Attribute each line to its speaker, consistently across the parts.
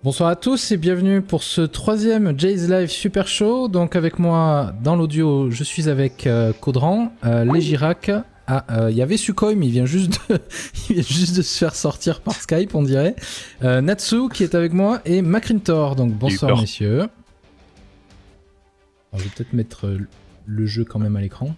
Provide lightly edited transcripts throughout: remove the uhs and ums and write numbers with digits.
Speaker 1: Bonsoir à tous et bienvenue pour ce troisième Jay's Live Super Show. Donc avec moi dans l'audio, je suis avec Caudran, Legirac. Il y avait Sukhoi mais il vient juste de se faire sortir par Skype on dirait. Natsu qui est avec moi et Macrintor. Donc bonsoir messieurs. Alors, je vais peut-être mettre le jeu quand même à l'écran.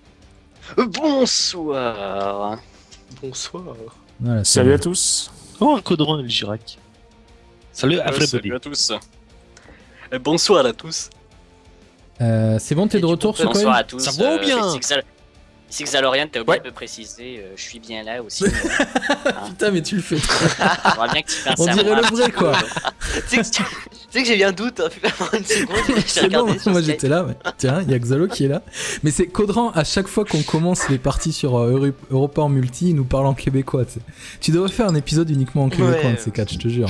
Speaker 2: Bonsoir. Bonsoir.
Speaker 1: Voilà,
Speaker 3: salut à tous.
Speaker 2: Oh, un Caudran et Legirac. Salut à tous. Bonsoir à tous.
Speaker 1: C'est bon, t'es de retour, Sukhoi?
Speaker 2: Bonsoir à tous.
Speaker 3: Ça va ou bien?
Speaker 2: C'est Xalorian, t'as oublié de me préciser, je suis bien là aussi.
Speaker 1: Putain, mais tu le fais trop.
Speaker 2: J'aimerais bien que tu fasses
Speaker 1: On dirait le vrai, quoi.
Speaker 4: Tu sais que j'ai eu un doute, hein, une seconde,
Speaker 1: c'est bon, moi j'étais là, ouais. Tiens, il y a Xalo qui est là. Mais c'est Caudran, à chaque fois qu'on commence les parties sur Europa en multi, il nous parle en québécois, tu sais. Tu devrais faire un épisode uniquement en québécois, de ces quatre, je te jure.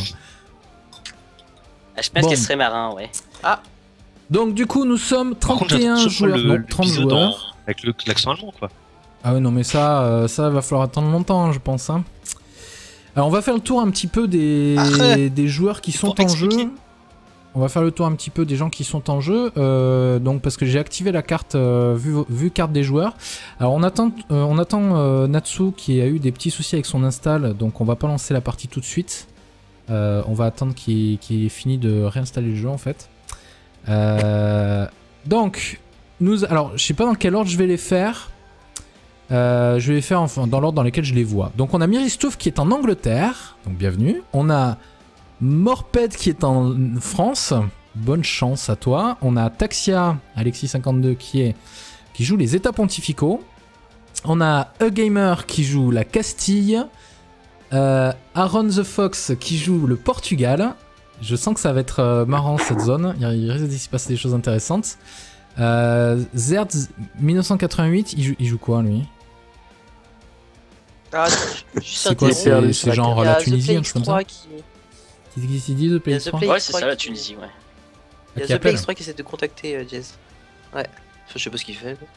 Speaker 2: Je pense que ce serait marrant, ouais.
Speaker 4: Ah.
Speaker 1: Donc du coup, nous sommes 31 joueurs, non, 30 joueurs.
Speaker 3: Avec l'accent allemand, quoi.
Speaker 1: Ah ouais, non mais ça va falloir attendre longtemps, je pense. Hein. Alors on va faire le tour un petit peu des joueurs qui sont en jeu. On va faire le tour un petit peu des gens qui sont en jeu. Donc parce que j'ai activé la carte vue carte des joueurs. Alors on attend Natsu qui a eu des petits soucis avec son install, donc on va pas lancer la partie tout de suite. On va attendre qu'il ait fini de réinstaller le jeu en fait. Donc alors je sais pas dans quel ordre je vais les faire. Je vais les faire enfin, dans l'ordre dans lequel je les vois. Donc on a Miristouf qui est en Angleterre, donc bienvenue. On a Morped qui est en France, bonne chance à toi. On a Taxia, Alexis52 qui joue les États pontificaux. On a Gamer qui joue la Castille. Aaron the Fox qui joue le Portugal. Je sens que ça va être marrant cette zone, il risque d'y se passer des choses intéressantes. Zerd 1988, il joue quoi lui? C'est quoi? C'est genre la Tunisie, un truc comme ça? Qu'est-ce qu'il dit, The Play X3?
Speaker 2: Ouais, c'est ça la Tunisie, ouais.
Speaker 4: Il y a The Play X3 qui essaie de contacter Jazz. Ouais, enfin, je sais pas ce qu'il fait.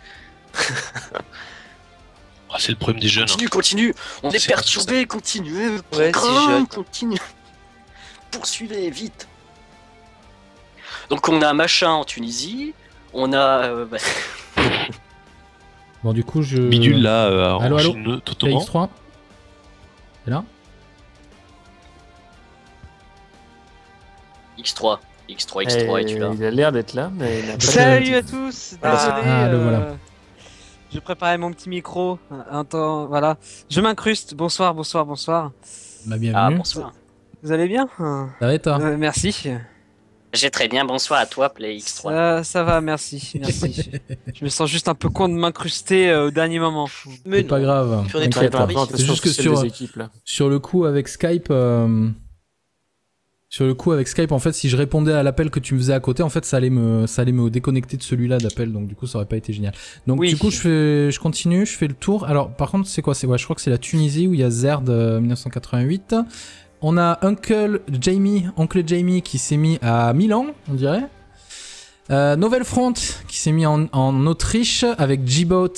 Speaker 3: Oh, c'est le problème des jeunes.
Speaker 2: Continue, on est perturbé, continuez,
Speaker 4: ouais, c'est jeune.
Speaker 2: Continue. Poursuivez, vite. Donc on a machin en Tunisie, on a...
Speaker 1: Bon du coup je...
Speaker 3: Bidule là,
Speaker 1: allô,
Speaker 3: Totalement.
Speaker 1: X3. C'est là?
Speaker 2: X3, et tu là.
Speaker 5: Il a l'air d'être là, mais il a pas.
Speaker 6: Salut à tous. Désolé,
Speaker 1: le voilà.
Speaker 6: Je préparais mon petit micro, un temps, voilà. Je m'incruste, bonsoir.
Speaker 1: Bah bienvenue.
Speaker 2: Ah bonsoir.
Speaker 6: Vous allez bien?
Speaker 1: Ça va et toi?
Speaker 6: Merci.
Speaker 2: J'ai très bien, bonsoir à toi Play X3.
Speaker 6: Ça va, merci. Je me sens juste un peu con de m'incruster au dernier moment.
Speaker 1: C'est pas grave. C'est juste que sur le coup avec Skype... en fait, si je répondais à l'appel que tu me faisais à côté, en fait, ça allait me déconnecter de celui-là d'appel, donc du coup, ça aurait pas été génial. Donc oui. Du coup, je continue, je fais le tour. Alors, par contre, c'est quoi? Ouais, je crois que c'est la Tunisie où il y a Zerd 1988. On a Oncle Jamie qui s'est mis à Milan, on dirait. Nouvelle Front qui s'est mis en Autriche avec G-Bot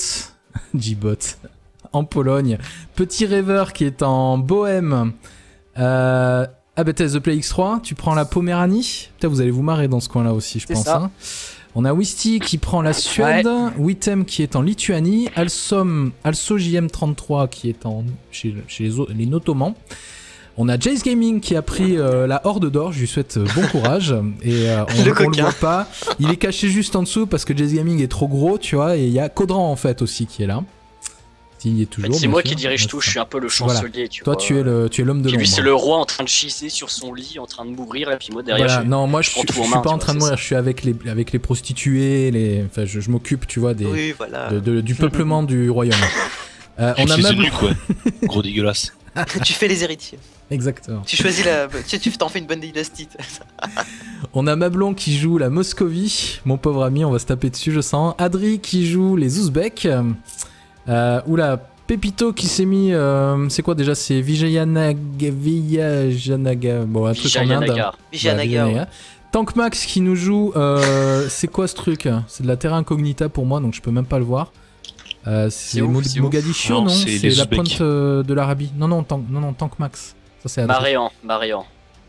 Speaker 1: en Pologne. Petit Rêveur qui est en Bohème. Ah bah t'as The Play X3, tu prends la Poméranie. Putain, vous allez vous marrer dans ce coin-là aussi, je pense. Hein. On a Wisty qui prend la Suède, ouais. Witem qui est en Lituanie, Also JM33 qui est chez les Ottomans. On a Jay's Gaming qui a pris la Horde d'Or, je lui souhaite bon courage. Et on le voit pas, il est caché juste en dessous parce que Jay's Gaming est trop gros, tu vois. Et il y a Caudran en fait aussi qui est là. Il est toujours.
Speaker 2: C'est moi qui dirige tout, je suis un peu le chancelier,
Speaker 1: voilà.
Speaker 2: tu
Speaker 1: vois. Toi, tu es l'homme de l'ombre.
Speaker 2: Lui, c'est le roi en train de chiser sur son lit, en train de mourir, et puis moi derrière.
Speaker 1: Voilà. Non, moi je suis pas en train de mourir, je suis avec les prostituées, enfin, je m'occupe, tu vois,
Speaker 4: oui, voilà.
Speaker 1: du peuplement du royaume. On a
Speaker 3: même. Quoi. Gros dégueulasse.
Speaker 4: Tu fais les héritiers.
Speaker 1: Exactement.
Speaker 4: Tu choisis tu t'en fais une bonne dynastie.
Speaker 1: On a Mablon qui joue la Moscovie, mon pauvre ami, on va se taper dessus, je sens. Adri qui joue les Ouzbeks. Oula, Pépito qui s'est mis... c'est quoi déjà? C'est Vijayanaga... Bon, un truc en Inde.
Speaker 4: Vijayanagar. Ouais.
Speaker 1: Tank Max qui nous joue... c'est quoi ce truc? C'est de la Terra Incognita pour moi, donc je peux même pas le voir. C'est Mogadiscio, non? C'est la pointe de l'Arabie. Non, Tank Max. Ça, c'est
Speaker 2: Marian.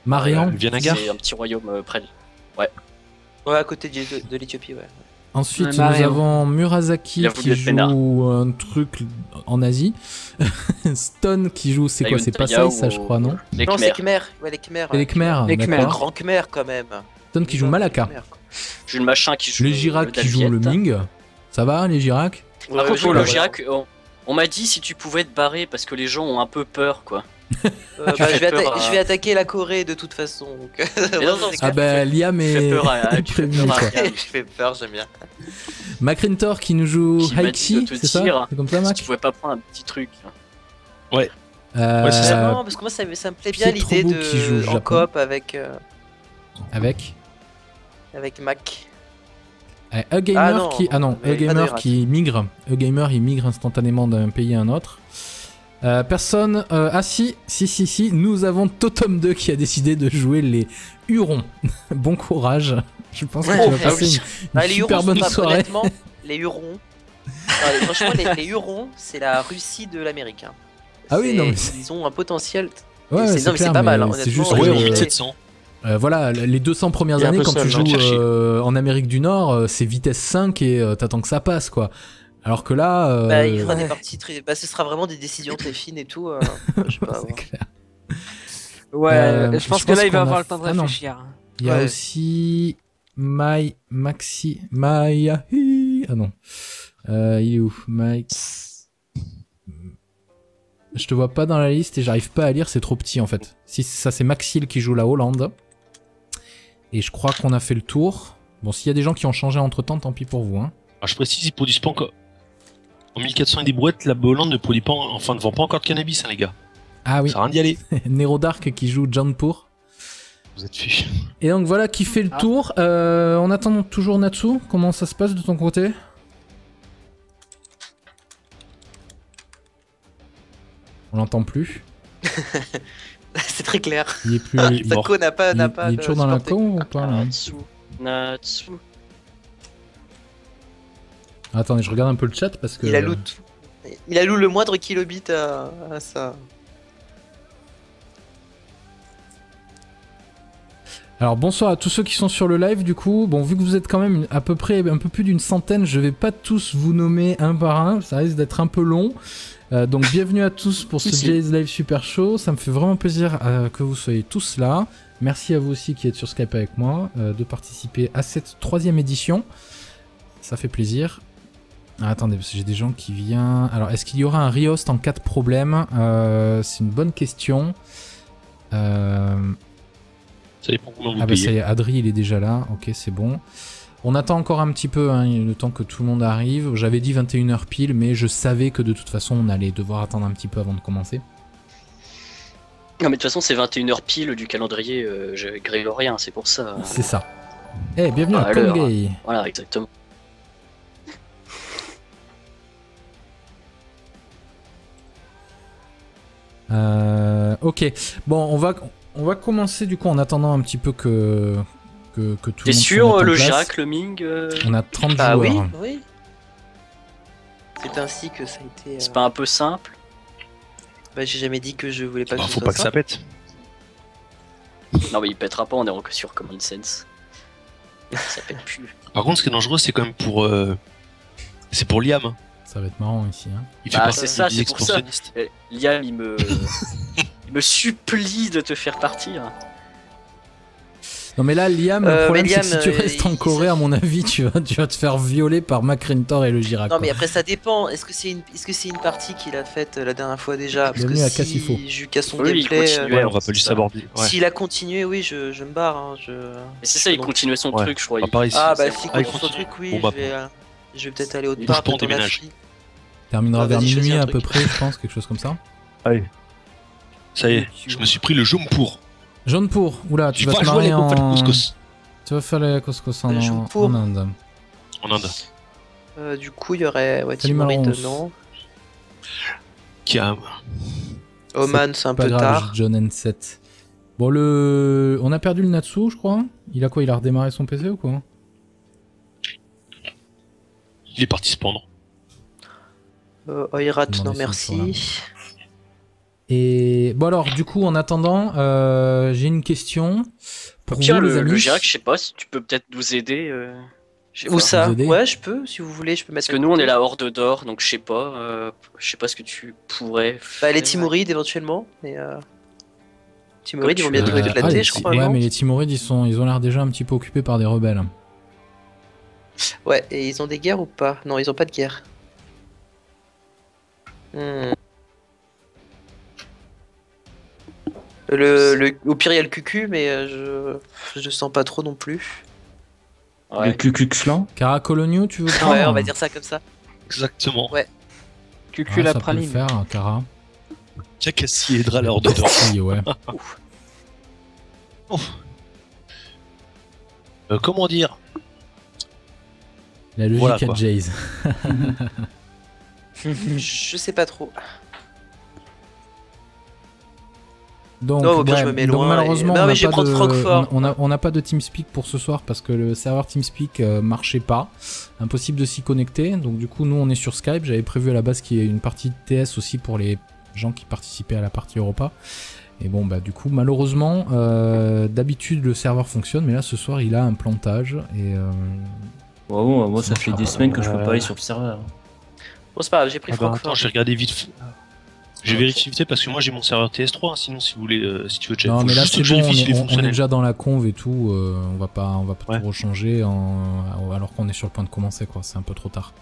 Speaker 1: Marian.
Speaker 3: Vianagar.
Speaker 2: C'est un petit royaume près de...
Speaker 4: Ouais, à côté de l'Éthiopie, ouais.
Speaker 1: Ensuite,
Speaker 6: Ouais,
Speaker 1: nous
Speaker 6: Marian.
Speaker 1: avons Murasaki
Speaker 2: Il a voulu
Speaker 1: qui
Speaker 2: être peinard.
Speaker 1: joue un truc en Asie. Stone qui joue, c'est quoi? C'est pas
Speaker 2: Ayutthaya
Speaker 1: ça, je crois, non?
Speaker 2: Les
Speaker 4: Non, c'est
Speaker 2: Khmer.
Speaker 4: Khmer. Ouais, les Khmer.
Speaker 1: C'est les Khmer,
Speaker 6: Les Khmer.
Speaker 4: Le
Speaker 1: d'accord.
Speaker 4: grand Khmer, quand même.
Speaker 1: Stone qui joue Malaka.
Speaker 4: Khmer, quoi.
Speaker 2: J'ai le machin qui joue
Speaker 1: Les Girac qui jouent le Ming. Ça va, les Girac?
Speaker 2: Par
Speaker 4: Ouais,
Speaker 2: contre,
Speaker 4: ouais,
Speaker 2: le
Speaker 4: ouais.
Speaker 2: Girac, on m'a dit si tu pouvais te barrer parce que les gens ont un peu peur, quoi.
Speaker 4: Bah,
Speaker 2: fais peur à-
Speaker 4: je vais attaquer la Corée de toute façon. Donc...
Speaker 2: Mais non, non,
Speaker 1: Ah bah, Liam
Speaker 2: tu fais
Speaker 1: est
Speaker 2: peur à- tu fais
Speaker 1: prévenu,
Speaker 2: peur à-
Speaker 1: quoi.
Speaker 4: je fais peur, j'aime bien.
Speaker 1: Macrintor qui nous joue
Speaker 2: Qui m'a dit
Speaker 1: Haixi,
Speaker 2: de te
Speaker 1: c'est ça?
Speaker 2: dire
Speaker 1: C'est comme ça,
Speaker 2: Si
Speaker 1: Mac?
Speaker 2: tu pouvais pas prendre un petit truc.
Speaker 3: Ouais, c'est ça.
Speaker 4: Non, parce que moi ça me plaît bien
Speaker 1: Pietro
Speaker 4: l'idée
Speaker 1: Bou qui joue
Speaker 4: de en
Speaker 1: Japon.
Speaker 4: coop avec
Speaker 1: Avec
Speaker 4: Mac.
Speaker 1: Gamer
Speaker 4: Ah non,
Speaker 1: qui... Ah non,
Speaker 4: il y a pas de
Speaker 1: Gamer
Speaker 4: pirate.
Speaker 1: qui migre. Gamer, il migre instantanément d'un pays à un autre. Personne... Ah si, nous avons Totem 2 qui a décidé de jouer les Hurons. Bon courage. Je pense que
Speaker 4: Ouais,
Speaker 1: tu vas
Speaker 4: ah
Speaker 1: passer
Speaker 2: oui.
Speaker 1: une
Speaker 4: Les
Speaker 1: super
Speaker 4: Hurons,
Speaker 1: bonne
Speaker 4: pas,
Speaker 1: soirée.
Speaker 4: honnêtement, les Hurons. Franchement, les Hurons, c'est la Russie de l'Amérique. Hein.
Speaker 1: Ah oui,
Speaker 4: C'est-
Speaker 1: non, mais
Speaker 4: ils ont un potentiel.
Speaker 1: Ouais,
Speaker 4: c'est- non, mais c'est pas mal, hein,
Speaker 1: c'est
Speaker 4: honnêtement,
Speaker 1: juste
Speaker 3: Ouais,
Speaker 1: que,
Speaker 3: en
Speaker 4: ouais.
Speaker 3: 1700.
Speaker 1: voilà, les 200 premières
Speaker 4: Il est un
Speaker 1: années,
Speaker 4: peu
Speaker 1: quand tu
Speaker 4: seul,
Speaker 1: joues
Speaker 3: hein.
Speaker 1: en Amérique du Nord, c'est vitesse 5 et t'attends que ça passe, quoi. Alors que là...
Speaker 4: Bah, il fera
Speaker 6: Ouais.
Speaker 4: des parties très. Bah, ce sera vraiment des décisions très fines et tout. Je sais pas.
Speaker 1: c'est
Speaker 4: ouais.
Speaker 1: clair.
Speaker 6: Ouais, je pense que là, il va
Speaker 1: qu'on a-
Speaker 6: avoir le temps de
Speaker 1: Ah non.
Speaker 6: réfléchir.
Speaker 1: Il y a
Speaker 4: Ouais.
Speaker 1: aussi Maxi Maya. Ah non. Il est où? Je te vois pas dans la liste et j'arrive pas à lire, c'est trop petit en fait. Si ça c'est Maxil qui joue la Hollande. Et je crois qu'on a fait le tour. Bon, s'il y a des gens qui ont changé entre temps, tant pis pour vous. Hein.
Speaker 3: Alors, je précise, ils produisent pas encore. En 1400 et des brouettes, la Hollande ne produit pas, enfin, ne vend pas encore de cannabis, hein, les gars.
Speaker 1: Ah oui,
Speaker 3: Ça sert à rien d'y aller.
Speaker 1: Nero Dark qui joue Jaunpur.
Speaker 3: Vous êtes fichus.
Speaker 1: Et donc voilà qui fait le
Speaker 6: Ah.
Speaker 1: tour. On attend toujours Natsu. Comment ça se passe de ton côté? On l'entend plus.
Speaker 4: C'est très clair.
Speaker 1: Il est plus.
Speaker 3: Ah, il est mort.
Speaker 4: Paco n'a pas.
Speaker 1: il est
Speaker 4: de
Speaker 1: toujours dans la
Speaker 4: supporter.
Speaker 1: con ou pas là
Speaker 2: Natsu. Natsu.
Speaker 1: Attendez, je regarde un peu le chat parce que.
Speaker 4: Il alloue tout. Il alloue le moindre kilobit à ça.
Speaker 1: Alors bonsoir à tous ceux qui sont sur le live du coup. Bon, vu que vous êtes quand même à peu près un peu plus d'une centaine, je vais pas tous vous nommer un par un, ça risque d'être un peu long. Donc bienvenue à tous pour ce
Speaker 2: Si.
Speaker 1: Jay's Live Super Show. Ça me fait vraiment plaisir que vous soyez tous là. Merci à vous aussi qui êtes sur Skype avec moi de participer à cette 3e édition. Ça fait plaisir. Ah, attendez, parce que j'ai des gens qui viennent. Alors, est-ce qu'il y aura un rehost en cas de problème? C'est une bonne question.
Speaker 3: Ça dépend combien vous
Speaker 1: Ah bah ça y
Speaker 3: payez.
Speaker 1: est, Adri il est déjà là, ok c'est bon. On attend encore un petit peu, hein, le temps que tout le monde arrive. J'avais dit 21h pile, mais je savais que de toute façon on allait devoir attendre un petit peu avant de commencer.
Speaker 2: Non, mais de toute façon, c'est 21h pile du calendrier grégorien, c'est pour ça.
Speaker 1: C'est ça. Eh, bienvenue
Speaker 2: Ah,
Speaker 1: à
Speaker 2: à l'heure.
Speaker 1: Kongay.
Speaker 2: Voilà, exactement.
Speaker 1: Ok, bon on va commencer du coup en attendant un petit peu que tout le monde
Speaker 2: T'es
Speaker 1: se
Speaker 2: sûr,
Speaker 1: mette en
Speaker 2: le
Speaker 1: place.
Speaker 2: Girac, le Ming
Speaker 1: On a 30
Speaker 4: Bah oui,
Speaker 1: joueurs.
Speaker 4: oui. C'est ainsi que ça a été.
Speaker 2: C'est pas un peu simple?
Speaker 4: Bah, j'ai jamais dit que je voulais pas
Speaker 3: Bah,
Speaker 4: que ce
Speaker 3: faut
Speaker 4: soit
Speaker 3: pas que ça pète.
Speaker 2: Non, mais il pètera pas, on est que sur Common Sense. Ça pète plus.
Speaker 3: Par contre, ce qui est dangereux, c'est quand même pour. C'est pour Liam. Hein.
Speaker 1: Ça va être marrant ici. Hein.
Speaker 3: Il fait
Speaker 2: Bah,
Speaker 3: partie
Speaker 2: c'est ça,
Speaker 3: des
Speaker 2: c'est pour ça.
Speaker 3: expansionnistes.
Speaker 2: Liam, il me supplie de te faire partir.
Speaker 1: Non mais là Liam, le
Speaker 4: mais
Speaker 1: problème c'est
Speaker 4: Liam,
Speaker 1: que si tu restes en
Speaker 4: il-
Speaker 1: Corée à mon avis tu vas te faire violer par Macrintor et le Girac.
Speaker 4: Non,
Speaker 1: quoi.
Speaker 4: mais après ça dépend. Est-ce que c'est une partie qu'il a faite la dernière fois déjà? Parce
Speaker 1: Bienvenue à
Speaker 4: que
Speaker 1: Cassifo.
Speaker 4: si je casse son
Speaker 2: Oui, il
Speaker 4: gameplay,
Speaker 2: continue.
Speaker 3: Ouais, on va
Speaker 2: c'est
Speaker 3: pas lui
Speaker 2: ça.
Speaker 3: saborder. Ouais.
Speaker 4: s'il a continué, oui, je me barre. Hein,
Speaker 2: Et c'est ça, il continuait son
Speaker 3: Ouais.
Speaker 2: truc, je crois.
Speaker 3: Ah, pareil,
Speaker 4: Ah
Speaker 3: c'est-
Speaker 4: bah s'il
Speaker 3: Ah, il
Speaker 4: continue son
Speaker 3: continue.
Speaker 4: truc, oui,
Speaker 3: Bon, bah,
Speaker 4: je vais peut-être aller autre
Speaker 3: Il
Speaker 4: part.
Speaker 3: bouge pas, on
Speaker 4: peut-être en
Speaker 3: déménage.
Speaker 4: Afrique.
Speaker 1: Terminera
Speaker 4: Ah,
Speaker 1: vers
Speaker 4: vas-y, choisis
Speaker 1: minuit
Speaker 4: un
Speaker 1: à peu
Speaker 4: truc.
Speaker 1: près je pense, quelque chose comme ça.
Speaker 3: Allez. Ça y est, je me suis pris le jaune pour.
Speaker 1: Jaune pour, oula tu
Speaker 3: Je
Speaker 1: vas
Speaker 3: vais
Speaker 1: te
Speaker 3: jouer les
Speaker 1: marier en...
Speaker 3: couscous
Speaker 1: Tu vas faire les couscous en,
Speaker 4: Jaune pour.
Speaker 1: en Inde.
Speaker 3: en Inde.
Speaker 4: Du coup, il y aurait
Speaker 1: Salut,
Speaker 4: Timoride,
Speaker 1: Malrons.
Speaker 4: non.
Speaker 3: Qui a.
Speaker 4: Oman, c'est un
Speaker 1: Pas
Speaker 4: peu
Speaker 1: grave,
Speaker 4: tard.
Speaker 1: John N7. Bon on a perdu le Natsu je crois. Il a quoi? Il a redémarré son PC ou quoi?
Speaker 3: Il est parti se pendre.
Speaker 4: Oirat,
Speaker 1: Demandez
Speaker 4: non
Speaker 1: si
Speaker 4: merci.
Speaker 1: ils sont Et bon alors, du coup, en attendant, j'ai une question pour
Speaker 2: Au pire,
Speaker 1: vous, les
Speaker 2: le
Speaker 1: amis.
Speaker 2: Girac, je sais pas si tu peux peut-être nous aider. Je sais
Speaker 4: Où
Speaker 2: pas.
Speaker 4: ça?
Speaker 1: Vous aider
Speaker 4: Ouais, je peux, si vous voulez, je peux mettre.
Speaker 2: Parce que nous, on est la Horde d'Or, donc je sais pas ce que tu pourrais
Speaker 4: Bah,
Speaker 2: faire.
Speaker 4: les Timurides éventuellement, mais. Timurides, ils vont bientôt éclater, je crois.
Speaker 1: Ouais,
Speaker 4: non
Speaker 1: mais les Timurides, ils ont l'air déjà un petit peu occupés par des rebelles.
Speaker 4: Ouais, et ils ont des guerres ou pas? Non, ils ont pas de guerre. Au pire, il y a le QQ, mais je sens pas trop non plus.
Speaker 2: Ouais.
Speaker 5: Le Ku Klux Klan.
Speaker 1: Caracolonio, tu veux prendre?
Speaker 4: Ouais, on va dire ça comme ça.
Speaker 3: Exactement.
Speaker 4: Ouais.
Speaker 6: Cucu
Speaker 1: Ah,
Speaker 6: la
Speaker 1: ça peut le
Speaker 6: praline.
Speaker 1: faire, Cara.
Speaker 3: Jacassi aidera la Horde d'Or.
Speaker 1: Si, ouais.
Speaker 3: Comment dire?
Speaker 1: La logique
Speaker 3: Voilà,
Speaker 1: à
Speaker 3: quoi.
Speaker 1: Jays.
Speaker 4: Je sais pas trop.
Speaker 1: Donc,
Speaker 4: Non, au pire, je me mets
Speaker 1: donc
Speaker 4: loin
Speaker 1: malheureusement,
Speaker 4: et- Non,
Speaker 1: on
Speaker 4: mais
Speaker 1: n'a
Speaker 4: je vais
Speaker 1: pas
Speaker 4: prendre
Speaker 1: de-
Speaker 4: Francfort.
Speaker 1: on n'a pas de TeamSpeak pour ce soir parce que le serveur TeamSpeak marchait pas. Impossible de s'y connecter. Donc du coup, nous, on est sur Skype. J'avais prévu à la base qu'il y ait une partie de TS aussi pour les gens qui participaient à la partie Europa. Et bon, bah du coup, malheureusement, d'habitude, le serveur fonctionne, mais là, ce soir, il a un plantage. Et
Speaker 5: Bon, moi, ça
Speaker 1: Ça
Speaker 5: fait
Speaker 1: marchera
Speaker 5: des
Speaker 1: pas.
Speaker 5: semaines que je peux pas aller sur le serveur.
Speaker 4: Bon, c'est pas grave, j'ai pris
Speaker 3: Ah bah,
Speaker 4: Francfort.
Speaker 3: attends, j'ai regardé vite. J'ai
Speaker 4: Ok.
Speaker 3: vérifié vite fait parce que moi j'ai mon serveur TS3. Hein, sinon, si vous voulez, si tu veux,
Speaker 1: non,
Speaker 3: faut
Speaker 1: mais là,
Speaker 3: juste
Speaker 1: c'est
Speaker 3: que je
Speaker 1: bon.
Speaker 3: vérifie s'il est
Speaker 1: On est
Speaker 3: fonctionnel.
Speaker 1: déjà dans la conve et tout. On va pas
Speaker 3: Ouais.
Speaker 1: tout rechanger alors qu'on est sur le point de commencer, quoi. C'est un peu trop tard.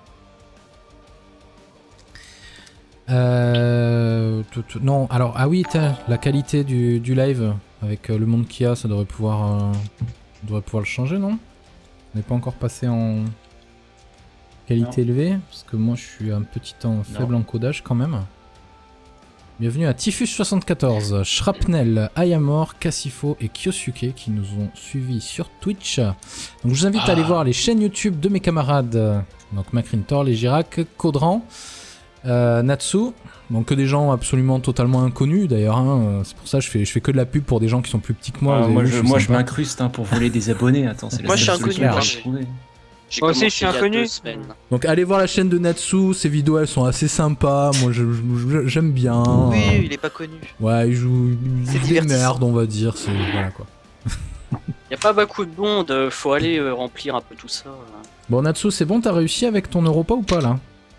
Speaker 1: Non, alors, ah oui, la qualité du live avec le monde qu'il y a, ça devrait pouvoir le changer, non? On n'est pas encore passé en qualité élevée, parce que moi je suis un petit temps faible en codage quand même. Bienvenue à Typhus74, Shrapnel, Ayamor, Cassifo et Kyosuke qui nous ont suivis sur Twitch. Donc je vous invite à aller voir les chaînes YouTube de mes camarades, donc Macrintor, les Girac, Caudran, Natsu, donc que des gens absolument totalement inconnus d'ailleurs, hein. C'est pour ça que je fais que de la pub pour des gens qui sont plus petits que moi.
Speaker 5: Ah,
Speaker 1: vous avez
Speaker 5: moi,
Speaker 1: vu,
Speaker 5: je
Speaker 1: suis sympa.
Speaker 5: m'incruste hein, pour voler des abonnés. Attends, c'est la
Speaker 4: Moi, je
Speaker 5: seule
Speaker 4: suis
Speaker 5: solution
Speaker 4: inconnu,
Speaker 5: que
Speaker 4: moi.
Speaker 5: j'ai trouvée.
Speaker 2: J'ai
Speaker 6: Moi aussi,
Speaker 2: commencé
Speaker 6: je suis
Speaker 2: il y a
Speaker 6: inconnu.
Speaker 2: 2 semaines.
Speaker 1: Donc allez voir la chaîne de Natsu, ses vidéos elles sont assez sympas, moi j'aime bien.
Speaker 4: Oui, il est pas connu.
Speaker 1: Ouais, il joue
Speaker 4: C'est
Speaker 1: des
Speaker 4: divertissant.
Speaker 1: merdes on va dire, c'est voilà quoi.
Speaker 2: Il y a pas beaucoup de monde, faut aller remplir un peu tout ça.
Speaker 1: Bon Natsu, c'est bon, t'as réussi avec ton Europa ou pas là?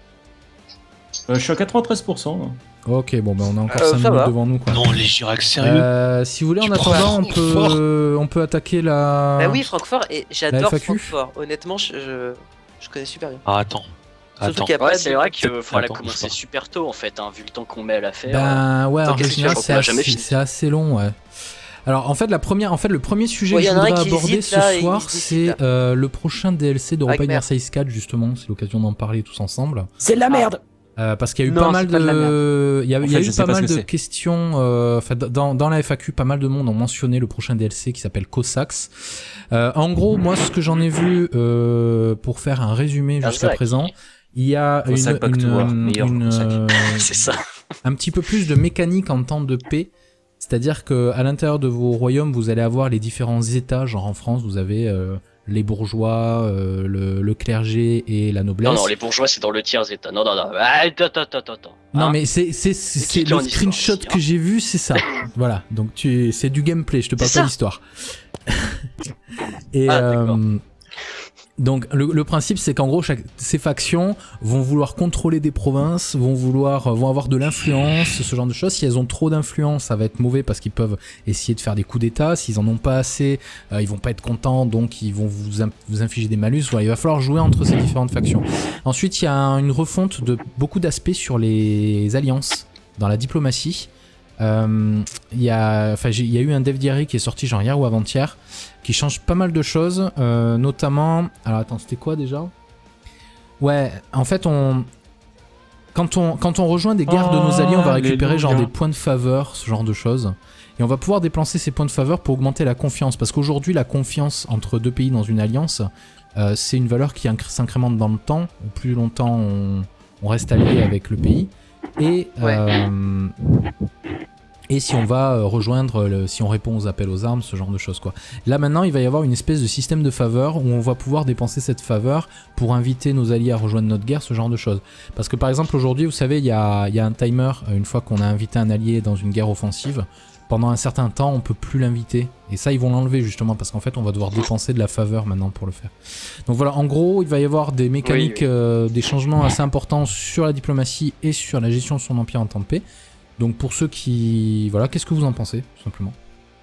Speaker 5: Je suis à 93%. hein.
Speaker 1: Ok, bon bah on a encore 5
Speaker 4: ça
Speaker 1: minutes
Speaker 4: va.
Speaker 1: devant nous quoi.
Speaker 3: Non, les Girac, sérieux.
Speaker 1: Si vous voulez, en
Speaker 3: Tu prends
Speaker 1: attendant,
Speaker 3: Francfort.
Speaker 1: on peut attaquer la.
Speaker 4: Bah oui, Francfort, et j'adore
Speaker 1: FAQ.
Speaker 4: Francfort. Honnêtement, je connais super bien.
Speaker 3: Ah, attends.
Speaker 4: Surtout
Speaker 3: Attends.
Speaker 4: qu'il y a
Speaker 2: Ouais,
Speaker 4: pas
Speaker 2: c'est
Speaker 4: de-
Speaker 2: vrai qu'il faudra la
Speaker 3: Attends,
Speaker 2: commencer
Speaker 3: bouge pas.
Speaker 2: super tôt en fait, hein, vu le temps qu'on met à la faire.
Speaker 1: Ben ouais, en
Speaker 2: qu'est-ce que
Speaker 1: général
Speaker 2: tu fais, on pourra jamais finir.
Speaker 1: c'est assez long, ouais. Alors en fait, le premier sujet
Speaker 4: Ouais,
Speaker 1: que
Speaker 4: y
Speaker 1: je
Speaker 4: en a un
Speaker 1: voudrais
Speaker 4: qui
Speaker 1: aborder
Speaker 4: hésite, là,
Speaker 1: ce
Speaker 4: et
Speaker 1: soir,
Speaker 4: il décide,
Speaker 1: c'est le prochain DLC d'Europa
Speaker 4: Avec
Speaker 1: Universalis 4 justement, c'est l'occasion d'en parler tous ensemble.
Speaker 5: C'est de la merde.
Speaker 1: Parce qu'il y a eu
Speaker 6: Non,
Speaker 1: pas mal
Speaker 6: c'est pas de la
Speaker 1: de, il y a
Speaker 5: En
Speaker 1: eu
Speaker 5: fait, je sais
Speaker 1: pas
Speaker 5: pas
Speaker 1: mal
Speaker 5: ce que
Speaker 1: de
Speaker 5: c'est.
Speaker 1: questions. Enfin, dans la FAQ, pas mal de monde ont mentionné le prochain DLC qui s'appelle Cossacks. En gros, moi, ce que j'en ai vu pour faire un résumé jusqu'à
Speaker 2: vrai.
Speaker 1: présent, il y a
Speaker 5: Cossack Back to War, meilleur Cossack.
Speaker 2: C'est ça.
Speaker 1: un petit peu plus de mécanique en temps de paix. C'est-à-dire que à l'intérieur de vos royaumes, vous allez avoir les différents états. Genre en France, vous avez les bourgeois, le clergé et la noblesse.
Speaker 2: Non, non, les bourgeois c'est dans le tiers état. Non, non, non. Ah, attends.
Speaker 1: Non
Speaker 2: Hein
Speaker 1: mais c'est
Speaker 2: qui
Speaker 1: le
Speaker 2: en histoire
Speaker 1: screenshot
Speaker 2: aussi, hein.
Speaker 1: que j'ai vu, c'est ça. Voilà, donc c'est du gameplay, je te parle
Speaker 2: C'est
Speaker 1: pas
Speaker 2: ça.
Speaker 1: d'histoire. Et
Speaker 2: Ah, d'accord.
Speaker 1: donc le principe c'est qu'en gros ces factions vont vouloir contrôler des provinces, vont avoir de l'influence, ce genre de choses. Si elles ont trop d'influence, ça va être mauvais parce qu'ils peuvent essayer de faire des coups d'état. S'ils en ont pas assez, ils vont pas être contents, donc ils vont vous infliger des malus. Voilà, il va falloir jouer entre ces différentes factions. Ensuite, il y a une refonte de beaucoup d'aspects sur les alliances dans la diplomatie. Il y a eu un dev diary qui est sorti genre hier ou avant-hier qui change pas mal de choses, notamment. Alors attends, c'était quoi déjà? Ouais, en fait, quand on rejoint des guerres de nos alliés, on va récupérer genre
Speaker 5: Alléluia.
Speaker 1: des points de faveur, ce genre de choses. Et on va pouvoir dépenser ces points de faveur pour augmenter la confiance. Parce qu'aujourd'hui, la confiance entre deux pays dans une alliance, c'est une valeur qui s'incrémente dans le temps. Au plus longtemps on reste allié avec le pays. Et
Speaker 4: Ouais.
Speaker 1: et si on va rejoindre, si on répond aux appels aux armes, ce genre de choses quoi. Là maintenant il va y avoir une espèce de système de faveur où on va pouvoir dépenser cette faveur pour inviter nos alliés à rejoindre notre guerre, ce genre de choses. Parce que par exemple aujourd'hui vous savez il y a un timer, une fois qu'on a invité un allié dans une guerre offensive, pendant un certain temps on peut plus l'inviter. Et ça ils vont l'enlever justement parce qu'en fait on va devoir dépenser de la faveur maintenant pour le faire. Donc voilà, en gros il va y avoir des mécaniques, des changements assez importants sur la diplomatie et sur la gestion de son empire en temps de paix. Donc pour ceux qui... Voilà, qu'est-ce que vous en pensez, tout simplement?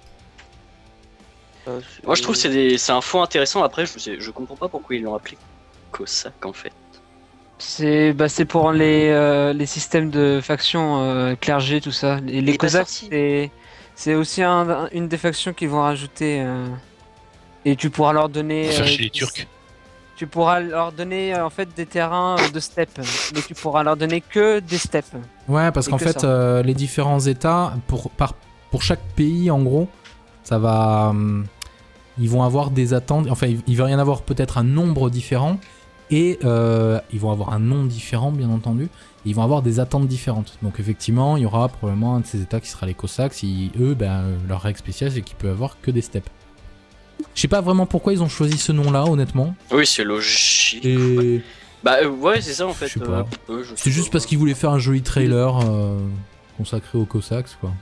Speaker 2: Moi je trouve que c'est un fond intéressant. Après je comprends pas pourquoi ils l'ont appelé Cossack en fait.
Speaker 6: C'est pour les systèmes de factions clergé, tout ça. Et les Cosaques, c'est aussi une des factions qu'ils vont rajouter. Et tu pourras leur donner...
Speaker 3: Faire chez les Turcs.
Speaker 6: Tu pourras leur donner en fait des terrains de steppe, mais tu pourras leur donner que des steppes.
Speaker 1: Ouais, parce qu'en fait, les différents états, pour chaque pays, en gros, ça va... ils vont avoir des attentes... Enfin, il va y en avoir peut-être un nombre différent, et ils vont avoir un nom différent, bien entendu, et ils vont avoir des attentes différentes. Donc effectivement, il y aura probablement un de ces états qui sera les Cossacks, si eux, leur règle spéciale, c'est qu'ils peuvent avoir que des steppes. Je sais pas vraiment pourquoi ils ont choisi ce nom-là, honnêtement.
Speaker 2: Oui, c'est logique.
Speaker 1: Et...
Speaker 2: ouais, c'est ça en fait.
Speaker 1: Je sais pas. C'est juste parce qu'ils voulaient faire un joli trailer consacré aux Cossacks, quoi.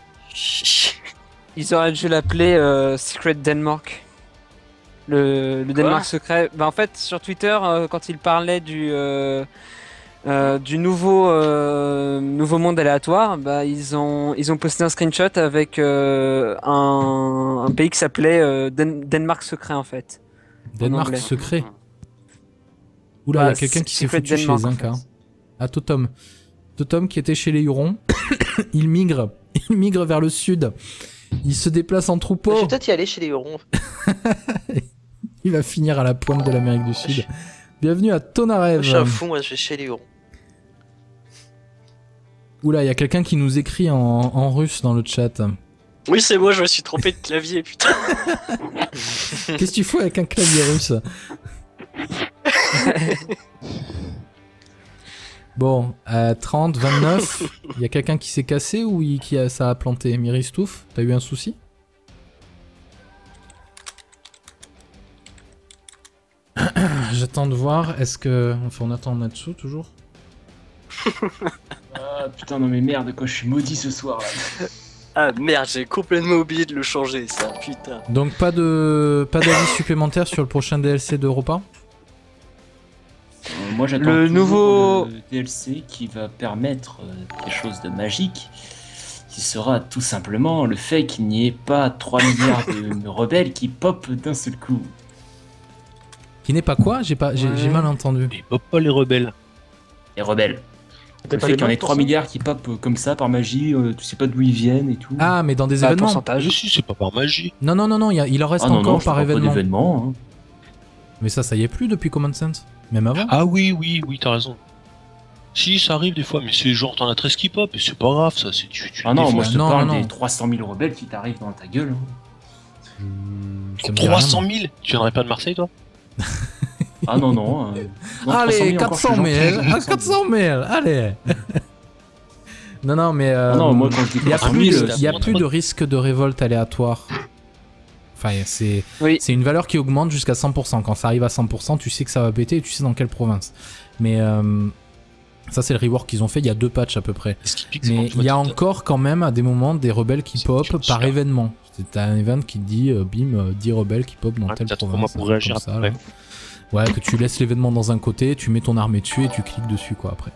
Speaker 6: Ils auraient dû l'appeler Secret Denmark. Le Danemark secret. En fait, sur Twitter, quand ils parlaient du nouveau monde aléatoire, ils ont posté un screenshot avec un pays qui s'appelait Danemark secret en fait.
Speaker 1: Danemark secret. Oula, il y a quelqu'un qui s'est foutu chez les Incas. Ah, Totem. Totem qui était chez les Hurons. Il migre vers le sud. Il se déplace en troupeau.
Speaker 4: Je vais peut-être y aller chez les Hurons.
Speaker 1: Il va finir à la pointe de l'Amérique du Sud. Bienvenue à Tonarev.
Speaker 4: Je suis à fond, moi je vais chez les Hurons.
Speaker 1: Oula, il y a quelqu'un qui nous écrit en russe dans le chat.
Speaker 2: Oui, c'est moi, je me suis trompé de clavier, putain.
Speaker 1: Qu'est-ce que tu fous avec un clavier russe? Bon, 30, 29, il y a quelqu'un qui s'est cassé ou ça a planté? Miristouf, t'as eu un souci? J'attends de voir, est-ce que... Enfin, on attend Natsu toujours?
Speaker 5: Ah putain, non mais merde, quoi, je suis maudit ce soir là.
Speaker 2: Ah merde, j'ai complètement oublié de le changer ça, putain.
Speaker 1: Donc pas d'avis supplémentaire sur le prochain DLC d'Europa?
Speaker 5: Moi j'attends
Speaker 6: le nouveau
Speaker 5: DLC qui va permettre quelque chose de magique, qui sera tout simplement le fait qu'il n'y ait pas 3 milliards de rebelles qui pop d'un seul coup.
Speaker 1: Qui n'est pas quoi? J'ai mal entendu.
Speaker 3: Ils pop pas les rebelles.
Speaker 5: Les rebelles. Le fait qu'il y en ait 3 milliards qui pop comme ça par magie, tu sais pas d'où ils viennent et tout.
Speaker 1: Ah, mais dans des événements.
Speaker 6: Pourcentage.
Speaker 3: Si, c'est pas par magie.
Speaker 1: Non, il en reste
Speaker 5: Ah,
Speaker 1: encore
Speaker 5: non,
Speaker 1: par événement.
Speaker 5: Hein.
Speaker 1: Mais ça y est plus depuis Common Sense. Même avant.
Speaker 3: Ah oui, t'as raison. Si, ça arrive des fois, mais c'est genre t'en as 13 qui pop, et c'est pas grave, ça, c'est tu
Speaker 5: Ah non,
Speaker 3: des
Speaker 5: moi
Speaker 3: fois.
Speaker 5: je te parle
Speaker 1: non.
Speaker 5: des 300 000 rebelles qui t'arrivent dans ta gueule. Hein.
Speaker 1: Ça me dit
Speaker 3: 300
Speaker 1: rien.
Speaker 3: 000. Tu viendrais pas de Marseille, toi?
Speaker 5: Ah non, non. Non,
Speaker 1: Allez,
Speaker 5: 300 000 encore,
Speaker 1: 400 000. 400 000, allez. Non, mais
Speaker 5: non, moi quand je dis
Speaker 1: il y a
Speaker 5: 300
Speaker 1: plus
Speaker 5: 000,
Speaker 1: il y a plus de risque de révolte aléatoire. Enfin, c'est une valeur qui augmente jusqu'à 100%. Quand ça arrive à 100%, tu sais que ça va péter et tu sais dans quelle province. Mais ça, c'est le rework qu'ils ont fait. Il y a 2 patchs à peu près. Mais il y a encore quand même à des moments des rebelles qui pop par événement. C'est un event qui te dit bim, 10 rebelles qui pop dans telle province.
Speaker 3: Pour réagir
Speaker 1: comme ça,
Speaker 3: après.
Speaker 1: là. Ouais, que tu laisses l'événement dans un côté, tu mets ton armée dessus et tu cliques dessus quoi après.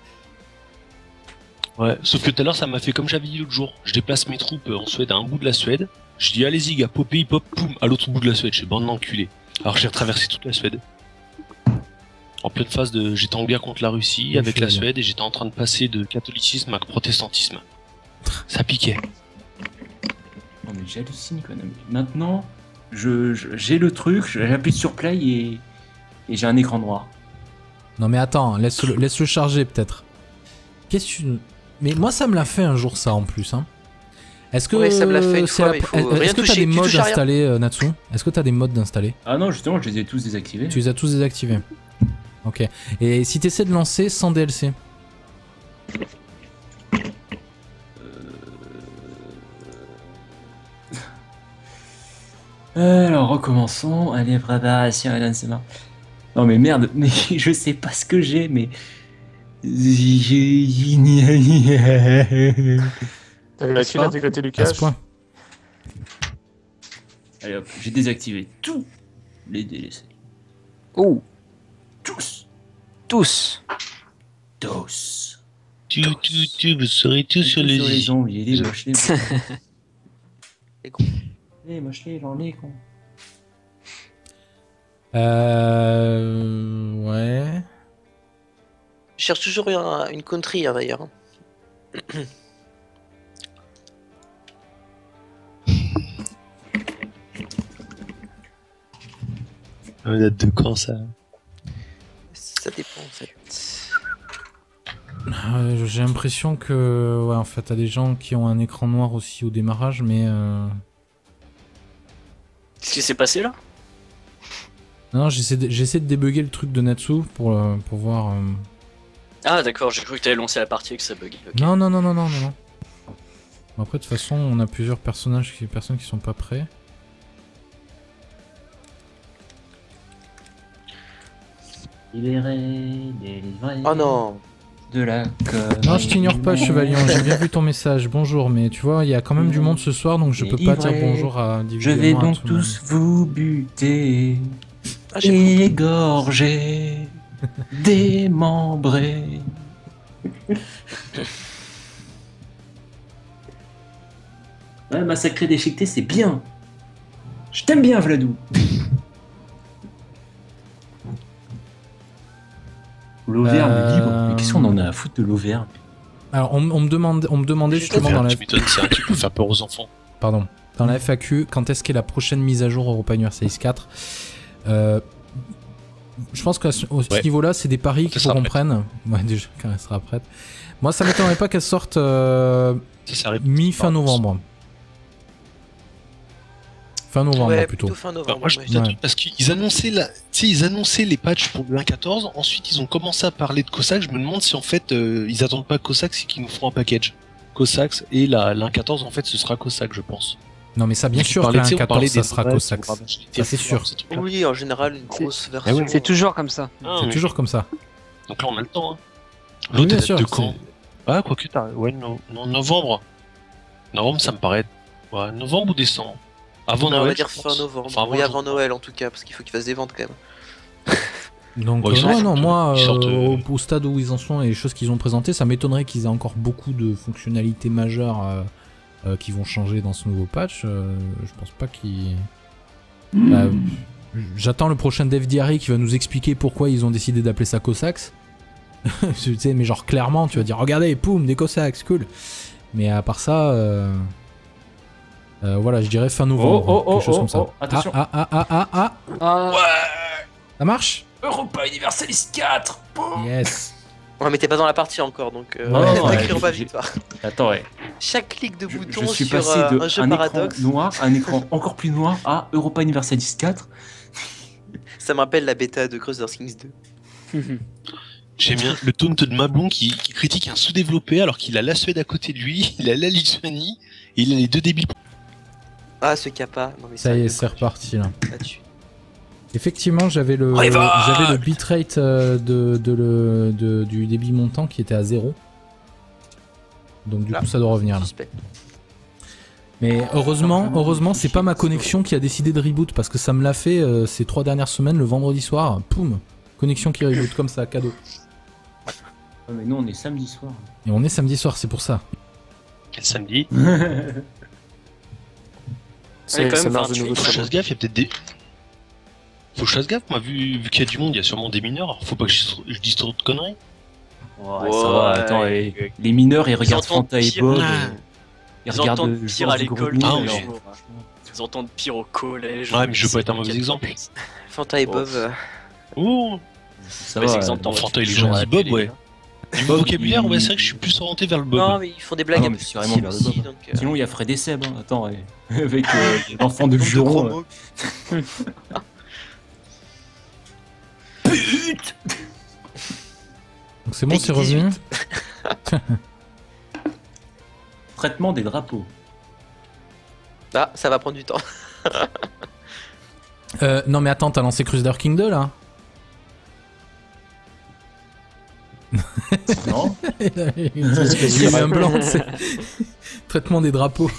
Speaker 3: Ouais, sauf que tout à l'heure, ça m'a fait comme j'avais dit l'autre jour. Je déplace mes troupes en Suède à un bout de la Suède. Je dis allez-y gars, popé, pop, poum, à l'autre bout de la Suède. Je suis bande d'enculés. Alors j'ai retraversé toute la Suède. En pleine phase de... J'étais en guerre contre la Russie
Speaker 1: Oui,
Speaker 3: avec la
Speaker 1: bien.
Speaker 3: Suède et j'étais en train de passer de catholicisme à protestantisme. Ça piquait.
Speaker 5: Non mais j'hallucine quoi. Non, mais maintenant, j'ai le truc, j'appuie sur play et j'ai un écran noir.
Speaker 1: Non mais attends, laisse-le charger peut-être. Qu'est-ce que tu... Mais moi ça me l'a fait un jour ça en plus hein. Est-ce que
Speaker 4: Ouais, ça me l'a fait une
Speaker 1: c'est
Speaker 4: fois, mais il faut rien
Speaker 1: est-ce que t'as
Speaker 4: toucher.
Speaker 1: des
Speaker 4: Tu
Speaker 1: modes
Speaker 4: touches à rien.
Speaker 1: installés Natsu? Est-ce que t'as des modes d'installer?
Speaker 5: Ah non, justement, je les ai tous désactivés.
Speaker 1: Tu les as tous désactivés. Ok. Et si t'essaies de lancer sans DLC?
Speaker 5: Alors, recommençons. Allez, préparation à lancement. Non, mais merde, mais je sais pas ce que j'ai, mais.
Speaker 7: T'as réussi l'intégrité du
Speaker 1: À ce
Speaker 7: cache.
Speaker 1: point.
Speaker 5: Allez hop, j'ai désactivé tous les DLC.
Speaker 6: Oh,
Speaker 5: Tous.
Speaker 6: tous.
Speaker 5: Tous.
Speaker 3: Vous serez tous sur les
Speaker 5: les
Speaker 3: i.
Speaker 5: zombies, les moches, les moches.
Speaker 4: Les cons.
Speaker 5: Les moches, les gens, les cons.
Speaker 1: Ouais.
Speaker 4: Je cherche toujours une country, hein, d'ailleurs.
Speaker 3: On date de quand ça?
Speaker 4: Ça dépend, en fait.
Speaker 1: J'ai l'impression que, ouais, en fait, t'as des gens qui ont un écran noir aussi au démarrage, mais
Speaker 2: Qu'est-ce qui s'est passé là?
Speaker 1: non, j'essaie de débugger le truc de Natsu pour voir.
Speaker 2: Ah d'accord, j'ai cru que t'avais lancé la partie et que ça buguait. Ok.
Speaker 1: Non. Bon, après, de toute façon, on a plusieurs personnes qui sont pas prêts.
Speaker 5: Libéré, délivré.
Speaker 4: Oh non.
Speaker 5: De la conne.
Speaker 1: Non, je t'ignore pas, Chevalier. J'ai bien vu ton message. Bonjour, mais tu vois, il y a quand même du monde ce soir, donc je peux pas dire bonjour à
Speaker 5: Je vais
Speaker 1: individuellement à
Speaker 5: donc
Speaker 1: tout le monde.
Speaker 5: tous vous buter,
Speaker 4: Ah, j'ai
Speaker 5: égorger, démembrer. Ouais, massacrer, déchiqueter, c'est bien. Je t'aime bien, Vladou. L'Auvergne libre. Mais qu'est-ce qu'on en a à foutre de l'Auvergne?
Speaker 1: Alors, on me demandait justement dans la...
Speaker 3: Tu m'étonnes, c'est un truc pour faire peur aux enfants.
Speaker 1: Pardon. Dans la FAQ, quand est-ce qu'est la prochaine mise à jour Europa Universalis 4 Je pense qu'à ce niveau-là, c'est des paris qu'il faut qu'on prenne. Ouais, déjà, quand elle sera prête. Moi, ça m'étonnerait pas qu'elle sorte
Speaker 3: Ça arrive
Speaker 1: mi-fin novembre. Fin novembre,
Speaker 4: Ouais,
Speaker 1: plutôt.
Speaker 4: fin novembre.
Speaker 3: Bah, moi je
Speaker 4: ouais.
Speaker 3: te dis un truc parce qu'ils annonçaient ils annonçaient les patchs pour le 1.14, ensuite ils ont commencé à parler de Cossacks, je me demande si en fait ils attendent pas Cossacks et qu'ils nous font un package. Cossacks et l'1.14 en fait ce sera Cossacks je pense.
Speaker 1: Non, mais ça, bien
Speaker 3: Tu
Speaker 1: sûr,
Speaker 3: parlais,
Speaker 1: que
Speaker 3: tu sais,
Speaker 1: la
Speaker 3: on parlait
Speaker 1: 14, ça
Speaker 3: des
Speaker 1: sera
Speaker 3: brevets,
Speaker 1: Cossacks.
Speaker 3: on parlait des
Speaker 1: Ça, c'est
Speaker 3: territoires,
Speaker 1: sûr.
Speaker 3: ces trucs-là.
Speaker 4: Oui, en général, une grosse version.
Speaker 3: ouais.
Speaker 6: C'est toujours comme ça.
Speaker 3: Ah,
Speaker 1: C'est
Speaker 3: mais-
Speaker 1: toujours comme ça.
Speaker 3: Donc là on a le temps hein.
Speaker 1: Oui,
Speaker 3: L'autre
Speaker 1: bien
Speaker 3: elle
Speaker 1: sûr.
Speaker 3: date de quand? Ah quoique t'as... Ouais non, novembre. Novembre ça me paraît... Ouais, novembre ou décembre? Avant
Speaker 4: On
Speaker 3: Noël
Speaker 4: va dire
Speaker 3: je
Speaker 4: fin
Speaker 3: pense.
Speaker 4: novembre.
Speaker 3: Enfin,
Speaker 4: Oui, avant
Speaker 3: janvier.
Speaker 4: Noël en tout cas, parce qu'il faut qu'ils fassent des ventes quand même.
Speaker 1: Donc,
Speaker 3: Bon, ils
Speaker 1: non,
Speaker 3: sortent,
Speaker 1: non, moi,
Speaker 3: ils sortent,
Speaker 1: au stade où ils en sont et les choses qu'ils ont présentées, ça m'étonnerait qu'ils aient encore beaucoup de fonctionnalités majeures qui vont changer dans ce nouveau patch. Je pense pas qu'ils... J'attends le prochain Dev Diary qui va nous expliquer pourquoi ils ont décidé d'appeler ça Cossacks. Tu sais, mais genre clairement, tu vas dire, regardez, poum, des Cossacks, cool. Mais à part ça... voilà, je dirais fin novembre, quelque chose comme ça.
Speaker 5: attention.
Speaker 6: Ah,
Speaker 1: Ça marche?
Speaker 5: Europa Universalis 4.
Speaker 1: Yes.
Speaker 4: Ouais, mais t'es pas dans la partie encore, donc
Speaker 5: Non, non,
Speaker 4: t'as
Speaker 5: ouais,
Speaker 4: écrit Europa
Speaker 5: j'ai-
Speaker 4: Victoire.
Speaker 5: Attends, ouais.
Speaker 4: Chaque clic de
Speaker 5: Je
Speaker 4: bouton
Speaker 5: suis
Speaker 4: sur
Speaker 5: passé de
Speaker 4: un jeu
Speaker 5: un
Speaker 4: paradoxe,
Speaker 5: écran noir à un écran encore plus noir à Europa Universalis 4.
Speaker 4: ça me rappelle la bêta de Crusader Kings 2.
Speaker 3: J'aime bien le taunt de Mablon qui critique un sous-développé alors qu'il a la Suède à côté de lui, il a la Lituanie et il a les deux débiles.
Speaker 4: Ah, ce kappa. Non, mais
Speaker 1: Ça y est,
Speaker 4: sérieux,
Speaker 1: c'est reparti là.
Speaker 4: quoi, là-dessus.
Speaker 1: Effectivement, j'avais le bitrate du débit montant qui était à 0. Donc du
Speaker 4: Là.
Speaker 1: coup, ça doit revenir là.
Speaker 4: Suspect.
Speaker 1: Mais heureusement, c'est pas ma connexion qui a décidé de reboot parce que ça me l'a fait ces 3 dernières semaines le vendredi soir. Poum, connexion qui reboot comme ça, cadeau.
Speaker 5: Ouais, mais nous on est samedi soir.
Speaker 1: Et on est samedi soir, c'est pour ça.
Speaker 3: Quel samedi?
Speaker 7: C'est
Speaker 2: quand même
Speaker 7: marche de
Speaker 2: 28.
Speaker 7: nouveau
Speaker 3: Faut que je
Speaker 7: sur
Speaker 3: fasse gaffe, il y a peut-être des... Faut que je fasse gaffe, moi, vu qu'il y a du monde, il y a sûrement des mineurs. Faut pas que je dise trop de conneries.
Speaker 5: Ouais, ça va, attends, les mineurs ils regardent
Speaker 2: entendent
Speaker 5: Fanta et
Speaker 2: pire.
Speaker 5: Bob.
Speaker 3: Ah.
Speaker 2: Ils entendent pire à l'école.
Speaker 3: Ah,
Speaker 2: tous les
Speaker 3: mais-
Speaker 2: jours. Ils entendent pire au collège.
Speaker 3: Ouais, mais je veux pas être un mauvais exemple.
Speaker 4: Fanta et Bob.
Speaker 3: Oh,
Speaker 5: Ça
Speaker 2: Ouais,
Speaker 5: va.
Speaker 2: c'est exemple, t'en
Speaker 3: Fanta et les
Speaker 2: vois
Speaker 3: gens
Speaker 2: toujours à
Speaker 3: disent
Speaker 2: la
Speaker 3: Bob,
Speaker 2: télé,
Speaker 3: ouais.
Speaker 2: hein.
Speaker 3: Du vocabulaire, ouais, c'est vrai que je suis plus orienté vers le Bob.
Speaker 4: Non, mais ils font des blagues
Speaker 5: Ah non,
Speaker 4: un
Speaker 5: mais
Speaker 4: peu
Speaker 5: c'est vraiment vers le
Speaker 4: aussi,
Speaker 5: Bob.
Speaker 4: donc,
Speaker 5: Sinon il y a Fred et Seb, hein. Attends, avec l'enfant de
Speaker 4: nombre de
Speaker 5: Juron.
Speaker 4: gros mots.
Speaker 1: Donc c'est bon,
Speaker 4: Peggy
Speaker 1: c'est revenu.
Speaker 5: Traitement des drapeaux.
Speaker 4: Ah, ça va prendre du temps.
Speaker 1: Non mais attends, t'as lancé Crusader King 2 là?
Speaker 5: Non.
Speaker 1: Il y a eu un blanc, c'est... Traitement des drapeaux.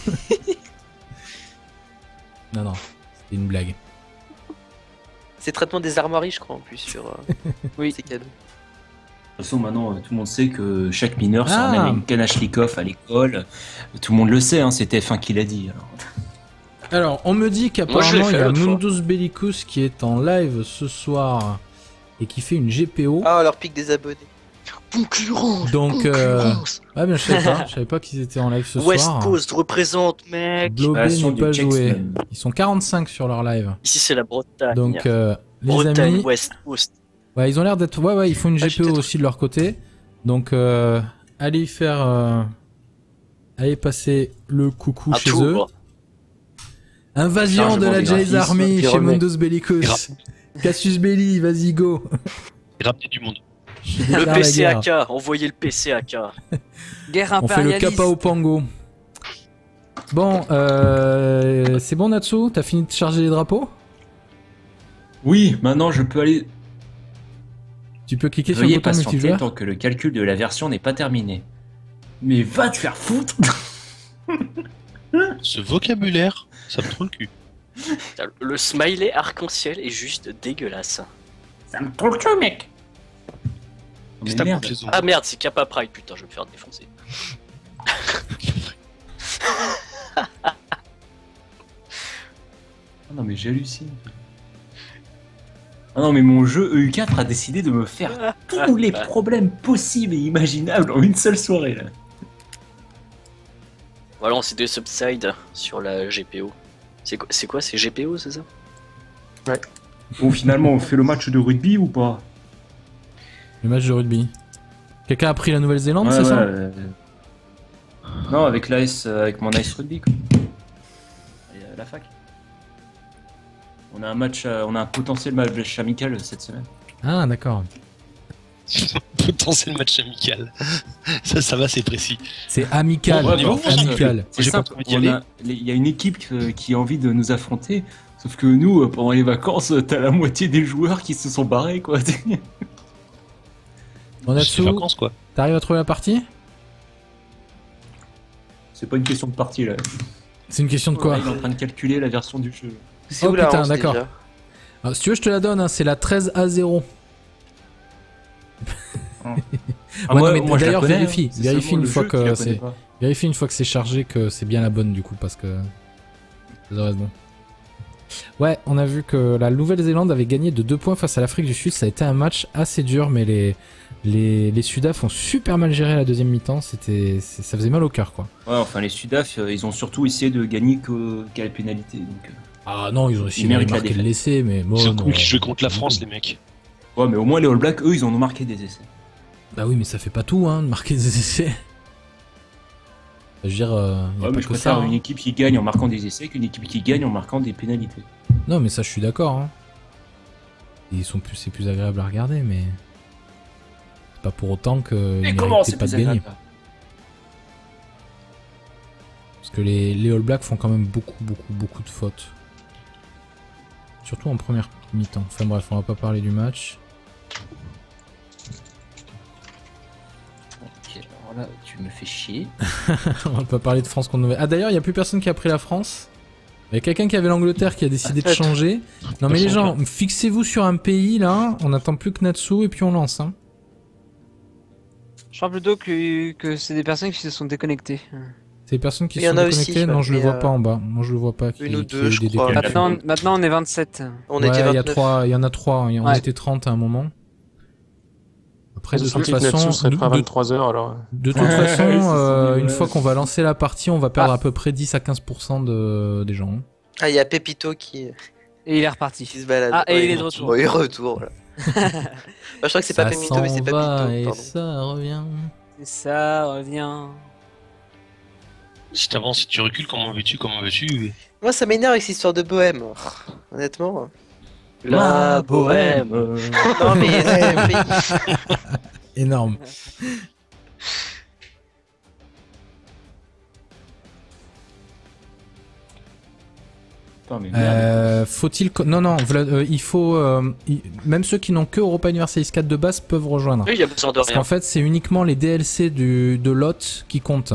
Speaker 1: Non, c'était une blague.
Speaker 4: C'est traitement des armoiries, je crois, en plus, sur
Speaker 6: Oui.
Speaker 4: ces cadeaux.
Speaker 5: De toute façon, maintenant, tout le monde sait que chaque mineur se
Speaker 1: Ah.
Speaker 5: ramène une Kalachnikov à l'école. Tout le monde le sait, hein, c'est TF1 qui l'a dit.
Speaker 1: Alors, on me dit
Speaker 2: Moi, je l'ai
Speaker 1: qu'apparemment il y
Speaker 2: fait
Speaker 1: a
Speaker 2: l'autre fois.
Speaker 1: Mundus Bellicus qui est en live ce soir et qui fait une GPO.
Speaker 4: Ah, leur pique des abonnés.
Speaker 2: Concurrence.
Speaker 1: Donc,
Speaker 2: concurrence.
Speaker 1: Ah ben je savais pas qu'ils étaient en live ce
Speaker 2: West
Speaker 1: soir.
Speaker 2: Coast représente, mec.
Speaker 1: Blobé
Speaker 5: Création
Speaker 1: n'est
Speaker 5: du
Speaker 1: pas
Speaker 5: Jackson.
Speaker 1: joué. Ils sont 45 sur leur live.
Speaker 2: Ici, c'est la Bretagne.
Speaker 1: Donc, les
Speaker 2: Bretagne,
Speaker 1: amis,
Speaker 2: West Coast.
Speaker 1: ouais, ils ont l'air d'être... Ouais, ils font une
Speaker 2: Ah, j'ai
Speaker 1: GPO
Speaker 2: peut-être-
Speaker 1: aussi de leur côté. Donc, allez y faire... Allez passer le coucou
Speaker 2: Un
Speaker 1: chez
Speaker 2: tour.
Speaker 1: eux. Invasion de
Speaker 5: Chargement
Speaker 1: la
Speaker 5: des
Speaker 1: Jays
Speaker 5: graphismes,
Speaker 1: Army
Speaker 7: puis
Speaker 1: chez
Speaker 7: remet.
Speaker 1: Mundus Bellicus. Cassius Belli, vas-y go.
Speaker 3: Ramener du monde.
Speaker 1: Je
Speaker 2: Le
Speaker 1: déclare la guerre.
Speaker 2: PCAK, envoyez le PCAK.
Speaker 6: Guerre
Speaker 1: On fait le
Speaker 6: impérialiste.
Speaker 1: Kappa au Pango. Bon, c'est bon Natsu, t'as fini de charger les drapeaux?
Speaker 5: Oui, maintenant je peux aller.
Speaker 1: Tu peux cliquer sur le
Speaker 5: Veuillez
Speaker 1: bouton
Speaker 5: patienter
Speaker 1: multijoueur.
Speaker 5: tant que le calcul de la version n'est pas terminé. Mais va te faire foutre.
Speaker 3: Ce vocabulaire, ça me trouve le cul.
Speaker 2: Le smiley arc-en-ciel est juste dégueulasse.
Speaker 5: Ça me trouve le cul, mec. Mais
Speaker 3: Qu'est-ce que t'as
Speaker 5: merde.
Speaker 3: contre les ondes
Speaker 2: Ah merde, c'est Kappa Pride, putain, je vais me faire défoncer.
Speaker 5: Ah non mais j'hallucine. Ah non mais mon jeu EU4 a décidé de me faire tous les problèmes possibles et imaginables en une seule soirée là.
Speaker 2: Voilà, c'est des subsides sur la GPO. C'est quoi, c'est GPO, c'est ça?
Speaker 5: Bon finalement on fait le match de rugby ou pas?
Speaker 1: Le match de rugby. Quelqu'un a pris la Nouvelle-Zélande,
Speaker 5: Ouais,
Speaker 1: c'est
Speaker 5: ouais,
Speaker 1: ça?
Speaker 5: Non avec l'AS, avec mon AS rugby quoi. Et, la fac. On a un match, on a un potentiel match amical cette semaine.
Speaker 1: Ah d'accord.
Speaker 3: Potentiel match amical. Ça va, c'est précis.
Speaker 1: C'est amical.
Speaker 3: Bon, niveau France,
Speaker 1: amical.
Speaker 5: C'est
Speaker 3: J'ai pas
Speaker 5: simple,
Speaker 3: envie d'y aller.
Speaker 5: il y a une équipe qui a envie de nous affronter, sauf que nous, pendant les vacances, t'as la moitié des joueurs qui se sont barrés, quoi.
Speaker 1: Bon,
Speaker 3: C'est
Speaker 1: Natsu,
Speaker 3: les vacances, quoi.
Speaker 1: t'arrives à trouver la partie?
Speaker 5: C'est pas une question de partie, là.
Speaker 1: C'est une question de quoi?
Speaker 5: Il est en train de calculer la version du jeu.
Speaker 4: C'est
Speaker 1: Oh,
Speaker 4: où la
Speaker 1: putain,
Speaker 4: 11
Speaker 1: d'accord.
Speaker 4: déjà
Speaker 1: Alors, si tu veux, je te la donne, hein, c'est la 13-0.
Speaker 5: Ah,
Speaker 1: Ouais,
Speaker 5: moi-
Speaker 1: non, mais
Speaker 5: moi, je la
Speaker 1: d'ailleurs,
Speaker 5: connais,
Speaker 1: vérifie.
Speaker 5: hein. C'est
Speaker 1: Vérifie
Speaker 5: seulement
Speaker 1: une
Speaker 5: le
Speaker 1: fois
Speaker 5: jeu
Speaker 1: que
Speaker 5: qui la
Speaker 1: c'est-
Speaker 5: connaît pas.
Speaker 1: Vérifie une fois que c'est chargé que c'est bien la bonne du coup parce que ça devrait être bon. Ouais, on a vu que la Nouvelle-Zélande avait gagné de 2 points face à l'Afrique du Sud. Ça a été un match assez dur, mais les Sudaf ont super mal géré la deuxième mi-temps. Ça faisait mal au cœur quoi.
Speaker 5: Ouais, enfin, les Sudaf, ils ont surtout essayé de gagner qu'à la pénalité. Donc,
Speaker 1: Ah non, ils ont essayé
Speaker 5: Ils
Speaker 1: de
Speaker 5: méritent la
Speaker 1: marquer le
Speaker 5: défaite.
Speaker 1: laisser, mais bon.
Speaker 3: Ils ont
Speaker 1: non,
Speaker 3: cru qu'ils jouaient contre la France, les mecs.
Speaker 5: ouais, mais au moins, les All Blacks, eux, ils en ont marqué des essais.
Speaker 1: Bah oui, mais ça fait pas tout, hein, de marquer des essais. Je veux dire, y a
Speaker 5: Ouais,
Speaker 1: pas
Speaker 5: mais je
Speaker 1: que
Speaker 5: préfère
Speaker 1: ça. Hein.
Speaker 5: une équipe qui gagne en marquant des essais qu'une équipe qui gagne en marquant des pénalités.
Speaker 1: Non, mais ça, je suis d'accord. Hein. C'est plus agréable à regarder, mais c'est pas pour autant que
Speaker 5: Mais
Speaker 1: ils
Speaker 5: comment
Speaker 1: méritaient
Speaker 5: c'est
Speaker 1: pas
Speaker 5: plus
Speaker 1: de gagner.
Speaker 5: agréable?
Speaker 1: Parce que les All Blacks font quand même beaucoup de fautes. Surtout en première mi-temps. Enfin bref, on va pas parler du match.
Speaker 5: Ok, alors là, tu me fais chier.
Speaker 1: On va pas parler de France contre Nouvelle. Ah d'ailleurs, il y a plus personne qui a pris la France. Il y a quelqu'un qui avait l'Angleterre qui a décidé de changer. Non mais les gens, fixez-vous sur un pays là. On attend plus que Natsu et puis on lance. Hein.
Speaker 6: Je crois plutôt que c'est des personnes qui se sont déconnectées.
Speaker 1: C'est les personnes qui
Speaker 4: Il y
Speaker 1: sont
Speaker 4: en a
Speaker 1: déconnectées.
Speaker 4: aussi,
Speaker 1: Non, je le
Speaker 4: mais,
Speaker 1: vois pas en bas. Moi, je le vois pas.
Speaker 4: une ou
Speaker 1: qu'il y
Speaker 4: deux,
Speaker 1: ait
Speaker 4: je
Speaker 1: des
Speaker 4: crois.
Speaker 1: déconnections.
Speaker 6: Maintenant, on est 27.
Speaker 4: On
Speaker 1: Ouais,
Speaker 4: était
Speaker 1: il y a
Speaker 4: 29.
Speaker 1: trois, il y en a 3. On
Speaker 6: Ouais.
Speaker 1: était 30 à un moment. Après, de
Speaker 7: Je
Speaker 1: toute
Speaker 7: sentais que Natsu
Speaker 1: façon,
Speaker 7: serait prêt à 23h alors.
Speaker 1: de toute
Speaker 5: Ouais,
Speaker 1: façon,
Speaker 5: c'est son
Speaker 1: une
Speaker 5: image.
Speaker 1: fois qu'on va lancer la partie, on va perdre à peu près 10 à 15% des gens.
Speaker 4: Ah, il y a Pépito qui
Speaker 6: Et il est reparti.
Speaker 4: se balade.
Speaker 6: Ah, et
Speaker 4: Ouais,
Speaker 6: il est de retour.
Speaker 4: Ouais, il retourne. Là. Bah, je crois que c'est pas
Speaker 1: Ça
Speaker 4: Pépito, mais c'est
Speaker 1: s'en
Speaker 4: Papito.
Speaker 1: va et
Speaker 4: Pardon.
Speaker 1: ça revient.
Speaker 6: Et ça revient.
Speaker 3: Si t'avances, si tu recules, comment veux-tu
Speaker 4: Moi, ça m'énerve avec cette histoire de bohème. Honnêtement.
Speaker 2: La bohème.
Speaker 4: Non, mais c'est mon pays.
Speaker 1: Énorme.
Speaker 5: Putain, mais merde.
Speaker 1: Faut-il... Non, il faut... même ceux qui n'ont que Europa Universalis 4 de base peuvent rejoindre.
Speaker 2: Oui, il y a besoin de
Speaker 1: Parce
Speaker 2: rien.
Speaker 1: qu'en fait, c'est uniquement les DLC de lot qui comptent.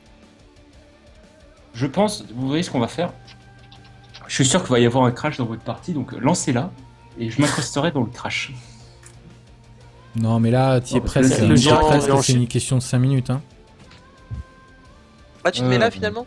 Speaker 5: Je pense, vous voyez ce qu'on va faire. Je suis sûr qu'il va y avoir un crash dans votre partie, donc lancez-la et je m'incrusterai dans le crash.
Speaker 1: Non, mais là, t'y es
Speaker 5: parce que
Speaker 1: presque.
Speaker 5: là,
Speaker 7: le
Speaker 1: T'y es
Speaker 7: géant,
Speaker 1: presque,
Speaker 7: il
Speaker 1: c'est une question de 5 minutes. Hein.
Speaker 4: Ah, tu te mets là finalement?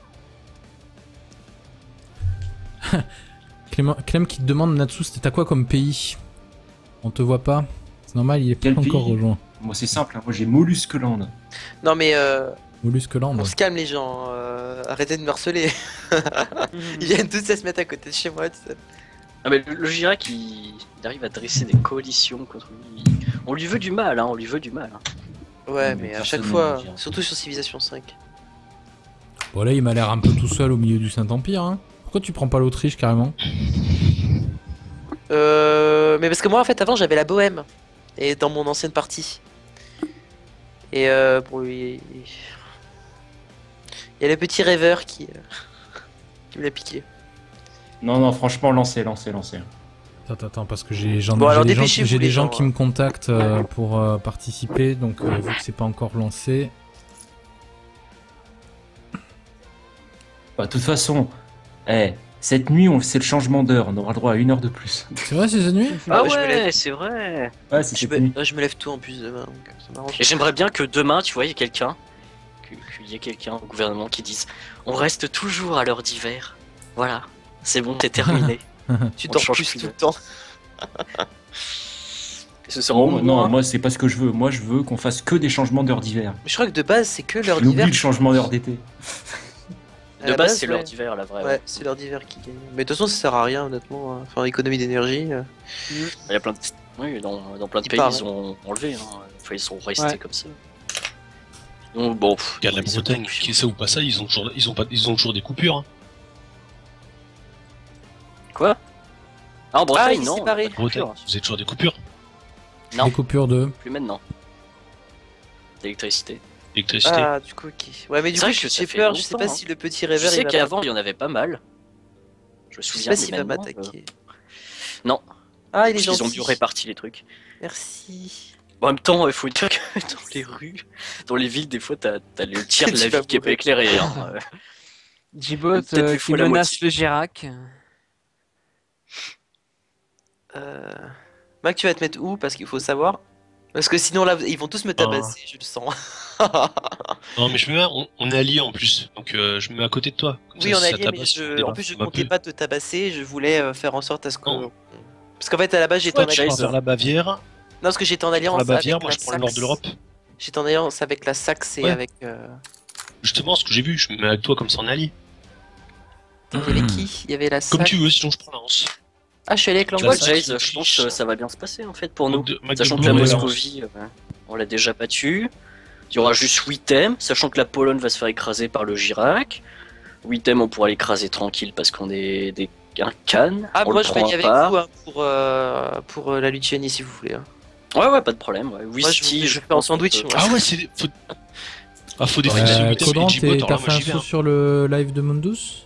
Speaker 1: Clem qui te demande, Natsu, t'as quoi comme pays? On te voit pas? C'est normal, il est pas
Speaker 5: Quel
Speaker 1: encore
Speaker 5: pays
Speaker 1: rejoint.
Speaker 5: Moi c'est simple, hein. Moi j'ai Mollusqueland.
Speaker 4: Non mais
Speaker 1: Mollusqueland.
Speaker 4: on se calme les gens, arrêtez de me harceler. Ils viennent tous à se mettre à côté de chez moi. Tu sais.
Speaker 2: Ah, mais le Girac, il arrive à dresser des coalitions contre lui. On lui veut du mal, hein, on lui veut du mal. Hein.
Speaker 4: Ouais,
Speaker 5: Mais
Speaker 4: mais à
Speaker 5: personne
Speaker 4: chaque
Speaker 5: ne
Speaker 4: fois,
Speaker 5: le dira.
Speaker 4: surtout sur Civilization 5.
Speaker 1: Bon, là, il m'a l'air un peu tout seul au milieu du Saint-Empire. Hein. Pourquoi tu prends pas l'Autriche carrément?
Speaker 4: Mais parce que moi en fait avant j'avais la Bohème et dans mon ancienne partie. Et bon, il y a le petit rêveur qui me l'a piqué.
Speaker 5: Non, franchement, lancez.
Speaker 1: Attends, parce que j'ai
Speaker 4: Bon, alors
Speaker 1: des gens,
Speaker 4: dépêchez-vous,
Speaker 1: j'ai des
Speaker 4: les
Speaker 1: gens
Speaker 4: gens,
Speaker 1: qui me contactent pour participer, donc vu que c'est pas encore lancé.
Speaker 5: Bah, de toute façon, cette nuit, c'est le changement d'heure. On aura le droit à 1 heure de plus.
Speaker 1: C'est vrai, c'est cette nuit?
Speaker 2: Ah
Speaker 4: ouais, je me lève.
Speaker 2: ouais, c'est vrai.
Speaker 5: Ouais, c'est cette nuit.
Speaker 4: Je me lève tôt en plus demain, donc ça m'arrange.
Speaker 2: Et j'aimerais bien que demain, tu vois, il y ait quelqu'un, qu'il y ait quelqu'un au gouvernement qui dise on reste toujours à l'heure d'hiver. Voilà, c'est bon, t'es terminé.
Speaker 4: Tu
Speaker 2: on
Speaker 4: dors
Speaker 2: change
Speaker 4: plus
Speaker 2: plus
Speaker 4: tout le
Speaker 2: de-
Speaker 4: temps.
Speaker 2: Et ce sera
Speaker 5: Non,
Speaker 2: au moins-
Speaker 5: non, moi c'est pas ce que je veux. Moi je veux qu'on fasse que des changements d'heure d'hiver.
Speaker 4: Mais je crois que de base c'est que l'heure
Speaker 5: J'oublie
Speaker 4: d'hiver.
Speaker 5: le changement d'heure d'été.
Speaker 4: À
Speaker 2: De
Speaker 4: la
Speaker 2: base, c'est
Speaker 4: ouais.
Speaker 2: l'heure d'hiver, la vraie.
Speaker 4: Ouais, c'est l'heure d'hiver qui gagne. Mais de toute façon ça sert à rien honnêtement. Enfin économie d'énergie.
Speaker 2: Il y a plein de... Oui, dans plein de
Speaker 4: Il
Speaker 2: pays,
Speaker 4: parle.
Speaker 2: ils ont enlevé. Hein. Enfin, ils sont restés
Speaker 6: Ouais.
Speaker 2: comme ça. Donc bon.
Speaker 3: Regarde la
Speaker 2: ils
Speaker 3: Bretagne,
Speaker 2: ont-
Speaker 3: qui est ça ou pas ça, ils ont toujours des coupures. Hein.
Speaker 2: Quoi? Ah, en Bretagne,
Speaker 4: il est
Speaker 2: non.
Speaker 4: séparé.
Speaker 2: pas de
Speaker 3: Bretagne,
Speaker 2: coupure.
Speaker 3: vous avez toujours des coupures.
Speaker 2: Non.
Speaker 1: Des coupures de...
Speaker 2: Plus maintenant. D'électricité.
Speaker 3: L'électricité.
Speaker 4: Ah du coup ok. Ouais mais du
Speaker 2: C'est
Speaker 4: coup
Speaker 2: vrai que ça
Speaker 4: j'ai
Speaker 2: fait
Speaker 4: peur, je sais
Speaker 2: longtemps,
Speaker 4: pas
Speaker 2: hein.
Speaker 4: si le petit
Speaker 2: Je
Speaker 4: rêveur
Speaker 2: sais
Speaker 4: il va
Speaker 2: qu'avant, il y en avait pas mal. Je me
Speaker 4: Je sais
Speaker 2: souviens,
Speaker 4: pas
Speaker 2: mais
Speaker 4: s'il va
Speaker 2: maintenant,
Speaker 4: m'attaquer.
Speaker 2: Non.
Speaker 4: Ah il est
Speaker 2: Parce qu'ils ont
Speaker 4: gentil.
Speaker 2: mieux réparti les trucs.
Speaker 4: Merci.
Speaker 2: Bon, en même temps, il faut dire que dans les rues, dans les villes, des fois, t'as le tiers de
Speaker 4: Tu
Speaker 2: la
Speaker 4: vas
Speaker 2: ville qui est pas
Speaker 4: mourir.
Speaker 2: éclairé. Hein.
Speaker 6: Jibot
Speaker 2: Peut-être des
Speaker 6: qui
Speaker 2: fois la
Speaker 6: menace
Speaker 2: moitié.
Speaker 6: le Girac.
Speaker 4: Mac tu vas te mettre où parce qu'il faut savoir. Parce que sinon là ils vont tous me tabasser, je le sens.
Speaker 3: Non, mais je me mets, on est alliés en plus, donc je me mets à côté de toi. Comme
Speaker 4: Oui
Speaker 3: ça,
Speaker 4: on
Speaker 3: si
Speaker 4: a
Speaker 3: ça
Speaker 4: lié mais
Speaker 3: tabasse, on
Speaker 4: en
Speaker 3: débat.
Speaker 4: plus je
Speaker 3: On va
Speaker 4: comptais
Speaker 3: plus-
Speaker 4: pas te tabasser, je voulais faire en sorte à ce que...
Speaker 3: Non.
Speaker 4: Parce qu'en fait à la base j'étais
Speaker 2: Ouais,
Speaker 4: en
Speaker 2: tu
Speaker 3: Je
Speaker 4: alliance...
Speaker 3: pars vers la Bavière,
Speaker 4: Non parce que j'étais en
Speaker 3: pour
Speaker 4: alliance
Speaker 3: la Bavière,
Speaker 4: avec
Speaker 3: moi
Speaker 4: la
Speaker 3: je prends le nord
Speaker 4: Saxe.
Speaker 3: de l'Europe.
Speaker 4: J'étais en alliance avec la Saxe et
Speaker 3: Ouais.
Speaker 4: avec...
Speaker 3: Justement, ce que j'ai vu, je me mets avec toi comme ça en allié.
Speaker 4: Il y avait qui? Il y avait la
Speaker 3: Comme
Speaker 4: Saxe...
Speaker 3: tu veux, sinon je prends l'avance.
Speaker 4: Ah je suis allé avec
Speaker 2: Tu
Speaker 3: La
Speaker 2: vois,
Speaker 3: Saxe,
Speaker 2: Jace, je
Speaker 3: l'Autriche.
Speaker 2: pense que ça va bien se passer en fait pour nous.
Speaker 3: Magdebourg,
Speaker 2: Sachant que la
Speaker 3: ouais,
Speaker 2: Moscovie, on l'a déjà battu. Il y aura juste 8 thèmes, sachant que la Pologne va se faire écraser par le Girac. 8 thèmes, on pourra l'écraser tranquille parce qu'on est un Cannes.
Speaker 4: Ah
Speaker 2: on
Speaker 4: moi
Speaker 2: le
Speaker 4: je vais
Speaker 2: prend
Speaker 4: y
Speaker 2: à
Speaker 4: avec
Speaker 2: part.
Speaker 4: vous hein, pour la Lituanie si vous voulez. Hein.
Speaker 2: Ouais, pas de problème. Ouais.
Speaker 4: Moi
Speaker 2: Whisky,
Speaker 4: je fais en sandwich. moi.
Speaker 3: Ah ouais, c'est. Faut définir
Speaker 1: Codran,
Speaker 3: Jibot, alors
Speaker 1: t'as
Speaker 3: là,
Speaker 1: fait
Speaker 3: moi
Speaker 1: un
Speaker 3: j'y vais.
Speaker 1: saut sur le live de Mundus?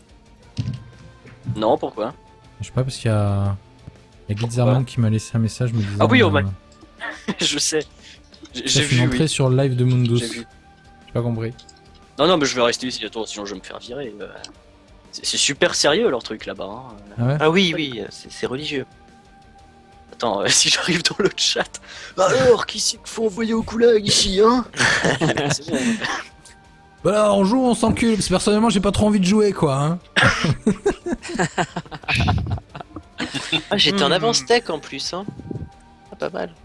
Speaker 2: Non, pourquoi?
Speaker 1: Je sais pas, parce qu'il y a... Il y a Guizerman qui m'a laissé un message me disant...
Speaker 2: Ah oui, Romain. Je sais. J'ai
Speaker 1: J'ai
Speaker 2: vu,
Speaker 1: entrée
Speaker 2: oui.
Speaker 1: sur le live de Mundus.
Speaker 2: J'ai vu.
Speaker 1: J'ai pas compris.
Speaker 2: Non, mais je vais rester ici, attends, sinon je vais me faire virer. C'est super sérieux leur truc là-bas. Hein.
Speaker 1: Ah ouais?
Speaker 4: Ah oui, c'est religieux.
Speaker 2: Attends, si j'arrive dans le chat. Alors, qui c'est qu'il faut envoyer au goulag ici, hein? C'est bon.
Speaker 1: Voilà, on joue, on s'encule. Parce que personnellement, j'ai pas trop envie de jouer, quoi. Hein.
Speaker 4: Ah j'étais en avance tech en plus hein. Ah pas mal.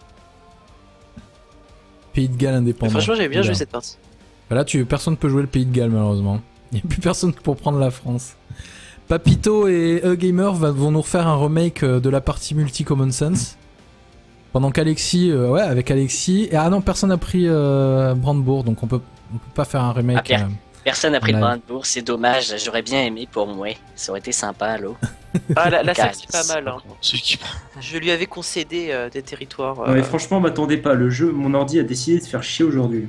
Speaker 1: Pays de Galles
Speaker 4: Mais
Speaker 1: indépendant.
Speaker 4: franchement j'avais bien
Speaker 1: Oula.
Speaker 4: joué cette partie.
Speaker 1: Là, personne peut jouer le Pays de Galles, malheureusement. Il n'y a plus personne pour prendre la France. Papito et E-Gamer vont nous refaire un remake de la partie multi Common Sense. Pendant qu'Alexis, ouais, avec Alexis. Et ah non, personne n'a pris Brandebourg, donc on peut pas faire un remake.
Speaker 2: Ah, Pierre. Personne n'a pris le
Speaker 1: Ouais.
Speaker 2: Brandebourg, c'est dommage, j'aurais bien aimé pour moi. Ça aurait été sympa, allô.
Speaker 4: Ah là ça
Speaker 2: Casse.
Speaker 4: c'est pas mal hein.
Speaker 3: Celui qui prend.
Speaker 4: Je lui avais concédé des territoires.
Speaker 5: Non, mais franchement, m'attendez pas. Le jeu, mon ordi a décidé de se faire chier aujourd'hui.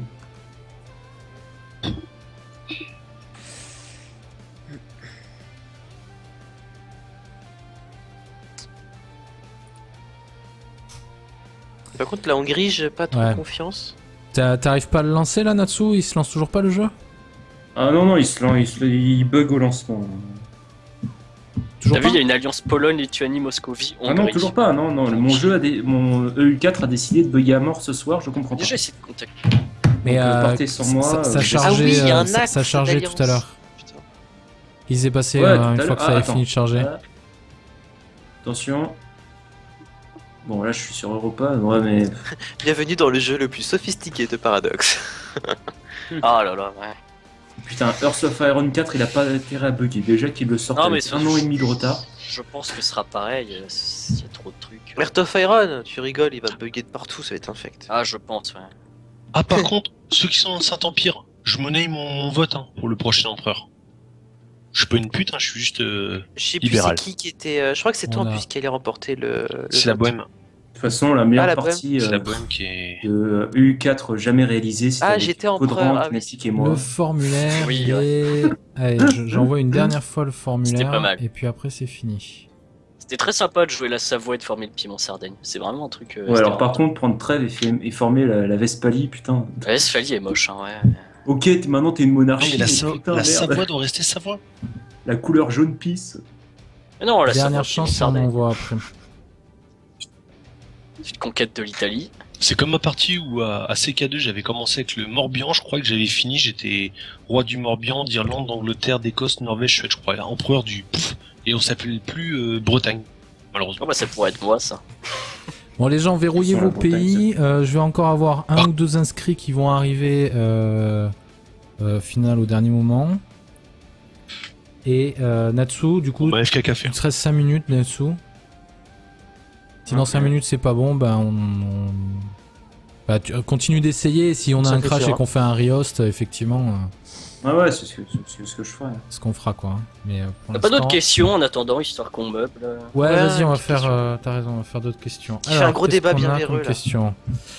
Speaker 4: Par contre, la Hongrie, j'ai pas trop
Speaker 1: Ouais.
Speaker 4: confiance.
Speaker 1: T'arrives pas à le lancer là, Natsu? Il se lance toujours pas le jeu?
Speaker 5: Ah non, il bug au lancement.
Speaker 1: Toujours
Speaker 2: T'as
Speaker 1: pas?
Speaker 2: vu, il y a une alliance Pologne, Lituanie, Moscovie,
Speaker 5: Ah
Speaker 2: Hongrie.
Speaker 5: non, toujours pas. Non, mon EU4 a décidé de bugger à mort ce soir, je comprends pas.
Speaker 2: Déjà, essayé de contacter.
Speaker 1: Mais
Speaker 5: Donc, partez sans moi,
Speaker 1: ça
Speaker 5: je-
Speaker 1: chargeait,
Speaker 4: Ah oui, il y a un
Speaker 1: ça
Speaker 4: acte
Speaker 1: chargeait
Speaker 4: d'alliance.
Speaker 1: tout à l'heure.
Speaker 4: Putain.
Speaker 1: Il s'est passé
Speaker 5: Ouais, tout à
Speaker 1: une
Speaker 5: l'heure.
Speaker 1: fois que ça avait
Speaker 5: Attends.
Speaker 1: fini de charger.
Speaker 5: Ah. Attention. Bon, là, je suis sur Europa. Ouais, mais.
Speaker 4: Bienvenue dans le jeu le plus sophistiqué de Paradox.
Speaker 2: Ah là là, ouais.
Speaker 5: Putain, Earth of Iron 4, il a pas intérêt à bugger. Déjà qu'il le sort
Speaker 2: Non, mais
Speaker 5: avec 1 an et demi de retard.
Speaker 2: Je pense que ce sera pareil, il y a trop de trucs.
Speaker 4: Earth of Iron, tu rigoles, il va bugger de partout, ça va être infect.
Speaker 2: Ah, je pense, ouais.
Speaker 3: Ah, par contre, ceux qui sont dans le Saint-Empire, je monnaie mon vote pour le prochain empereur. Je suis pas une pute, je suis juste.
Speaker 4: Je sais plus
Speaker 3: Libéral.
Speaker 4: c'est qui était. Je crois que c'est toi
Speaker 1: On
Speaker 4: en
Speaker 1: a-
Speaker 4: plus qui allait remporter le.
Speaker 3: C'est la
Speaker 4: vote.
Speaker 3: bohème.
Speaker 5: De toute façon, la meilleure
Speaker 4: Ah, la
Speaker 5: partie
Speaker 3: C'est la bohème qui est.
Speaker 5: de EU4 jamais réalisée, c'était
Speaker 4: Ah,
Speaker 5: avec
Speaker 4: j'étais empereur,
Speaker 5: Codran,
Speaker 4: ah oui.
Speaker 5: Knatic et moi.
Speaker 1: Le formulaire,
Speaker 2: Oui,
Speaker 1: il est... Allez, j'envoie une dernière fois le
Speaker 2: C'était
Speaker 1: formulaire,
Speaker 2: pas mal.
Speaker 1: et puis après c'est fini.
Speaker 2: C'était très sympa de jouer la Savoie et de former le piment Sardaigne. C'est vraiment un truc.
Speaker 5: Ouais, alors par contre, prendre trêve et former la Westphalie, putain.
Speaker 2: Ouais, Sfali est moche, hein, ouais.
Speaker 5: Ok, maintenant t'es une
Speaker 3: Non,
Speaker 5: monarchie.
Speaker 3: mais la,
Speaker 5: mais putain,
Speaker 3: la
Speaker 5: merde.
Speaker 3: Savoie doit rester Savoie.
Speaker 5: La couleur jaune pisse.
Speaker 2: Mais non, la
Speaker 1: Dernière
Speaker 2: Savoie,
Speaker 1: chance,
Speaker 2: piment
Speaker 1: on
Speaker 2: Sardaigne.
Speaker 1: envoie après.
Speaker 2: C'est une conquête de l'Italie.
Speaker 3: C'est comme ma partie où à CK2 j'avais commencé avec le Morbihan, je crois que j'avais fini, j'étais roi du Morbihan, d'Irlande, d'Angleterre, d'Écosse, Norvège, Suède, je crois, là, empereur du pouf, et on s'appelait plus Bretagne, malheureusement.
Speaker 2: Oh, bah, ça pourrait être moi, ça.
Speaker 1: Bon les gens, verrouillez
Speaker 5: Sur
Speaker 1: vos
Speaker 5: la Bretagne,
Speaker 1: pays, je vais encore avoir un ou deux inscrits qui vont arriver final au dernier moment. Et Natsu, du coup,
Speaker 3: Bah, FK Café.
Speaker 1: il te reste 5 minutes Natsu. Si dans 5 minutes c'est pas bon, bah bah, tu continue d'essayer, et si on a
Speaker 7: Ça
Speaker 1: un
Speaker 7: fait
Speaker 1: crash
Speaker 7: faire.
Speaker 1: et qu'on fait un rehost, effectivement,
Speaker 5: Ah ouais, c'est ce que je ferais.
Speaker 1: c'est ce qu'on fera quoi. Mais pour
Speaker 2: T'as pas d'autres
Speaker 1: l'instant-
Speaker 2: questions en attendant, histoire qu'on meuble
Speaker 1: Ouais,
Speaker 4: Ouais,
Speaker 1: vas-y, on va
Speaker 4: petite
Speaker 1: faire.
Speaker 4: question.
Speaker 1: T'as raison, on va faire d'autres questions.
Speaker 4: Qui fait un gros
Speaker 1: qu'est-ce
Speaker 4: débat
Speaker 1: qu'on
Speaker 4: bien
Speaker 1: a
Speaker 4: véreux,
Speaker 1: comme
Speaker 4: là.
Speaker 1: question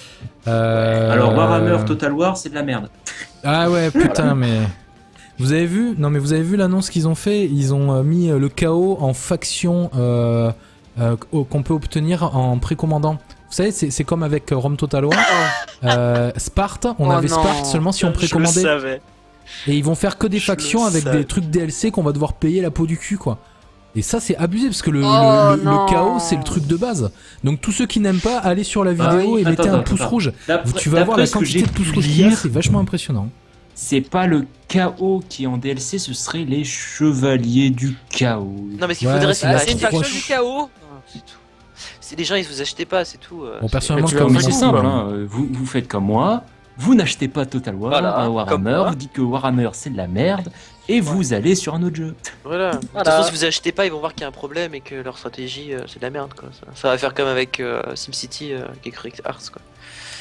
Speaker 5: Alors Warhammer Total War, c'est de la merde.
Speaker 1: Ah ouais, putain, mais. Vous avez vu? Non, mais vous avez vu l'annonce qu'ils ont fait? Ils ont mis le chaos en faction qu'on peut obtenir en précommandant. Vous savez, c'est comme avec Rome Total War. Sparte, on
Speaker 6: Oh
Speaker 1: avait
Speaker 6: non.
Speaker 1: Sparte seulement si on
Speaker 2: Je le
Speaker 1: précommandait.
Speaker 2: savais.
Speaker 1: Et ils vont faire que des
Speaker 2: Je
Speaker 1: factions
Speaker 2: le
Speaker 1: avec
Speaker 2: savais.
Speaker 1: des trucs DLC qu'on va devoir payer la peau du cul, quoi. Et ça, c'est abusé parce que le
Speaker 6: Oh non.
Speaker 1: chaos, c'est le truc de base. Donc, tous ceux qui n'aiment pas, allez sur la
Speaker 5: Ah
Speaker 1: vidéo
Speaker 5: oui,
Speaker 1: et mettez
Speaker 5: attends,
Speaker 1: un pouce
Speaker 5: attends.
Speaker 1: rouge.
Speaker 5: D'après-
Speaker 1: Tu vas voir la
Speaker 5: d'après ce que
Speaker 1: quantité
Speaker 5: j'ai
Speaker 1: de pouces
Speaker 5: pu
Speaker 1: rouges qu'il y a,
Speaker 5: lire,
Speaker 1: c'est vachement impressionnant.
Speaker 5: c'est pas le chaos qui est en DLC, ce serait les chevaliers du chaos.
Speaker 4: Non, mais ce qu'il
Speaker 1: Ouais,
Speaker 4: faudrait,
Speaker 1: c'est
Speaker 4: c'est
Speaker 1: la
Speaker 4: pas
Speaker 6: C'est une
Speaker 1: proche.
Speaker 6: faction du chaos.
Speaker 4: C'est tout. C'est les gens, ils vous achetez pas, c'est tout.
Speaker 1: Bon, personnellement,
Speaker 7: tu
Speaker 1: je
Speaker 7: vas
Speaker 1: comme
Speaker 7: au
Speaker 5: Mais c'est
Speaker 7: coup,
Speaker 5: simple,
Speaker 7: bah.
Speaker 5: hein. Vous faites comme moi, vous n'achetez pas Total War
Speaker 2: Voilà,
Speaker 5: à
Speaker 2: comme
Speaker 5: Warhammer,
Speaker 2: moi.
Speaker 5: vous dites que Warhammer c'est de la merde, et vous allez sur un autre jeu.
Speaker 4: Voilà. De toute
Speaker 2: Voilà.
Speaker 4: façon, si vous achetez pas, ils vont voir qu'il y a un problème et que leur stratégie, c'est de la merde, quoi. Ça va faire comme avec SimCity, Geek Arts, quoi.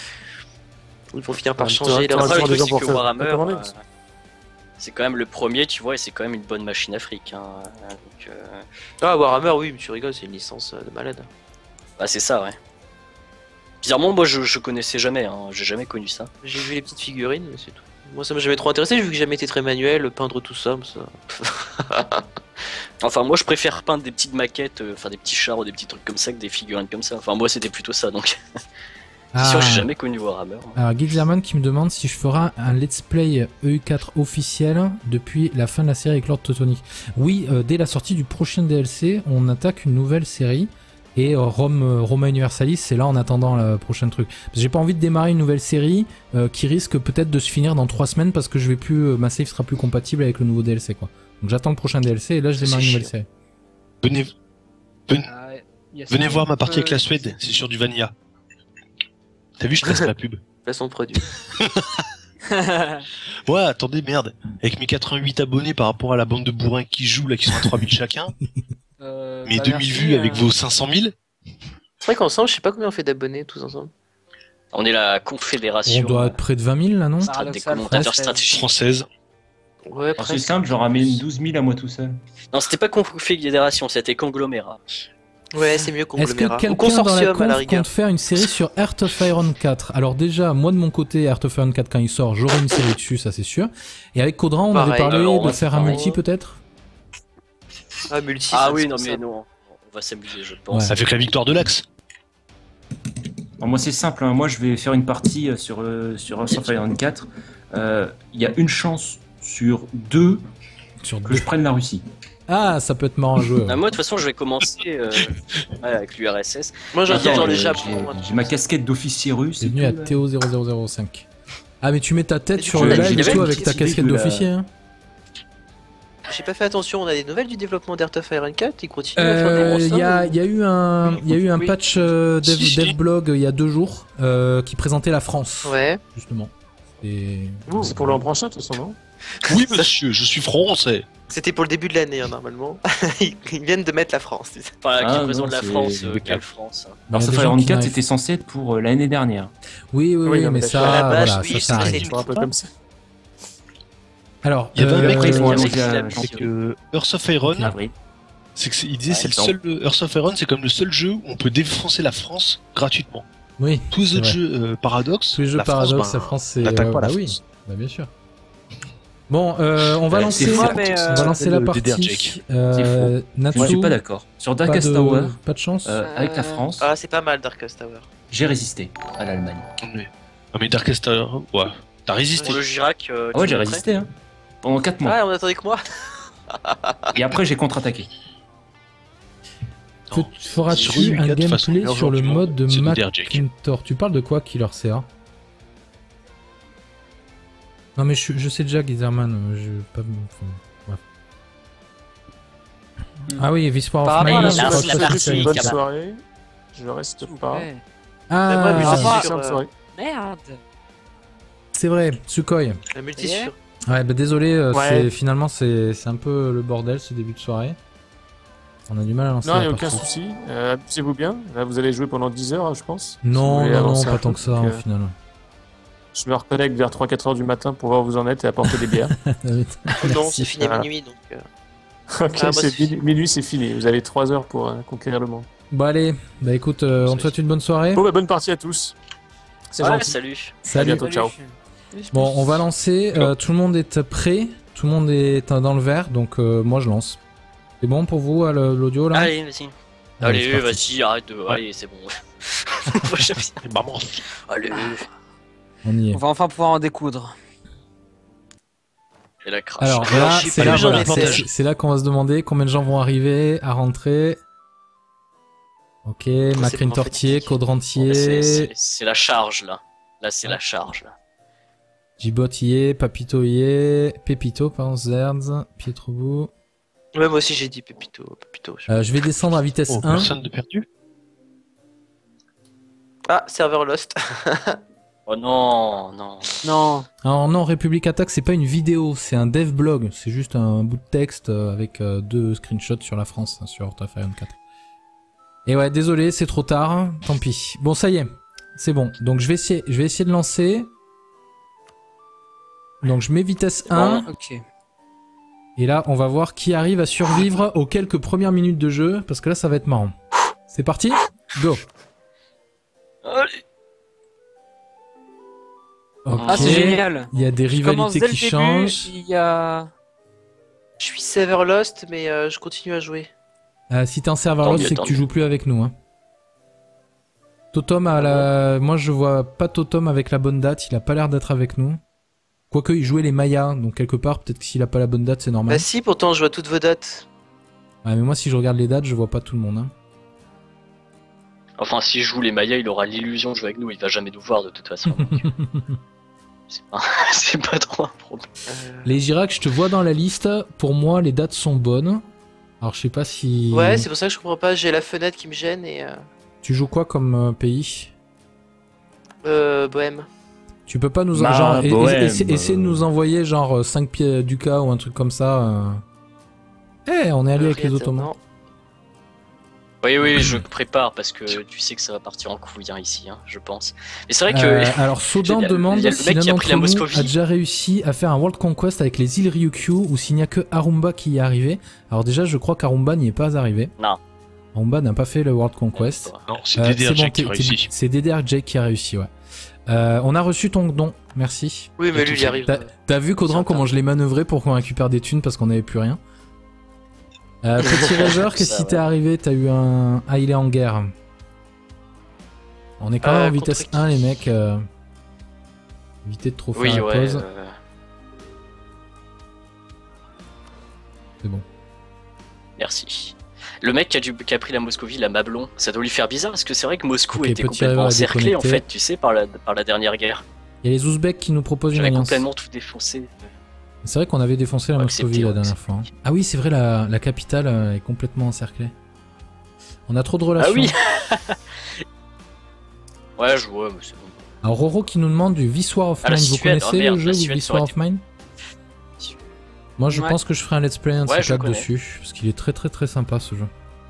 Speaker 4: Ils vont finir par
Speaker 7: Ouais,
Speaker 4: changer
Speaker 7: t'auras-
Speaker 4: leur
Speaker 2: Après, le
Speaker 7: des
Speaker 2: truc,
Speaker 7: gens
Speaker 2: c'est
Speaker 7: pour
Speaker 2: que
Speaker 7: faire
Speaker 2: Warhammer,
Speaker 7: la commande.
Speaker 2: c'est quand même le premier, tu vois, et c'est quand même une bonne machine Afrique. Hein. Donc,
Speaker 4: Ah, Warhammer, oui, mais tu rigoles, c'est une licence de malade.
Speaker 2: bah, c'est ça, ouais. Bizarrement, moi, je connaissais jamais, hein. J'ai jamais connu ça.
Speaker 4: J'ai vu les petites figurines, mais c'est tout. Moi, ça m'a jamais trop intéressé, vu que j'ai jamais été très manuel, peindre tout ça, ça.
Speaker 2: Enfin, moi, je préfère peindre des petites maquettes, enfin des petits chars ou des petits trucs comme ça que des figurines comme ça. Enfin, moi, c'était plutôt ça, donc. C'est sûr, j'ai jamais connu Warhammer.
Speaker 1: Alors, Guillerman qui me demande si je ferai un let's play EU4 officiel depuis la fin de la série avec Lord Teutonic. Oui, dès la sortie du prochain DLC, on attaque une nouvelle série. Et Roma Universalis, c'est là en attendant le prochain truc. Parce que j'ai pas envie de démarrer une nouvelle série qui risque peut-être de se finir dans 3 semaines parce que je vais plus, ma save sera plus compatible avec le nouveau DLC, quoi. Donc j'attends le prochain DLC et là je démarre une nouvelle série.
Speaker 3: Venez voir ma partie avec la Suède, c'est sur du Vanilla. T'as vu, je te laisse la pub.
Speaker 4: Placement de produit.
Speaker 3: Ouais, attendez, merde. Avec mes 88 abonnés par rapport à la bande de bourrins qui jouent, là, qui sont à 3000 chacun, mes 2000 vues avec vos 500 000,
Speaker 4: C'est vrai qu'ensemble, je sais pas combien on fait d'abonnés tous ensemble.
Speaker 2: On est la confédération
Speaker 1: On doit être près de 20 000 là, non?
Speaker 2: des
Speaker 6: Paradoxal,
Speaker 2: commentateurs
Speaker 6: presque.
Speaker 2: stratégiques.
Speaker 3: française.
Speaker 4: Ouais,
Speaker 5: Alors, c'est
Speaker 4: presque.
Speaker 5: simple, j'en ramène 12 000 à moi tout seul.
Speaker 2: Non, c'était pas confédération, c'était conglomérat.
Speaker 4: Ouais, c'est mieux
Speaker 1: Est-ce que
Speaker 4: conglomérat. Ou
Speaker 1: quelqu'un dans la
Speaker 4: consortium à la
Speaker 1: conf
Speaker 4: rigueur.
Speaker 1: compte faire une série sur Heart of Iron 4? Alors déjà, moi de mon côté, Heart of Iron 4 quand il sort, j'aurai une série dessus, ça c'est sûr. Et avec Codran, on avait
Speaker 4: Pareil.
Speaker 1: parlé
Speaker 2: Alors,
Speaker 1: de
Speaker 2: moi,
Speaker 1: faire
Speaker 2: c'est
Speaker 1: un
Speaker 2: pareil.
Speaker 1: multi peut-être?
Speaker 4: Ah, multi.
Speaker 2: Ah
Speaker 4: c'est
Speaker 2: oui, non mais
Speaker 4: indispensable.
Speaker 2: non, on va s'amuser, je pense.
Speaker 1: Ouais.
Speaker 3: Avec la victoire de l'Axe.
Speaker 5: Alors, moi, c'est simple. Hein. Moi, je vais faire une partie sur Hearts of Iron 4. Il y a une chance sur 2
Speaker 1: Sur
Speaker 5: que je prenne la Russie.
Speaker 1: Ah, ça peut être marrant à jouer.
Speaker 2: Ah, moi, de toute façon, je vais commencer ouais, avec l'URSS.
Speaker 4: Moi, j'attends
Speaker 2: Attends,
Speaker 4: le
Speaker 5: j'ai-
Speaker 4: Japon.
Speaker 5: J'ai ma casquette d'officier russe.
Speaker 1: C'est
Speaker 5: et
Speaker 1: venu à
Speaker 5: tout, là.
Speaker 1: Théo00005. Ah, mais tu mets ta tête
Speaker 4: Et du
Speaker 1: sur
Speaker 4: coup,
Speaker 1: le
Speaker 4: on a
Speaker 1: live
Speaker 4: dit-
Speaker 1: et tout
Speaker 4: il y avait
Speaker 1: avec
Speaker 4: une
Speaker 1: ta
Speaker 4: petite
Speaker 1: casquette
Speaker 5: idée de la-
Speaker 1: d'officier. Hein.
Speaker 4: J'ai pas fait attention, on a des nouvelles du développement d'Heart of Iron 4, ils continuent à faire des
Speaker 1: Il
Speaker 4: monstres.
Speaker 1: y a eu un
Speaker 4: Oui.
Speaker 1: patch
Speaker 3: Si.
Speaker 1: devblog il y a 2 jours qui présentait la France,
Speaker 4: Ouais.
Speaker 1: justement. Et...
Speaker 7: C'est pour l'an prochain, de toute façon, non?
Speaker 3: Oui, monsieur, je suis français.
Speaker 4: C'était pour le début de l'année, hein, normalement. Ils viennent de mettre la France. tu sais.
Speaker 2: Enfin,
Speaker 5: Ah,
Speaker 2: qui présente
Speaker 5: non,
Speaker 2: la
Speaker 5: c'est
Speaker 2: France,
Speaker 5: impeccable.
Speaker 2: quelle France hein.
Speaker 1: Mais il y a
Speaker 5: Hearts of
Speaker 1: des gens
Speaker 5: Iron
Speaker 1: qui
Speaker 5: 4,
Speaker 1: n'arrivent-
Speaker 5: c'était censé être pour l'année dernière.
Speaker 1: Oui,
Speaker 7: Oui, non,
Speaker 1: mais
Speaker 7: mais
Speaker 1: ça,
Speaker 4: à la base,
Speaker 1: voilà,
Speaker 4: oui,
Speaker 1: ça
Speaker 4: c'est-
Speaker 1: arrive.
Speaker 7: C'est un peu comme ça.
Speaker 1: Alors,
Speaker 3: Il y avait un mec
Speaker 5: après,
Speaker 3: qui
Speaker 5: ils ont
Speaker 2: c'est
Speaker 5: allongé
Speaker 2: qu'il a
Speaker 5: à
Speaker 2: mis-
Speaker 3: c'est que Hearts of Iron,
Speaker 5: avril.
Speaker 3: c'est que il disait
Speaker 5: Par
Speaker 3: c'est le
Speaker 5: exemple.
Speaker 3: seul Hearts of Iron, c'est comme le seul jeu où on peut défoncer la France gratuitement.
Speaker 1: oui,
Speaker 3: Tous les
Speaker 1: C'est
Speaker 3: autres
Speaker 1: vrai.
Speaker 3: jeux Paradox,
Speaker 1: tous les jeux
Speaker 3: la
Speaker 1: Paradox,
Speaker 3: France,
Speaker 1: la France, c'est...
Speaker 3: n'attaque pas la
Speaker 1: oui,
Speaker 3: France.
Speaker 1: bah, bien sûr. Bon, on va
Speaker 5: Ouais,
Speaker 1: lancer,
Speaker 5: c'est faux.
Speaker 6: Ouais, mais,
Speaker 1: on va lancer la
Speaker 3: le
Speaker 1: partie.
Speaker 3: DDR check.
Speaker 1: Natsu,
Speaker 5: Je ne suis pas d'accord. Sur
Speaker 1: pas
Speaker 5: Darkest
Speaker 1: de,
Speaker 5: Tower,
Speaker 1: pas de chance.
Speaker 5: avec la France,
Speaker 4: Ah, c'est pas mal Darkest Tower.
Speaker 5: j'ai résisté à l'Allemagne.
Speaker 3: Ah mais Darkest Tower, ouais, t'as résisté.
Speaker 2: Pour le Girac.
Speaker 5: Ah ouais,
Speaker 2: tu
Speaker 5: j'ai
Speaker 2: es prêt
Speaker 5: résisté, hein. Pendant 4 mois.
Speaker 4: Ah, on attendait que moi.
Speaker 5: Et après, j'ai contre-attaqué.
Speaker 3: Non.
Speaker 1: Feras-tu
Speaker 3: Sur
Speaker 1: un
Speaker 3: Ubisoft, de toute façon,
Speaker 1: gameplay sur le
Speaker 3: l'argent,
Speaker 1: mode de
Speaker 3: c'est le DDR check.
Speaker 1: McIntyre? Tu parles de quoi, Killer CA? Non mais je sais déjà, Gizerman, je pas... enfin, bref. Ah oui, Vispar
Speaker 6: Par
Speaker 1: of
Speaker 6: rapport à
Speaker 1: Mine,
Speaker 6: la
Speaker 1: je crois
Speaker 2: lance
Speaker 1: que
Speaker 2: la
Speaker 1: c'est
Speaker 2: partie,
Speaker 1: ça.
Speaker 7: Une bonne
Speaker 2: Cabane.
Speaker 7: soirée. Je reste pas.
Speaker 6: Ouais.
Speaker 1: Ah,
Speaker 4: Mais moi,
Speaker 7: Ah,
Speaker 4: je suis
Speaker 7: c'est
Speaker 4: sur,
Speaker 7: une soirée.
Speaker 6: Merde.
Speaker 1: c'est vrai, Sukhoi.
Speaker 4: La multi sur.
Speaker 1: Ouais, bah désolé,
Speaker 7: Ouais.
Speaker 1: finalement c'est un peu le bordel ce début de soirée. On a du mal à lancer
Speaker 7: Non, il
Speaker 1: la
Speaker 7: n'y a aucun
Speaker 1: partie.
Speaker 7: souci. Amusez-vous bien. Là, vous allez jouer pendant 10 heures, je pense. Si vous
Speaker 1: Non,
Speaker 7: voulez
Speaker 1: non,
Speaker 7: avancer un
Speaker 1: pas
Speaker 7: peu.
Speaker 1: tant que ça
Speaker 7: Donc,
Speaker 1: au final.
Speaker 7: Je me reconnecte vers 3-4 heures du matin pour voir où vous en êtes et apporter des bières.
Speaker 4: Non, c'est fini à
Speaker 7: Voilà.
Speaker 4: minuit donc.
Speaker 7: Ok,
Speaker 4: Ah, bah,
Speaker 7: c'est
Speaker 4: c'est-
Speaker 7: minuit, c'est fini. Vous avez 3 heures pour conquérir le monde.
Speaker 1: Bon allez, bah écoute, on te souhaite une bonne soirée.
Speaker 7: Bon, bah, bonne partie à tous. C'est
Speaker 2: Ouais,
Speaker 7: gentil.
Speaker 2: salut.
Speaker 7: À
Speaker 1: Salut.
Speaker 7: bientôt, ciao.
Speaker 1: Bon, on va lancer. Tout le monde est prêt. Tout le monde est dans le vert, donc moi je lance. C'est bon pour vous l'audio là?
Speaker 2: Allez, vas-y.
Speaker 1: Allez, c'est
Speaker 2: Allez,
Speaker 1: parti.
Speaker 2: vas-y, arrête de. Allez, c'est bon.
Speaker 3: Maman.
Speaker 2: Allez.
Speaker 1: On y est.
Speaker 6: On va enfin pouvoir en découdre.
Speaker 2: Et la crache.
Speaker 1: Alors
Speaker 2: Alors,
Speaker 1: là,
Speaker 2: je sais
Speaker 1: c'est
Speaker 2: pas,
Speaker 1: là,
Speaker 2: j'en
Speaker 1: voilà,
Speaker 2: ai fait.
Speaker 1: c'est là qu'on va se demander combien de gens vont arriver à rentrer. Ok, Macrine
Speaker 4: bon,
Speaker 1: Tortier,
Speaker 4: en fait,
Speaker 1: Code
Speaker 2: Bon,
Speaker 1: Rentier,
Speaker 2: c'est la charge là. Là, c'est la charge là.
Speaker 1: Jibot y est, Papito y est, Pépito, pardon, Zerds, Pietrobou.
Speaker 4: Ouais, moi aussi j'ai dit Pépito. Pépito.
Speaker 1: Je vais descendre à vitesse
Speaker 3: Oh,
Speaker 1: 1.
Speaker 3: personne de perdu.
Speaker 4: Ah, serveur Lost.
Speaker 2: Oh non, non.
Speaker 6: Non.
Speaker 1: Alors non, République Attack, c'est pas une vidéo, c'est un dev blog. C'est juste un bout de texte avec 2 screenshots sur la France, hein, sur Hearts of Iron 4. Et ouais, désolé, c'est trop tard, hein, tant pis. Bon, ça y est, c'est bon. Donc je vais essayer de lancer. Donc je mets vitesse 1.
Speaker 6: Ok.
Speaker 1: Et là, on va voir qui arrive à survivre aux quelques premières minutes de jeu, parce que là, ça va être marrant. C'est parti? Go!
Speaker 2: Allez.
Speaker 1: Ok.
Speaker 6: Ah, c'est génial.
Speaker 1: Il y a des
Speaker 6: Je commence
Speaker 1: rivalités
Speaker 6: dès le
Speaker 1: qui
Speaker 6: début,
Speaker 1: changent.
Speaker 6: Il y a...
Speaker 4: Je suis serveur Lost, mais je continue à jouer.
Speaker 1: Si t'es en serveur
Speaker 2: Tant
Speaker 1: lost,
Speaker 2: mieux,
Speaker 1: c'est que
Speaker 2: tant
Speaker 1: tu
Speaker 2: mieux.
Speaker 1: joues plus avec nous. Hein. Totom a la... Moi, je vois pas Totom avec la bonne date. Il a pas l'air d'être avec nous. Quoique, il jouait les Mayas. Donc, quelque part, peut-être que s'il a pas la bonne date, c'est normal.
Speaker 4: Bah si, pourtant je vois toutes vos dates.
Speaker 1: Ouais, mais moi, si je regarde les dates, je vois pas tout le monde. Hein.
Speaker 2: Enfin, s'il joue les Mayas, il aura l'illusion de jouer avec nous. Il va jamais nous voir de toute façon. donc, c'est pas trop un problème.
Speaker 1: Les Girac, je te vois dans la liste. Pour moi, les dates sont bonnes. Alors, je sais pas si...
Speaker 4: Ouais, c'est pour ça que je comprends pas. J'ai la fenêtre qui me gêne et.
Speaker 1: Tu joues quoi comme pays?
Speaker 4: Bohème.
Speaker 1: Tu peux pas nous...
Speaker 5: Bah,
Speaker 1: genre,
Speaker 5: Bohème,
Speaker 1: essayer de nous envoyer genre 5 pieds du cas ou un truc comme ça. Eh, on est allé avec les Ottomans.
Speaker 4: Non.
Speaker 2: Oui, oui, je prépare parce que tu sais que ça va partir en couille hein, ici, hein, je pense. Mais c'est vrai que.
Speaker 1: Alors, Sodan
Speaker 2: Il y a
Speaker 1: demande
Speaker 2: le mec
Speaker 1: si l'un
Speaker 2: qui a pris la
Speaker 1: d'entre nous
Speaker 2: Moscovie.
Speaker 1: a déjà réussi à faire un World Conquest avec les îles Ryukyu ou s'il n'y a que Arumba qui y est arrivé. Alors déjà, je crois qu'Arumba n'y est pas arrivé.
Speaker 2: Non.
Speaker 1: Arumba n'a pas fait le World Conquest.
Speaker 3: Non, c'est
Speaker 1: C'est
Speaker 3: DDR
Speaker 1: bon,
Speaker 3: Jack qui a réussi.
Speaker 1: c'est DDR Jake qui a réussi, ouais. On a reçu ton don, merci.
Speaker 4: Oui, mais lui il y arrive.
Speaker 1: T'as vu, Caudran,
Speaker 4: c'est
Speaker 1: comment je l'ai manœuvré pour qu'on récupère des thunes parce qu'on n'avait plus rien. Petit Rager, qu'est-ce qui t'est arrivé? T'as eu un... Ah, il est en guerre. On est quand même en
Speaker 4: contre
Speaker 1: vitesse
Speaker 4: qui
Speaker 1: 1, les mecs. Évitez de trop faire
Speaker 2: Oui,
Speaker 1: la
Speaker 2: ouais.
Speaker 1: pause. C'est bon.
Speaker 2: Merci. Le mec qui a pris la Moscovie, la Mablon, ça doit lui faire bizarre parce que c'est vrai que Moscou
Speaker 1: Ok,
Speaker 2: était
Speaker 1: petit
Speaker 2: complètement
Speaker 1: erreur à
Speaker 2: encerclé en
Speaker 1: déconnecter.
Speaker 2: fait, tu sais, par la dernière guerre.
Speaker 1: Il y a les Ouzbeks qui nous proposent une
Speaker 2: J'avais
Speaker 1: alliance.
Speaker 2: complètement tout défoncé.
Speaker 1: C'est vrai qu'on avait défoncé la
Speaker 2: Faut
Speaker 1: Moscovie
Speaker 2: accepter,
Speaker 1: la
Speaker 2: ouais,
Speaker 1: dernière
Speaker 2: c'est-
Speaker 1: fois. hein. Ah oui, c'est vrai, la capitale est complètement encerclée. On a trop de relations.
Speaker 2: Ah oui. Ouais, je vois, mais c'est bon.
Speaker 1: Alors Roro qui nous demande du This War of
Speaker 2: Ah, la
Speaker 1: Mine. Vous
Speaker 2: Suède,
Speaker 1: connaissez
Speaker 2: oh merde,
Speaker 1: le jeu
Speaker 2: la
Speaker 1: du
Speaker 2: Suède,
Speaker 1: This
Speaker 2: ça
Speaker 1: War
Speaker 2: aurait
Speaker 1: of Mine? Moi je
Speaker 6: Ouais.
Speaker 1: pense que je ferai un let's play un de
Speaker 2: Ouais,
Speaker 1: ces
Speaker 2: je
Speaker 1: quatre
Speaker 2: connais.
Speaker 1: dessus. Parce qu'il est très très très sympa ce jeu.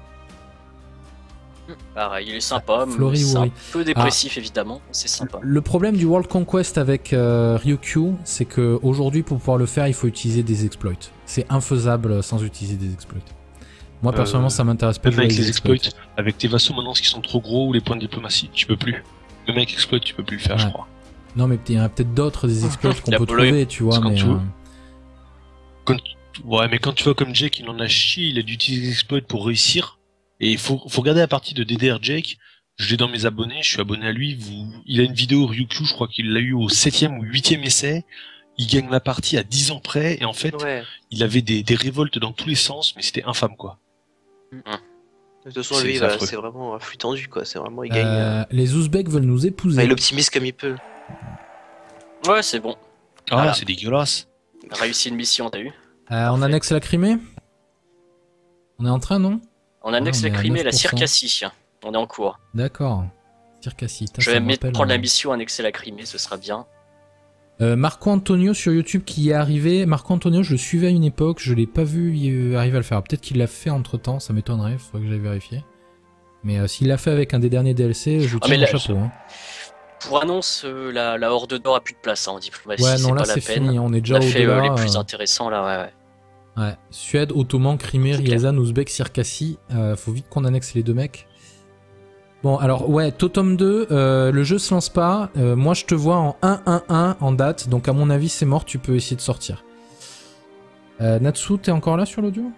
Speaker 2: Pareil, il est sympa, mais
Speaker 1: Flori
Speaker 2: c'est un
Speaker 1: Wori.
Speaker 2: peu dépressif évidemment, c'est sympa.
Speaker 1: Le problème du World Conquest avec Ryukyu, c'est que aujourd'hui pour pouvoir le faire, il faut utiliser des exploits. C'est infaisable sans utiliser des exploits. Moi personnellement, ça m'intéresse pas. de
Speaker 3: Même
Speaker 1: jouer
Speaker 3: avec les exploits, avec tes vassaux maintenant qui sont trop gros ou les points de diplomatie, tu peux plus. Même avec exploit, tu peux plus le faire, je
Speaker 1: Ouais.
Speaker 3: crois.
Speaker 1: Non mais il y en a peut-être d'autres des exploits qu'on
Speaker 2: La
Speaker 1: peut
Speaker 2: Pologne,
Speaker 1: trouver, tu vois.
Speaker 3: c'est quand
Speaker 1: Mais
Speaker 3: tu veux. Ouais, mais quand tu vois comme Jake, il en a chié, il a dû utiliser les exploits pour réussir. Et il faut regarder la partie de DDR Jake. Je l'ai dans mes abonnés, je suis abonné à lui. Il a une vidéo Ryukyu, je crois qu'il l'a eu au 7e ou 8e essai. Il gagne la partie à 10 ans près, et en fait,
Speaker 4: Ouais.
Speaker 3: il avait des révoltes dans tous les sens, mais c'était infâme, quoi.
Speaker 4: De toute façon,
Speaker 3: C'est
Speaker 4: lui,
Speaker 3: affreux.
Speaker 4: c'est vraiment un flux tendu, quoi. C'est vraiment, il gagne.
Speaker 1: les Ouzbeks veulent nous épouser.
Speaker 4: Enfin, il optimise comme il peut.
Speaker 2: Ouais, c'est bon.
Speaker 3: Ah,
Speaker 2: Voilà.
Speaker 3: c'est dégueulasse.
Speaker 2: Réussi une mission, t'as vu?
Speaker 1: On annexe la Crimée. On est en train, non?
Speaker 2: On annexe
Speaker 1: on est
Speaker 2: la
Speaker 1: à
Speaker 2: Crimée et la
Speaker 1: 9%.
Speaker 2: Circassie. On est en cours.
Speaker 1: D'accord. Circassie.
Speaker 2: Je vais prendre la mission, annexer la Crimée, ce sera bien.
Speaker 1: Marco Antonio sur YouTube qui y est arrivé. Marco Antonio, je le suivais à une époque, je l'ai pas vu arriver à le faire. Peut-être qu'il l'a fait entre temps, ça m'étonnerait, faudrait que j'aille vérifier. Mais s'il l'a fait avec un des derniers DLC, je tire
Speaker 2: mais
Speaker 1: mon
Speaker 2: là,
Speaker 1: chapeau. Hein.
Speaker 2: Pour annonce, la Horde d'Or a plus de place en diplomatie,
Speaker 1: Ouais, non,
Speaker 2: c'est
Speaker 1: là
Speaker 2: pas la
Speaker 1: c'est
Speaker 2: peine.
Speaker 1: fini, on est
Speaker 2: On
Speaker 1: déjà
Speaker 2: a fait
Speaker 1: au-delà.
Speaker 2: les plus intéressants là, ouais.
Speaker 1: Ouais, Suède, Ottoman, Crimée,
Speaker 2: C'est clair.
Speaker 1: Ryazan, Ouzbek, Circassie. Faut vite qu'on annexe les deux mecs. Bon, alors, ouais, Totem 2, le jeu se lance pas. Moi, je te vois en 1-1-1 en date. Donc, à mon avis, c'est mort. Tu peux essayer de sortir. Natsu, t'es encore là sur l'audio?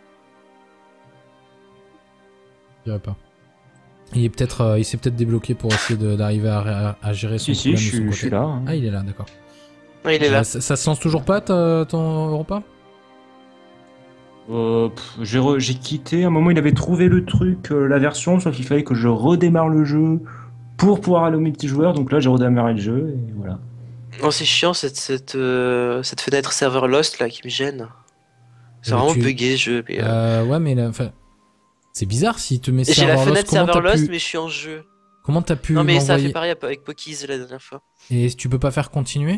Speaker 1: Je dirais pas. Il s'est peut-être débloqué pour essayer d'arriver à gérer son
Speaker 5: Si,
Speaker 1: problème de
Speaker 5: je
Speaker 1: son
Speaker 5: suis
Speaker 1: côté.
Speaker 5: là. hein.
Speaker 1: Ah, il est là, d'accord.
Speaker 4: Ouais, il est là.
Speaker 1: Ça se lance toujours pas, ton repas?
Speaker 5: J'ai quitté. À un moment, il avait trouvé le truc, la version, sauf qu'il fallait que je redémarre le jeu pour pouvoir aller au multijoueur. Donc là, j'ai redémarré le jeu et voilà.
Speaker 4: Oh, c'est chiant cette fenêtre serveur Lost là qui me gêne. C'est vraiment
Speaker 1: Tu-
Speaker 4: bugué ce jeu. Mais,
Speaker 1: Ouais, mais enfin, c'est bizarre s'il te met
Speaker 4: et j'ai la
Speaker 1: serveur lost.
Speaker 4: fenêtre
Speaker 1: Comment
Speaker 4: serveur
Speaker 1: t'as
Speaker 4: Lost,
Speaker 1: pu-
Speaker 4: mais je suis en jeu.
Speaker 1: Comment t'as pu
Speaker 4: Non, mais ça a
Speaker 1: m'envoyer-
Speaker 4: fait pareil avec Pokies la dernière fois.
Speaker 1: Et tu peux pas faire continuer?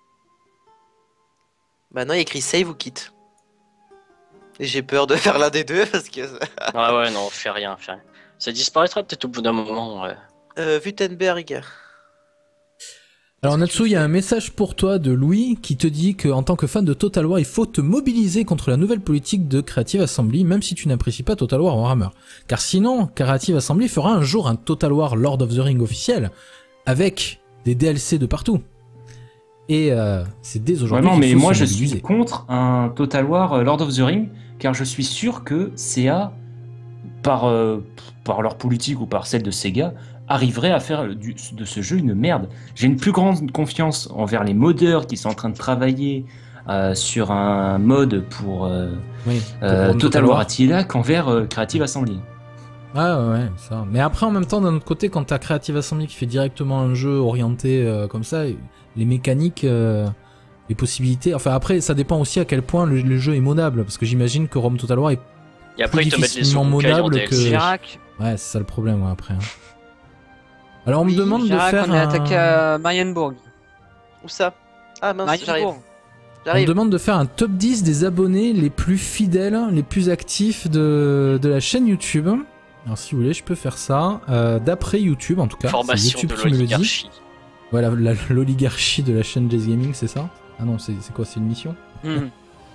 Speaker 4: Bah non, il y a écrit save ou quitte. Et j'ai peur de faire l'un des deux parce que.
Speaker 2: Ah ouais, non, fais rien. Ça disparaîtra peut-être au bout d'un moment. Ouais.
Speaker 4: Wittenberg.
Speaker 1: Alors
Speaker 4: Qu'est-ce que
Speaker 1: Natsu,
Speaker 4: tu
Speaker 1: il y a
Speaker 4: fais
Speaker 1: un message pour toi de Louis qui te dit qu'en tant que fan de Total War, il faut te mobiliser contre la nouvelle politique de Creative Assembly, même si tu n'apprécies pas Total War Warhammer. Car sinon, Creative Assembly fera un jour un Total War Lord of the Ring officiel, avec des DLC de partout. Et c'est dès aujourd'hui
Speaker 5: Vraiment,
Speaker 1: qu'il
Speaker 5: mais
Speaker 1: faut
Speaker 5: moi
Speaker 1: se
Speaker 5: je
Speaker 1: mobiliser.
Speaker 5: suis contre un Total War Lord of the Ring, car je suis sûr que CA, par leur politique ou par celle de Sega, arriverait à faire de ce jeu une merde. J'ai une plus grande confiance envers les modeurs qui sont en train de travailler sur un mode pour Total War Attila qu'envers Creative Assembly.
Speaker 1: Ouais, ça. Mais après, en même temps, d'un autre côté, quand t'as Creative Assembly qui fait directement un jeu orienté comme ça, les mécaniques, les possibilités... Enfin, après, ça dépend aussi à quel point le jeu est modable, parce que j'imagine que Rome Total War est
Speaker 2: Et après,
Speaker 1: plus
Speaker 2: ils te mettent les
Speaker 1: difficilement
Speaker 2: Urukai en
Speaker 1: modable
Speaker 2: DLC.
Speaker 1: que...
Speaker 6: Girac.
Speaker 1: Ouais, c'est ça le problème, ouais, après. Hein. Alors, on me
Speaker 6: Oui,
Speaker 1: demande
Speaker 6: Girac,
Speaker 1: de faire
Speaker 6: on est attaqué à Marienburg.
Speaker 4: Où ça? Ah mince, j'arrive.
Speaker 6: Marienburg.
Speaker 1: On me
Speaker 4: J'arrive.
Speaker 1: demande de faire un top 10 des abonnés les plus fidèles, les plus actifs de la chaîne YouTube. Alors, si vous voulez, je peux faire ça. D'après YouTube, en tout cas. C'est
Speaker 2: Formation
Speaker 1: YouTube
Speaker 2: de
Speaker 1: qui me le dit.
Speaker 2: l'oligarchie.
Speaker 1: Voilà, l'oligarchie de la chaîne Jazz Gaming, c'est ça? Ah non, c'est quoi? C'est une mission?
Speaker 6: Mhm.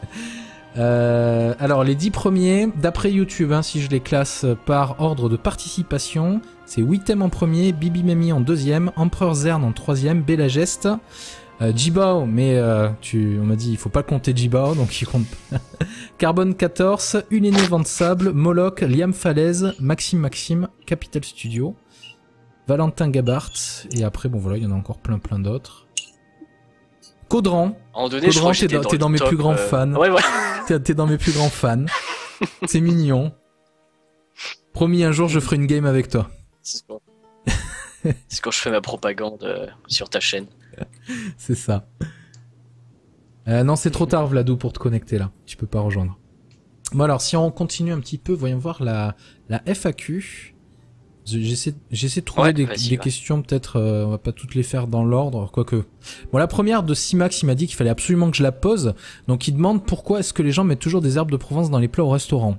Speaker 1: Alors, les 10 premiers, d'après YouTube, hein, si je les classe par ordre de participation, c'est Witem en premier, Bibi Memi en deuxième, Empereur Zern en troisième, Bella Geste, Jibao, mais on m'a dit il faut pas compter Jibao, donc il compte pas. Carbone 14, Uléné Vent de Sable, Moloch, Liam Falaise, Maxime, Capital Studio. Valentin Gabart. Et après, bon voilà, il y en a encore plein d'autres. Caudran.
Speaker 2: À un moment donné, je crois que j'étais
Speaker 1: t'es dans
Speaker 2: le
Speaker 1: mes
Speaker 2: top,
Speaker 1: plus grands fans.
Speaker 2: Ouais.
Speaker 1: T'es dans mes plus grands fans. C'est mignon. Promis, un jour, je ferai une game avec toi.
Speaker 2: C'est quand je fais ma propagande sur ta chaîne.
Speaker 1: C'est ça. Non, c'est trop tard, Vlado, pour te connecter là. Tu peux pas rejoindre. Bon alors, si on continue un petit peu, voyons voir la FAQ. J'essaie de trouver des questions, peut-être, on va pas toutes les faire dans l'ordre, quoique. Bon, la première de Simax, il m'a dit qu'il fallait absolument que je la pose. Donc il demande pourquoi est-ce que les gens mettent toujours des herbes de Provence dans les plats au restaurant.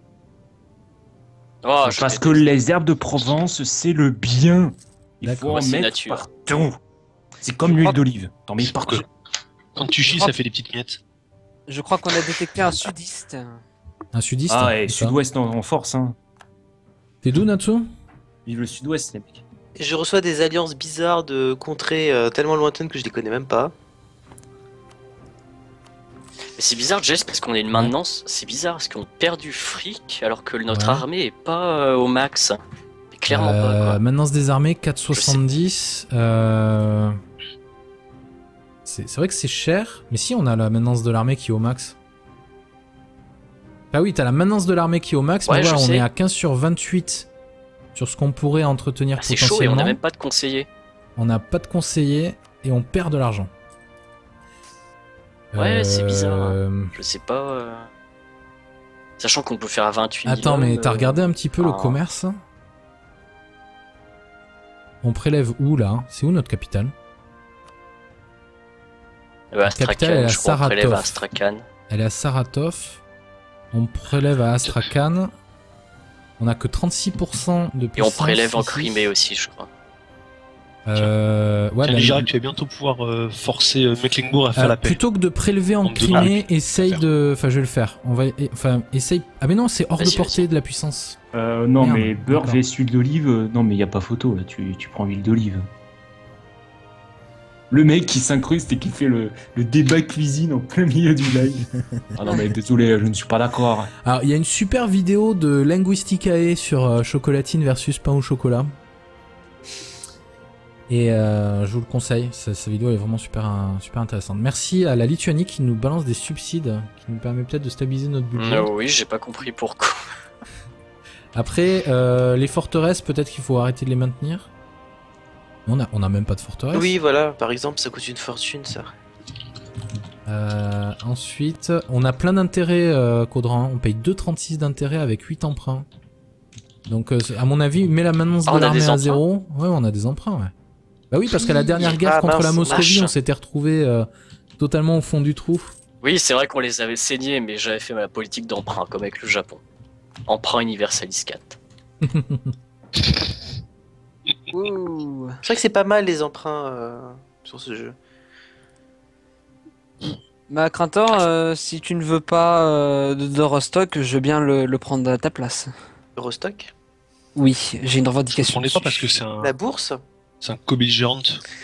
Speaker 2: Oh,
Speaker 5: parce que les herbes de Provence, c'est le bien. Il faut en mettre
Speaker 2: nature.
Speaker 5: partout. C'est comme l'huile d'olive. T'en mets partout.
Speaker 3: Quand tu chies, ça fait des petites miettes.
Speaker 6: Je crois qu'on a détecté un sudiste.
Speaker 1: Un sudiste?
Speaker 5: Ah, et sud-ouest en force, hein.
Speaker 1: T'es d'où, Natsu?
Speaker 5: Vive le sud-ouest, les mecs.
Speaker 4: Je reçois des alliances bizarres de contrées tellement lointaines que je les connais même pas.
Speaker 2: Mais c'est bizarre, Jess, parce qu'on est une maintenance. C'est bizarre, parce qu'on perd du fric alors que notre armée est pas au max. Mais clairement pas, quoi.
Speaker 1: Maintenance des armées, 4,70. C'est vrai que c'est cher, mais si on a la maintenance de l'armée qui est au max. Ah oui, t'as la maintenance de l'armée qui est au max, mais voilà, on est à 15 sur 28 sur ce qu'on pourrait entretenir
Speaker 2: c'est
Speaker 1: potentiellement.
Speaker 2: chaud et on n'a même pas de conseiller.
Speaker 1: On n'a pas de conseiller et on perd de l'argent.
Speaker 2: Ouais, c'est bizarre. Hein. Je sais pas. Sachant qu'on peut faire à 28 000
Speaker 1: Attends, mais t'as regardé un petit peu le commerce? On prélève où là? C'est où notre capitale?
Speaker 2: Astrakhan,
Speaker 1: elle est à
Speaker 2: je crois qu'on prélève à
Speaker 1: Saratov.
Speaker 2: Astrakhan.
Speaker 1: Elle est à Saratov. On prélève à Astrakhan. On a que 36% de puissance.
Speaker 2: Et on prélève en
Speaker 1: ici.
Speaker 2: Crimée aussi, je crois.
Speaker 1: Ouais,
Speaker 3: Tiens, Girac, tu vas bientôt pouvoir forcer Mecklenburg à faire la paix.
Speaker 1: Plutôt que de prélever en Crimée, essaye de... Enfin, je vais le faire. On va... Enfin, essaye... Ah mais non, c'est hors de portée de la puissance.
Speaker 5: Non,
Speaker 1: Merde,
Speaker 5: mais beurre
Speaker 1: d'accord.
Speaker 5: vs huile d'olive, non mais y a pas photo, là, tu prends huile d'olive. Le mec qui s'incruste et qui fait le débat cuisine en plein milieu du live. Ah non mais désolé, je ne suis pas d'accord.
Speaker 1: Alors, il y a une super vidéo de Linguisticae sur chocolatine versus pain au chocolat. Et je vous le conseille, sa vidéo elle est vraiment super intéressante. Merci à la Lituanie qui nous balance des subsides, qui nous permet peut-être de stabiliser notre budget.
Speaker 2: Oui, j'ai pas compris pourquoi.
Speaker 1: Après, les forteresses, peut-être qu'il faut arrêter de les maintenir. On a même pas de forteresse.
Speaker 4: Oui, voilà, par exemple, ça coûte une fortune, ça.
Speaker 1: Ensuite, on a plein d'intérêts, Caudran. On paye 2,36 d'intérêt avec 8 emprunts. Donc, à mon avis, mets la maintenance de l'armée à 0. Ouais, on a des emprunts, ouais. Bah oui, parce qu'à la dernière guerre contre la Moscovie, on s'était retrouvé totalement au fond du trou.
Speaker 2: Oui, c'est vrai qu'on les avait saignés, mais j'avais fait ma politique d'emprunt, comme avec le Japon. Emprunt Universalis 4.
Speaker 6: Ouh.
Speaker 4: C'est vrai que c'est pas mal les emprunts sur ce jeu.
Speaker 6: Bah, Crintor, si tu ne veux pas de Rostock, je veux bien le prendre à ta place.
Speaker 4: Rostock?
Speaker 6: Oui, j'ai une
Speaker 3: Je
Speaker 6: revendication.
Speaker 3: comprenais pas parce que c'est un,
Speaker 4: La bourse?
Speaker 3: c'est un co-belligérant.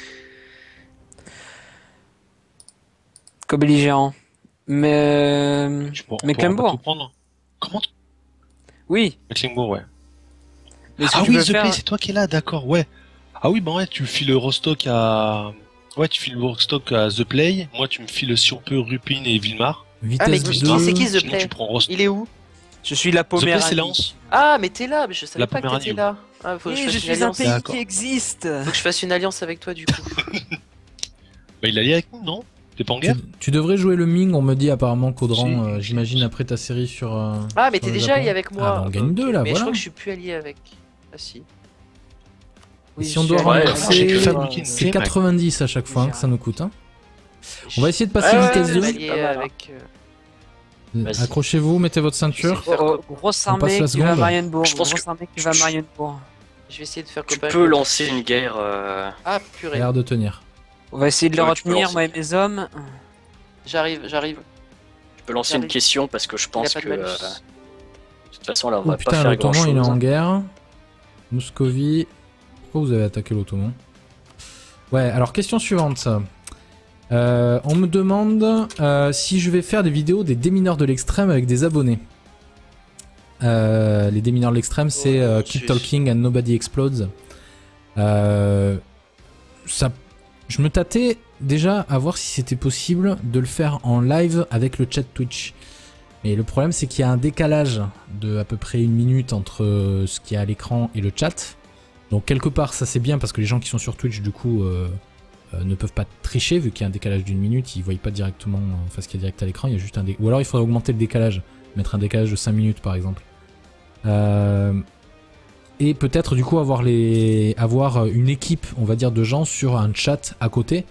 Speaker 6: Co-belligérant. Mais... Mecklenburg.
Speaker 3: Tout prendre. Comment
Speaker 6: Oui.
Speaker 3: Mecklenburg, ouais.
Speaker 6: Mais si
Speaker 3: Ah
Speaker 6: tu
Speaker 3: oui,
Speaker 6: veux
Speaker 3: The
Speaker 6: faire...
Speaker 3: Play, c'est toi qui es là, d'accord, ouais. Ah oui, bah ouais, tu files le Rostock à... Ouais, tu files le Rostock à The Play. Moi, tu me files, si on peut, Rupin et Vilmar.
Speaker 1: Vitesse
Speaker 4: Ah, mais
Speaker 1: de...
Speaker 4: c'est qui The
Speaker 3: Sinon,
Speaker 4: Play?
Speaker 3: tu prends Rostock.
Speaker 4: Il est où?
Speaker 6: Je suis la
Speaker 3: The Play,
Speaker 6: Poméranie.
Speaker 3: c'est Lens.
Speaker 4: Ah, mais t'es là, mais je savais
Speaker 3: La
Speaker 4: pas que t'étais
Speaker 3: Poméranie,
Speaker 4: là. Ah, faut que
Speaker 6: Oui,
Speaker 4: je fasse
Speaker 6: je
Speaker 4: une
Speaker 6: suis un
Speaker 4: alliance.
Speaker 6: pays
Speaker 3: D'accord.
Speaker 6: qui existe.
Speaker 4: Faut que je fasse une alliance avec toi, du coup.
Speaker 3: Bah, il est allié avec nous, non? T'es pas en guerre?
Speaker 1: Tu devrais jouer le Ming, on me dit apparemment, Caudran,
Speaker 3: Si.
Speaker 1: j'imagine après ta série sur...
Speaker 4: Ah, mais
Speaker 1: sur
Speaker 4: t'es
Speaker 1: le
Speaker 4: déjà
Speaker 1: Japon.
Speaker 4: allié avec moi.
Speaker 1: Ah, bah, on gagne deux, là,
Speaker 4: mais je
Speaker 1: voilà.
Speaker 4: crois que je suis plus allié avec. Ah, si.
Speaker 1: Et si on doit
Speaker 2: Ouais,
Speaker 1: rembourser,
Speaker 3: j'ai que fabriqué une
Speaker 1: c'est
Speaker 3: clé, mec.
Speaker 1: 90 à chaque fois que ça nous coûte. Hein. On va essayer de passer vitesse
Speaker 4: je
Speaker 1: 2.
Speaker 4: suis allié avec.
Speaker 2: Vas-y.
Speaker 1: Accrochez-vous, mettez votre ceinture.
Speaker 6: Grosse
Speaker 1: On passe
Speaker 6: armée
Speaker 1: la
Speaker 6: qui va à
Speaker 1: seconde.
Speaker 6: Marienbourg.
Speaker 2: Je pense
Speaker 6: Grosse
Speaker 2: que-
Speaker 6: armée qui va à Marienbourg.
Speaker 4: Je vais essayer de faire
Speaker 2: Tu
Speaker 4: copain.
Speaker 2: peux lancer une guerre.
Speaker 4: Ah,
Speaker 1: Ça a
Speaker 4: purée.
Speaker 1: l'air de tenir.
Speaker 6: On va essayer de les
Speaker 2: Ouais, tu peux
Speaker 6: retenir,
Speaker 2: lancer.
Speaker 6: moi et mes hommes.
Speaker 4: J'arrive.
Speaker 2: Tu peux lancer une question parce que je pense
Speaker 4: pas de
Speaker 2: que.
Speaker 4: malus.
Speaker 2: De toute façon, là, on
Speaker 1: Oh
Speaker 2: va pas
Speaker 1: putain,
Speaker 2: faire grand
Speaker 1: l'Ottoman il est
Speaker 2: chose.
Speaker 1: en guerre. Moscovie. Pourquoi vous avez attaqué l'Ottoman? Ouais, alors question suivante. On me demande si je vais faire des vidéos des démineurs de l'extrême avec des abonnés. Les démineurs de l'extrême, c'est Keep Talking and Nobody Explodes. Ça, je me tâtais déjà à voir si c'était possible de le faire en live avec le chat Twitch. Mais le problème, c'est qu'il y a un décalage de à peu près 1 minute entre ce qu'il y a à l'écran et le chat. Donc quelque part, ça c'est bien parce que les gens qui sont sur Twitch, du coup, ne peuvent pas tricher vu qu'il y a un décalage d'1 minute. Ils voient pas directement ce qu'il y a direct à l'écran. Il y a juste un ou alors il faudrait augmenter le décalage, mettre un décalage de 5 minutes par exemple. Et peut-être du coup avoir une équipe, on va dire, de gens sur un chat à côté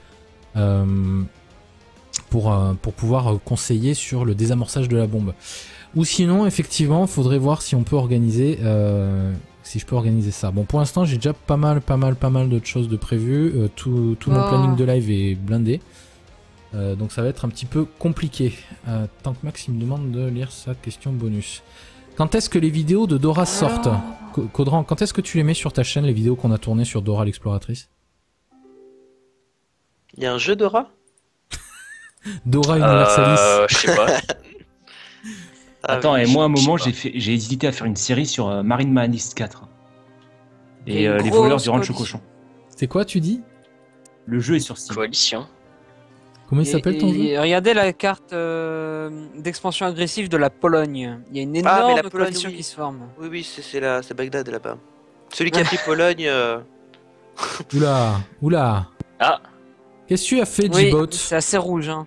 Speaker 1: pour pouvoir conseiller sur le désamorçage de la bombe. Ou sinon, effectivement, faudrait voir si on peut organiser, si je peux organiser ça. Bon, pour l'instant, j'ai déjà pas mal d'autres choses de prévues. Tout mon planning de live est blindé. Donc ça va être un petit peu compliqué. Tant que Max il me demande de lire sa question bonus. Quand est-ce que les vidéos de Dora sortent? Caudran, quand est-ce que tu les mets sur ta chaîne, les vidéos qu'on a tournées sur Dora l'exploratrice?
Speaker 4: Il y a un jeu Dora?
Speaker 1: Dora Universalis.
Speaker 2: Je sais pas.
Speaker 5: Attends,
Speaker 4: oui,
Speaker 5: et moi à un
Speaker 2: je sais
Speaker 5: moment
Speaker 2: pas.
Speaker 5: j'ai hésité à faire une série sur Marine Manist 4. Et
Speaker 6: Une
Speaker 5: les voleurs
Speaker 6: grosse
Speaker 5: du ranch au
Speaker 6: coalition.
Speaker 5: cochon.
Speaker 1: C'est quoi tu dis?
Speaker 5: Le jeu est sur Steam.
Speaker 2: Coalition.
Speaker 1: Comment il s'appelle ton jeu?
Speaker 6: Regardez la carte d'expansion agressive de la Pologne. Il y a une
Speaker 4: mais
Speaker 6: énorme
Speaker 4: la Pologne,
Speaker 6: coalition
Speaker 4: oui.
Speaker 6: qui se forme.
Speaker 4: Oui, c'est Bagdad là-bas. Celui qui a pris Pologne.
Speaker 1: Oula.
Speaker 2: Ah,
Speaker 1: Qu'est-ce que tu as fait,
Speaker 6: Oui,
Speaker 1: G-Bot?
Speaker 6: c'est assez rouge. Hein.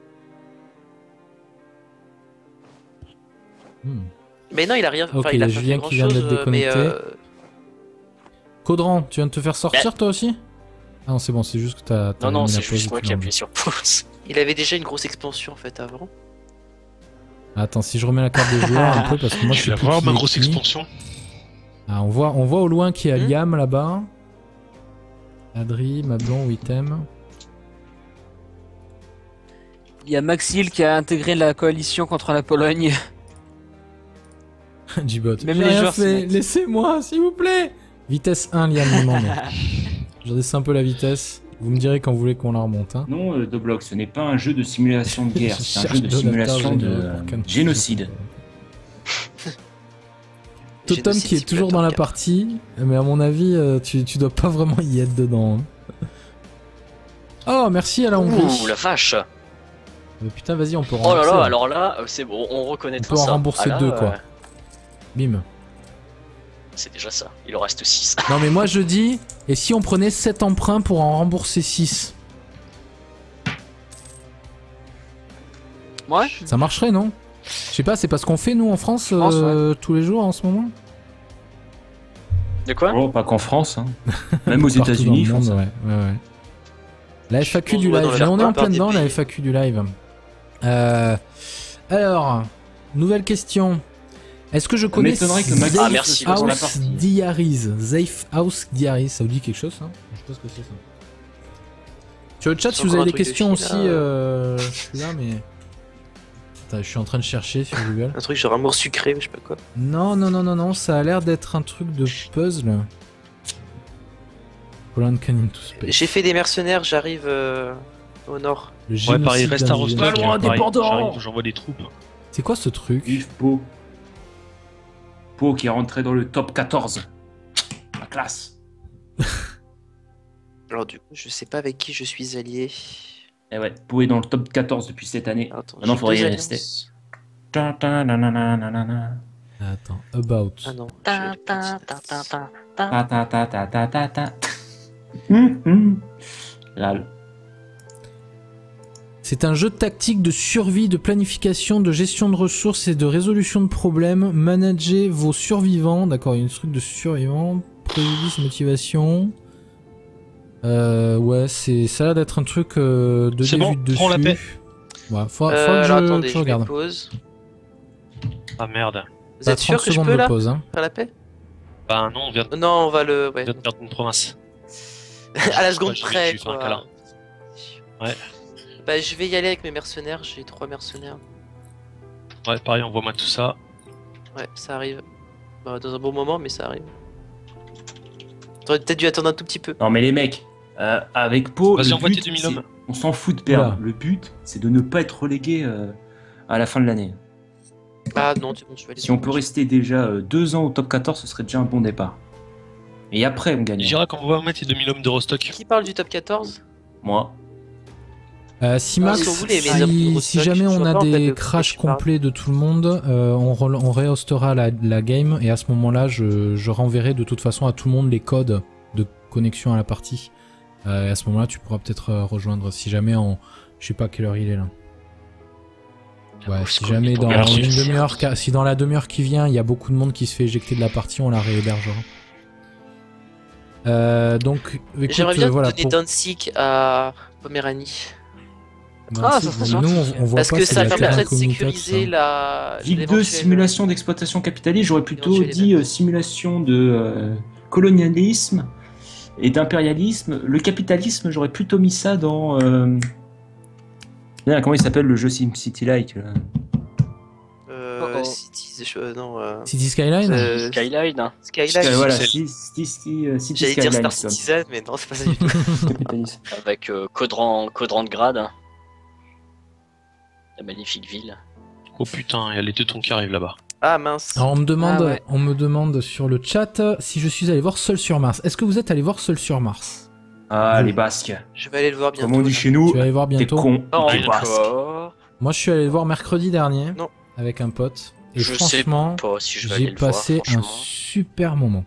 Speaker 4: Mais non, il a rien.
Speaker 1: Ok,
Speaker 4: il a
Speaker 1: il y a
Speaker 4: pas
Speaker 1: Julien
Speaker 4: fait
Speaker 1: qui vient d'être
Speaker 4: grand-chose, mais,
Speaker 1: déconnecté. Caudran, tu viens de te faire sortir toi aussi? Ah non, c'est bon, c'est juste que t'as
Speaker 2: non,
Speaker 1: mis
Speaker 2: c'est
Speaker 1: la pause
Speaker 2: juste moi
Speaker 1: depuis
Speaker 2: qui ai
Speaker 1: longtemps.
Speaker 2: appuyé sur pause.
Speaker 4: il avait déjà une grosse expansion en fait avant.
Speaker 1: Attends, si je remets la carte des joueurs un peu, parce que moi je
Speaker 3: Je
Speaker 1: sais
Speaker 3: vais
Speaker 1: plus
Speaker 3: avoir
Speaker 1: qui
Speaker 3: ma
Speaker 1: est
Speaker 3: grosse
Speaker 1: qui.
Speaker 3: expansion.
Speaker 1: Ah, on voit au loin qu'il y a Liam là-bas. Adri, Mablon, Wittem.
Speaker 6: Il y a Maxil qui a intégré la coalition contre la Pologne.
Speaker 1: G-Bot.
Speaker 6: Même
Speaker 1: J'ai
Speaker 6: les
Speaker 1: rien
Speaker 6: joueurs s'y
Speaker 1: fait,
Speaker 6: mettent.
Speaker 1: laissez-moi, s'il vous plaît. Vitesse 1, Liam me demande. Je redescends un peu la vitesse. Vous me direz quand vous voulez qu'on la remonte. Hein.
Speaker 5: Non, Doblox, ce n'est pas un jeu de simulation de guerre,
Speaker 1: Je
Speaker 5: c'est un
Speaker 1: cherche
Speaker 5: jeu de
Speaker 1: donateur
Speaker 5: simulation de
Speaker 1: généreux pour Cannes.
Speaker 5: génocide.
Speaker 1: Totem qui est toujours dans la partie, mais à mon avis, tu dois pas vraiment y être dedans. Hein. Oh, merci à la Hongrie.
Speaker 2: Ouh, la vache.
Speaker 1: Putain, vas-y, on peut
Speaker 2: Oh
Speaker 1: rembourser.
Speaker 2: là là,
Speaker 1: là.
Speaker 2: alors là, c'est bon, on reconnaîtra
Speaker 1: On peut en
Speaker 2: ça.
Speaker 1: rembourser
Speaker 2: Ah là,
Speaker 1: 2, quoi. Bim.
Speaker 2: C'est déjà ça, il en reste 6.
Speaker 1: Non, mais moi je dis, et si on prenait 7 emprunts pour en rembourser 6?
Speaker 6: Ouais.
Speaker 1: Ça marcherait, non? Je sais pas, c'est pas ce qu'on fait nous en France,
Speaker 6: France,
Speaker 1: tous les jours en ce moment?
Speaker 2: De quoi?
Speaker 5: Oh, pas qu'en France, hein. Même aux
Speaker 1: Partout
Speaker 5: États-Unis, ils
Speaker 1: dans le
Speaker 5: font
Speaker 1: monde,
Speaker 5: ça.
Speaker 1: ouais. La FAQ
Speaker 4: pense
Speaker 1: du
Speaker 4: qu'on va
Speaker 1: live,
Speaker 4: dans
Speaker 1: mais
Speaker 4: la
Speaker 1: on est en plein
Speaker 4: plupart des
Speaker 1: dedans, la
Speaker 4: pays.
Speaker 1: FAQ du live. Alors, nouvelle question. Est-ce que je connais
Speaker 5: m'étonnerait que Max-
Speaker 2: Ah, merci,
Speaker 5: soit sur la
Speaker 1: House
Speaker 5: partie.
Speaker 1: Diaries? Safe House Diaries, ça vous dit quelque chose, ça? Je sais pas ce que c'est, ça. Sur le chat, si
Speaker 4: C'est
Speaker 1: vous
Speaker 4: encore
Speaker 1: avez
Speaker 4: un
Speaker 1: des
Speaker 4: truc de
Speaker 1: questions
Speaker 4: fille,
Speaker 1: aussi,
Speaker 4: là.
Speaker 1: je suis là, mais... Attends, je suis en train de chercher sur Google.
Speaker 4: Un truc genre amour sucré, je sais pas quoi.
Speaker 1: Non, ça a l'air d'être un truc de puzzle. Poland Can into Space.
Speaker 4: J'ai fait des mercenaires, j'arrive au nord.
Speaker 1: Le
Speaker 3: Ouais,
Speaker 1: génocide
Speaker 3: pareil, reste à
Speaker 1: d'Argentine.
Speaker 3: Rostov.
Speaker 5: Pas loin,
Speaker 3: pareil,
Speaker 5: indépendant.
Speaker 3: j'arrive, j'envoie des troupes.
Speaker 1: C'est quoi ce truc?
Speaker 5: Vive Pau. Pau qui est rentré dans le top 14. La classe.
Speaker 4: Alors du coup, je sais pas avec qui je suis allié.
Speaker 5: Eh ouais, Pau est dans le top 14 depuis cette année.
Speaker 4: Attends,
Speaker 5: Maintenant,
Speaker 4: j'ai
Speaker 5: faudrait y
Speaker 4: deux
Speaker 5: rester.
Speaker 4: alliances.
Speaker 5: Ta-ta-na-na-na-na-na.
Speaker 1: Attends, About.
Speaker 4: Ah non.
Speaker 2: Ta,
Speaker 4: je-
Speaker 2: ta, ta, ta, ta, ta.
Speaker 5: Ta-ta-ta-ta-ta-ta. Lal.
Speaker 1: C'est un jeu de tactique, de survie, de planification, de gestion de ressources et de résolution de problèmes. Managez vos survivants. D'accord, il y a une truc de survivants. Préjudice, motivation. Ouais, ça a l'air d'être un truc de
Speaker 3: C'est
Speaker 1: début
Speaker 3: bon,
Speaker 1: dessus.
Speaker 3: prends la paix.
Speaker 1: Ouais, faut que
Speaker 4: alors
Speaker 1: je
Speaker 4: attendez, je mets
Speaker 1: regarde.
Speaker 4: pause.
Speaker 3: Ah merde.
Speaker 4: Vous êtes sûr que je peux là
Speaker 1: pause, hein.
Speaker 4: faire la paix?
Speaker 3: Bah non, on vient de,
Speaker 4: Non, on va le. Ouais.
Speaker 3: perdre une province.
Speaker 4: à la seconde
Speaker 3: Ouais,
Speaker 4: près.
Speaker 3: j'ai fait un
Speaker 4: quoi.
Speaker 3: câlin. Ouais.
Speaker 4: Bah, je vais y aller avec mes mercenaires. J'ai 3 mercenaires.
Speaker 3: Ouais, pareil, envoie-moi tout ça.
Speaker 4: Ouais, ça arrive. Bah, dans un bon moment, mais ça arrive. T'aurais peut-être dû attendre un tout petit peu.
Speaker 5: Non mais les mecs, avec Pau,
Speaker 3: Vas-y,
Speaker 5: le
Speaker 3: envoie
Speaker 5: but,
Speaker 3: tes 2000 hommes.
Speaker 5: on s'en fout de perdre.
Speaker 1: Oula.
Speaker 5: Le but, c'est de ne pas être relégué à la fin de l'année.
Speaker 4: Ah non, c'est bon, je vais aller.
Speaker 5: Si on peut rester déjà 2 ans au top 14, ce serait déjà un bon départ. Et après, on gagne.
Speaker 3: Girac, on va mettre les 2000 hommes de Rostock.
Speaker 4: Qui parle du top 14?
Speaker 5: Moi.
Speaker 1: Si Max,
Speaker 4: si vous voulez, mais
Speaker 1: si
Speaker 4: Rostock,
Speaker 1: jamais on
Speaker 4: je
Speaker 1: a
Speaker 4: vois pas, en fait,
Speaker 1: des
Speaker 4: de
Speaker 1: crashs
Speaker 4: quoi tu parles.
Speaker 1: complets de tout le monde, on réhostera la game et à ce moment-là, je renverrai de toute façon à tout le monde les codes de connexion à la partie. Et à ce moment-là, tu pourras peut-être rejoindre si jamais je sais pas quelle heure il est là. Ouais, si jamais dans
Speaker 3: Merci.
Speaker 1: une demi-heure, si dans la demi-heure qui vient, il y a beaucoup de monde qui se fait éjecter de la partie, on la réhébergera. Donc, écoute,
Speaker 4: J'aimerais bien
Speaker 1: voilà.
Speaker 4: donner Danzig à Poméranie.
Speaker 6: Ah, ça serait
Speaker 1: nous,
Speaker 6: gentil.
Speaker 1: on voit
Speaker 4: Parce
Speaker 1: pas,
Speaker 4: que
Speaker 1: c'est
Speaker 4: ça
Speaker 1: la
Speaker 4: permettrait de
Speaker 1: Terra Communitas,
Speaker 4: sécuriser
Speaker 1: ça.
Speaker 4: la.
Speaker 5: Ligue 2,
Speaker 4: l'éventuel-
Speaker 5: simulation d'exploitation capitaliste, j'aurais plutôt
Speaker 4: éventuel
Speaker 5: dit
Speaker 4: événement.
Speaker 5: simulation de colonialisme et d'impérialisme. Le capitalisme, j'aurais plutôt mis ça dans... comment il s'appelle le jeu SimCity-like là
Speaker 6: Oh.
Speaker 4: Cities, non.
Speaker 1: City Skyline
Speaker 2: Skyline. hein.
Speaker 4: Skyline.
Speaker 5: Voilà,
Speaker 3: City
Speaker 5: City
Speaker 4: J'allais dire
Speaker 5: Skyline.
Speaker 4: Star Citizen, mais non, c'est pas ça du tout.
Speaker 5: Capitalisme.
Speaker 2: Avec Codran de Grade. hein. La magnifique ville.
Speaker 3: Oh putain, il y a les teutons qui arrivent là-bas.
Speaker 4: Ah mince.
Speaker 1: Alors,
Speaker 6: ouais.
Speaker 1: on me demande sur le chat si je suis allé voir Seul sur Mars. Est-ce que vous êtes allé voir Seul sur Mars?
Speaker 5: Ah, les Basques.
Speaker 4: Je vais aller le voir bientôt.
Speaker 5: Comme on dit
Speaker 4: là.
Speaker 5: chez nous,
Speaker 1: Tu vas aller voir
Speaker 5: t'es
Speaker 1: bientôt?
Speaker 5: con,
Speaker 2: Pas
Speaker 5: t'es basque.
Speaker 2: encore.
Speaker 1: Moi, je suis allé le voir mercredi dernier
Speaker 4: Non.
Speaker 1: avec un pote. Et
Speaker 2: Je sais
Speaker 1: franchement,
Speaker 2: pas si je vais aller
Speaker 1: j'ai
Speaker 2: le voir,
Speaker 1: passé un
Speaker 2: franchement.
Speaker 1: super moment.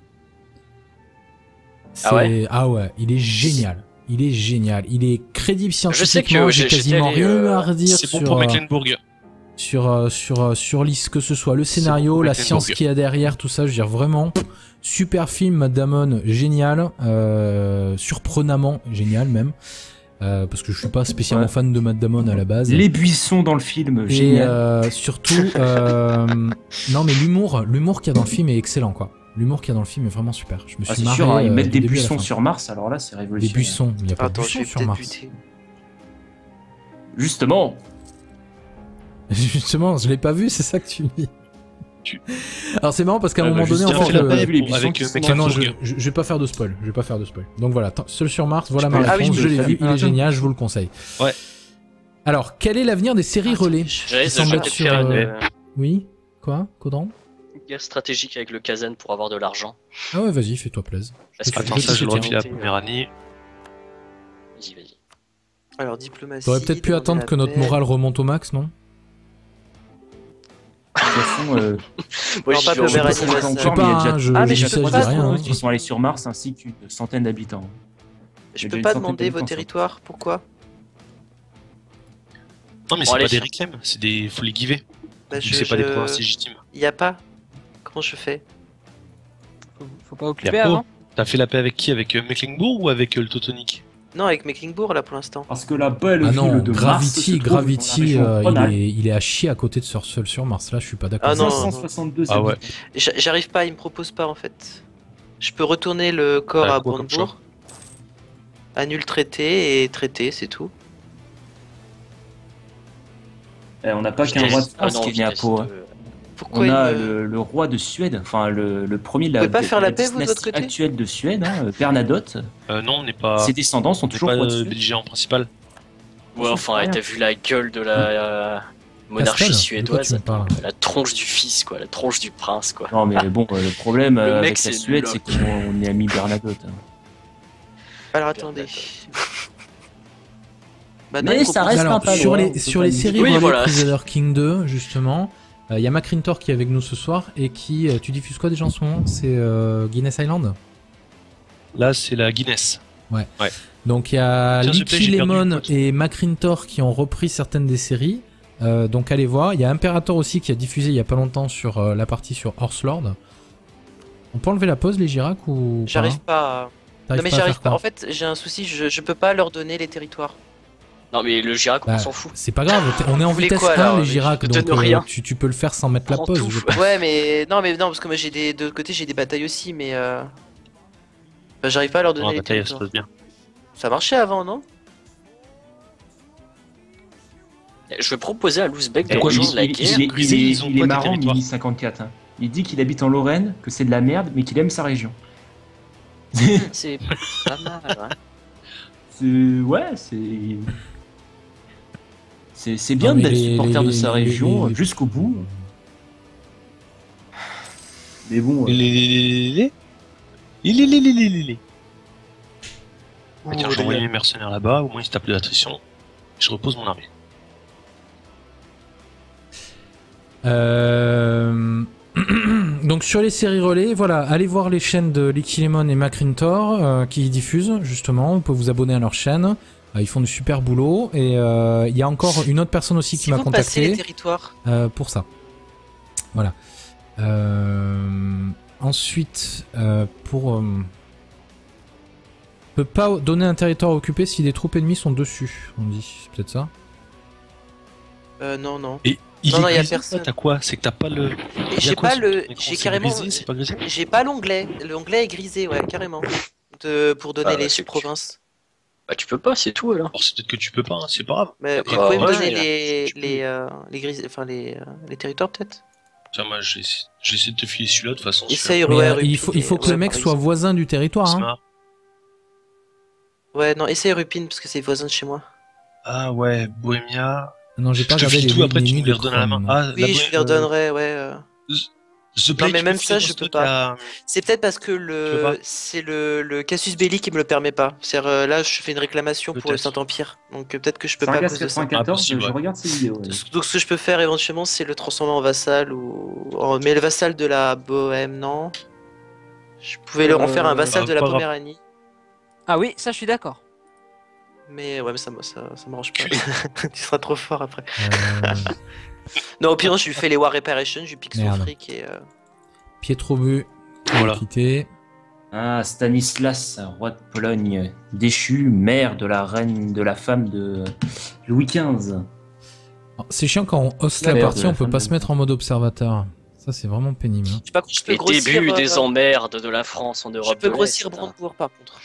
Speaker 2: Ah ouais
Speaker 1: Ah ouais, il est génial. Il est génial. Il est crédible scientifiquement.
Speaker 2: que
Speaker 1: J'ai
Speaker 2: j'étais
Speaker 1: quasiment
Speaker 2: allé,
Speaker 1: rien à redire
Speaker 3: C'est bon
Speaker 1: sur,
Speaker 3: pour Mecklenburg.
Speaker 1: sur ce que ce soit le scénario,
Speaker 3: pour
Speaker 1: la
Speaker 3: Mecklenburg.
Speaker 1: science qu'il y a derrière, tout ça. Je veux dire vraiment, super film, Matt Damon, génial, surprenamment génial même. Parce que je suis pas spécialement
Speaker 5: Ouais.
Speaker 1: fan de Matt Damon à la base.
Speaker 5: Les buissons dans le film,
Speaker 1: Et
Speaker 5: génial.
Speaker 1: surtout, non mais l'humour qu'il y a dans le film est excellent quoi. L'humour qu'il y a dans le film est vraiment super. Je me suis
Speaker 5: Ah, c'est
Speaker 1: marré.
Speaker 5: sûr, hein, ils
Speaker 1: du
Speaker 5: mettent des
Speaker 1: début à la
Speaker 5: buissons
Speaker 1: fin.
Speaker 5: sur Mars, alors là, c'est
Speaker 1: Des
Speaker 5: révolutionnaire.
Speaker 1: buissons, il n'y a pas
Speaker 4: Attends,
Speaker 1: de
Speaker 4: je vais
Speaker 1: buissons sur
Speaker 4: peut-être
Speaker 1: Mars.
Speaker 4: buter.
Speaker 5: Justement,
Speaker 1: Justement, je l'ai pas vu, c'est ça que tu me dis. Alors c'est marrant parce qu'à un
Speaker 3: Ah,
Speaker 1: moment
Speaker 3: bah,
Speaker 1: donné, en
Speaker 3: Justin
Speaker 1: fait,
Speaker 3: fait la
Speaker 5: le-
Speaker 3: paix
Speaker 5: les
Speaker 3: pour-
Speaker 5: buissons
Speaker 3: avec
Speaker 5: qui sont
Speaker 1: Ah non,
Speaker 3: Mecklenburg.
Speaker 1: je vais pas faire de spoil. Je vais pas faire de spoil. Donc voilà, Seul sur Mars, voilà
Speaker 5: Je
Speaker 1: ma
Speaker 5: peux-
Speaker 1: réponse.
Speaker 5: ah oui, je
Speaker 1: je
Speaker 5: peux
Speaker 1: l'ai
Speaker 5: le
Speaker 1: vu,
Speaker 5: faire.
Speaker 1: il est génial, je vous le conseille.
Speaker 3: Ouais.
Speaker 1: Alors, quel est l'avenir des séries relais
Speaker 2: J'allais
Speaker 1: qui semble
Speaker 2: j'allais
Speaker 1: être
Speaker 2: peut-être
Speaker 1: sur,
Speaker 2: faire
Speaker 1: Oui Quoi Codran
Speaker 2: une guerre stratégique avec le Kazan pour avoir de l'argent.
Speaker 1: Ah ouais, vas-y, fais-toi plaisir.
Speaker 2: Parce que
Speaker 3: Attends, ça, je le
Speaker 2: soutiens.
Speaker 3: refile à Poméranie.
Speaker 2: Vas-y, vas-y.
Speaker 4: Alors, diplomatie.
Speaker 1: T'aurais peut-être pu
Speaker 4: demander
Speaker 1: attendre
Speaker 4: la
Speaker 1: que notre
Speaker 4: paix.
Speaker 1: morale remonte au max, non?
Speaker 5: de toute façon,
Speaker 2: Moi,
Speaker 4: Non,
Speaker 2: j'y
Speaker 4: pas
Speaker 2: vais en
Speaker 5: je sais
Speaker 4: Poméranie,
Speaker 5: pas
Speaker 2: mode-
Speaker 5: si
Speaker 4: vas-y.
Speaker 5: on
Speaker 1: Je sais
Speaker 5: encore, mais il y a
Speaker 1: pas,
Speaker 5: déjà
Speaker 1: hein, je
Speaker 4: Ah, mais
Speaker 1: dis
Speaker 4: je
Speaker 1: ça,
Speaker 4: peux
Speaker 1: je
Speaker 4: pas
Speaker 1: dis rien.
Speaker 4: demander-
Speaker 1: hein.
Speaker 5: qui sont allés sur Mars ainsi qu'une centaine d'habitants.
Speaker 4: Je
Speaker 5: Il y a
Speaker 4: peux
Speaker 5: déjà
Speaker 4: pas
Speaker 5: une centaine
Speaker 4: demander vos
Speaker 5: d'habitants,
Speaker 4: territoires, pourquoi?
Speaker 3: Non, mais
Speaker 2: Bon,
Speaker 3: c'est
Speaker 2: allez.
Speaker 3: pas des reclaims, c'est des. Faut les giver.
Speaker 4: Bah,
Speaker 3: Donc c'est pas des provinces légitimes.
Speaker 4: Y a pas. Comment je fais?
Speaker 6: Faut pas
Speaker 3: Y a
Speaker 6: occuper
Speaker 3: pas.
Speaker 6: avant.
Speaker 3: T'as fait la paix avec qui? Avec Mecklenburg ou avec le Teutonique?
Speaker 4: Non, avec Mecklenburg là pour l'instant.
Speaker 5: Parce que la belle
Speaker 1: Ah non,
Speaker 5: ville de Mars se trouve
Speaker 1: Gravity,
Speaker 5: dans la région Rhône-Alpes.
Speaker 1: il est à chier à côté de Seul sur Mars. Là, je suis pas d'accord.
Speaker 4: Ah non.
Speaker 5: 562
Speaker 3: Ah ouais.
Speaker 5: habitants.
Speaker 4: J'arrive pas, il me propose pas en fait. Je peux retourner le corps
Speaker 3: Ah,
Speaker 4: à
Speaker 3: quoi comme
Speaker 4: Brandebourg. Annule traité et traité, c'est tout.
Speaker 5: On n'a pas qu'un
Speaker 2: Vitesse-
Speaker 5: roi de
Speaker 2: ah
Speaker 5: France
Speaker 2: non,
Speaker 5: qui est né à
Speaker 2: vitesse
Speaker 5: Pau. hein.
Speaker 2: de-
Speaker 4: Pourquoi
Speaker 5: On
Speaker 4: il
Speaker 5: a
Speaker 4: me-
Speaker 5: le roi de Suède, enfin le premier de la,
Speaker 4: pouvez pas faire la
Speaker 5: de
Speaker 4: paix, vous, de votre
Speaker 5: dynastie
Speaker 4: côté
Speaker 5: actuelle de Suède, hein, Bernadotte.
Speaker 3: Non, on n'est pas.
Speaker 5: Ses descendants sont
Speaker 3: On n'est
Speaker 5: toujours
Speaker 3: pas
Speaker 5: rois de Suède.
Speaker 3: belligérant principal.
Speaker 2: Ouais, enfin, t'as vu la gueule de la monarchie
Speaker 1: Castel, de quoi tu
Speaker 2: suédoise,
Speaker 1: me parles
Speaker 2: la tronche du fils, quoi, la tronche du prince, quoi.
Speaker 5: Non mais bon, le problème
Speaker 2: Le mec,
Speaker 5: avec la
Speaker 2: c'est
Speaker 5: Suède,
Speaker 2: nul,
Speaker 5: c'est qu'on est amis Bernadotte. hein.
Speaker 4: Alors attendez. Bah, non,
Speaker 5: Mais
Speaker 4: il
Speaker 5: ça
Speaker 4: propose-
Speaker 5: reste
Speaker 1: Alors,
Speaker 5: un pas
Speaker 1: sur
Speaker 5: loin,
Speaker 1: les,
Speaker 5: on peut
Speaker 1: sur
Speaker 5: pas
Speaker 1: les
Speaker 5: dire.
Speaker 1: séries
Speaker 2: Oui,
Speaker 1: relais
Speaker 2: voilà.
Speaker 1: Crusader King 2, justement, il y a Macrintor qui est avec nous ce soir et qui. Tu diffuses quoi déjà en ce moment? C'est Guinness Island?
Speaker 3: Là, c'est la Guinness.
Speaker 1: Donc il y a
Speaker 3: Tiens, s'il te plaît,
Speaker 1: Licky
Speaker 3: j'ai perdu
Speaker 1: Lemon
Speaker 3: une pote.
Speaker 1: et Macrintor qui ont repris certaines des séries. Donc allez voir. Il y a Imperator aussi qui a diffusé il y a pas longtemps sur la partie sur Horse Lord. On peut enlever la pause les Girac ou pas
Speaker 4: J'arrive pas à...
Speaker 1: T'arrives
Speaker 4: Non mais
Speaker 1: pas à
Speaker 4: j'arrive
Speaker 1: faire
Speaker 4: pas.
Speaker 1: quoi
Speaker 4: En fait, j'ai un souci, je peux pas leur donner les territoires.
Speaker 2: Non, mais le Girac, on
Speaker 1: Bah,
Speaker 2: s'en fout.
Speaker 1: C'est pas grave, on est en
Speaker 4: Vous voulez
Speaker 1: vitesse
Speaker 4: quoi,
Speaker 1: 1
Speaker 4: alors
Speaker 1: les Girac,
Speaker 2: Je te
Speaker 1: donc
Speaker 2: donne rien.
Speaker 1: tu peux le faire sans mettre la
Speaker 2: Prends
Speaker 1: pause.
Speaker 2: tout.
Speaker 1: je pense.
Speaker 4: Ouais, mais non, parce que moi j'ai des de l'autre côté j'ai des batailles aussi, mais bah, j'arrive pas à leur
Speaker 3: Dans
Speaker 4: donner
Speaker 3: la
Speaker 4: les
Speaker 3: bataille, elle se
Speaker 4: territoires.
Speaker 3: passe bien.
Speaker 4: Ça marchait avant, non?
Speaker 2: Je vais proposer à Louzbek de
Speaker 5: Eh,
Speaker 2: rejoindre la
Speaker 5: il-
Speaker 2: guerre.
Speaker 5: il est-
Speaker 3: Grisé,
Speaker 5: il est-
Speaker 3: ils ont
Speaker 5: il est
Speaker 3: pas des
Speaker 5: marrant,
Speaker 3: territoires.
Speaker 5: Mini 54. hein. Il dit qu'il habite en Lorraine, que c'est de la merde, mais qu'il aime sa région.
Speaker 2: C'est pas mal, ouais.
Speaker 5: Ouais, c'est bien
Speaker 1: Non, mais
Speaker 5: d'être
Speaker 1: les-
Speaker 5: supporter de
Speaker 1: les-
Speaker 5: sa région
Speaker 1: les-
Speaker 5: jusqu'au bout. Mais bon,
Speaker 3: Il est.
Speaker 4: Oh,
Speaker 3: Tiens, j'ai envoyé mes mercenaires là-bas, au moins ils se tapent de l'attrition. Je repose mon armée.
Speaker 1: Donc sur les séries relais, voilà, allez voir les chaînes de Licky Lemon et Macrintor qui diffusent justement. Vous pouvez vous abonner à leur chaîne. Ils font du super boulot et il y a encore une autre personne aussi qui
Speaker 4: Si
Speaker 1: m'a
Speaker 4: vous passez les
Speaker 1: contacté
Speaker 4: territoires,
Speaker 1: pour ça. Voilà. Ensuite, peut pas donner un territoire occupé si des troupes ennemies sont dessus. On dit, c'est peut-être ça.
Speaker 4: non.
Speaker 3: Et il
Speaker 4: Non,
Speaker 3: est
Speaker 4: y a
Speaker 3: grisé,
Speaker 4: personne.
Speaker 3: T'as quoi? C'est que t'as pas le.
Speaker 4: Et
Speaker 3: Il y a
Speaker 4: j'ai
Speaker 3: quoi
Speaker 4: pas
Speaker 3: sur
Speaker 4: le,
Speaker 3: ton écran?
Speaker 4: j'ai
Speaker 3: C'est
Speaker 4: carrément,
Speaker 3: grisé, c'est pas grisé?
Speaker 4: j'ai pas l'onglet. L'onglet est grisé, ouais, carrément. Pour donner
Speaker 2: Ah,
Speaker 4: les
Speaker 2: c'est
Speaker 4: sous-provinces.
Speaker 2: Bah tu peux pas, c'est tout alors.
Speaker 3: Alors c'est peut-être que tu peux pas, hein, c'est pas grave.
Speaker 4: Mais
Speaker 3: Après,
Speaker 4: vous pouvez me
Speaker 2: ouais,
Speaker 4: donner
Speaker 3: ouais,
Speaker 4: les territoires peut-être.
Speaker 3: Tiens, moi j'essaie de te filer celui-là de toute façon.
Speaker 4: Essaye,
Speaker 1: Mais,
Speaker 4: ouais,
Speaker 1: il faut que le mec soit voisin du territoire. Hein.
Speaker 3: Smart.
Speaker 4: Ouais, non, essaye Rupine parce que c'est voisin de chez moi.
Speaker 3: Ah ouais, Bohemia.
Speaker 1: Non, j'ai
Speaker 3: Je
Speaker 1: pas
Speaker 3: te
Speaker 1: regardé
Speaker 3: file
Speaker 1: les
Speaker 3: tout, après tu
Speaker 1: lignes
Speaker 3: me les
Speaker 1: de
Speaker 3: redonnes à la main.
Speaker 1: Chrome.
Speaker 3: Ah,
Speaker 4: Oui, je lui redonnerai, ouais.
Speaker 3: The Plague,
Speaker 4: mais
Speaker 3: tu
Speaker 4: même
Speaker 3: peux
Speaker 4: ça,
Speaker 3: filer
Speaker 4: je
Speaker 3: dans
Speaker 4: peux
Speaker 3: stock
Speaker 4: pas.
Speaker 3: à-
Speaker 4: C'est peut-être parce que
Speaker 3: peux pas
Speaker 4: c'est le Cassius Belli qui me le permet pas. C'est-à-dire là, je fais une réclamation pour le
Speaker 3: Peut-être.
Speaker 4: Saint-Empire, donc peut-être que je peux pas à
Speaker 5: Sargas
Speaker 4: cause de ça.
Speaker 5: 94,
Speaker 3: Impossible,
Speaker 5: je
Speaker 3: ouais.
Speaker 5: regarde ces vidéos. ouais.
Speaker 4: Donc ce que je peux faire éventuellement, c'est le transformer en vassal mais le vassal de la Bohème, non. Je pouvais en faire un vassal de la
Speaker 3: pas grave.
Speaker 4: Poméranie,
Speaker 6: Ah oui, ça je suis d'accord.
Speaker 4: mais ouais, mais ça m'arrange pas. Tu seras trop fort après.
Speaker 1: Euh,
Speaker 4: Non, au pire, je lui fais les War Reparation, je lui pique son
Speaker 1: Merde.
Speaker 4: fric et.
Speaker 1: Pietro Bu,
Speaker 3: Voilà.
Speaker 1: quitté.
Speaker 5: Ah, Stanislas, roi de Pologne, déchu, mère de la reine, de la femme de Louis XV.
Speaker 1: C'est chiant quand on hoste
Speaker 5: La
Speaker 1: la
Speaker 5: merde,
Speaker 1: partie,
Speaker 5: la
Speaker 1: on peut
Speaker 5: femme
Speaker 1: pas
Speaker 5: de-
Speaker 1: se mettre en mode observateur. Ça, c'est vraiment pénible. Hein.
Speaker 4: Je sais pas quand je peux
Speaker 2: Les
Speaker 4: grossir.
Speaker 2: débuts des emmerdes de la France en
Speaker 4: Je
Speaker 2: Europe.
Speaker 4: peux
Speaker 2: de
Speaker 4: grossir
Speaker 2: l'Est, hein.
Speaker 4: Brandebourg par contre.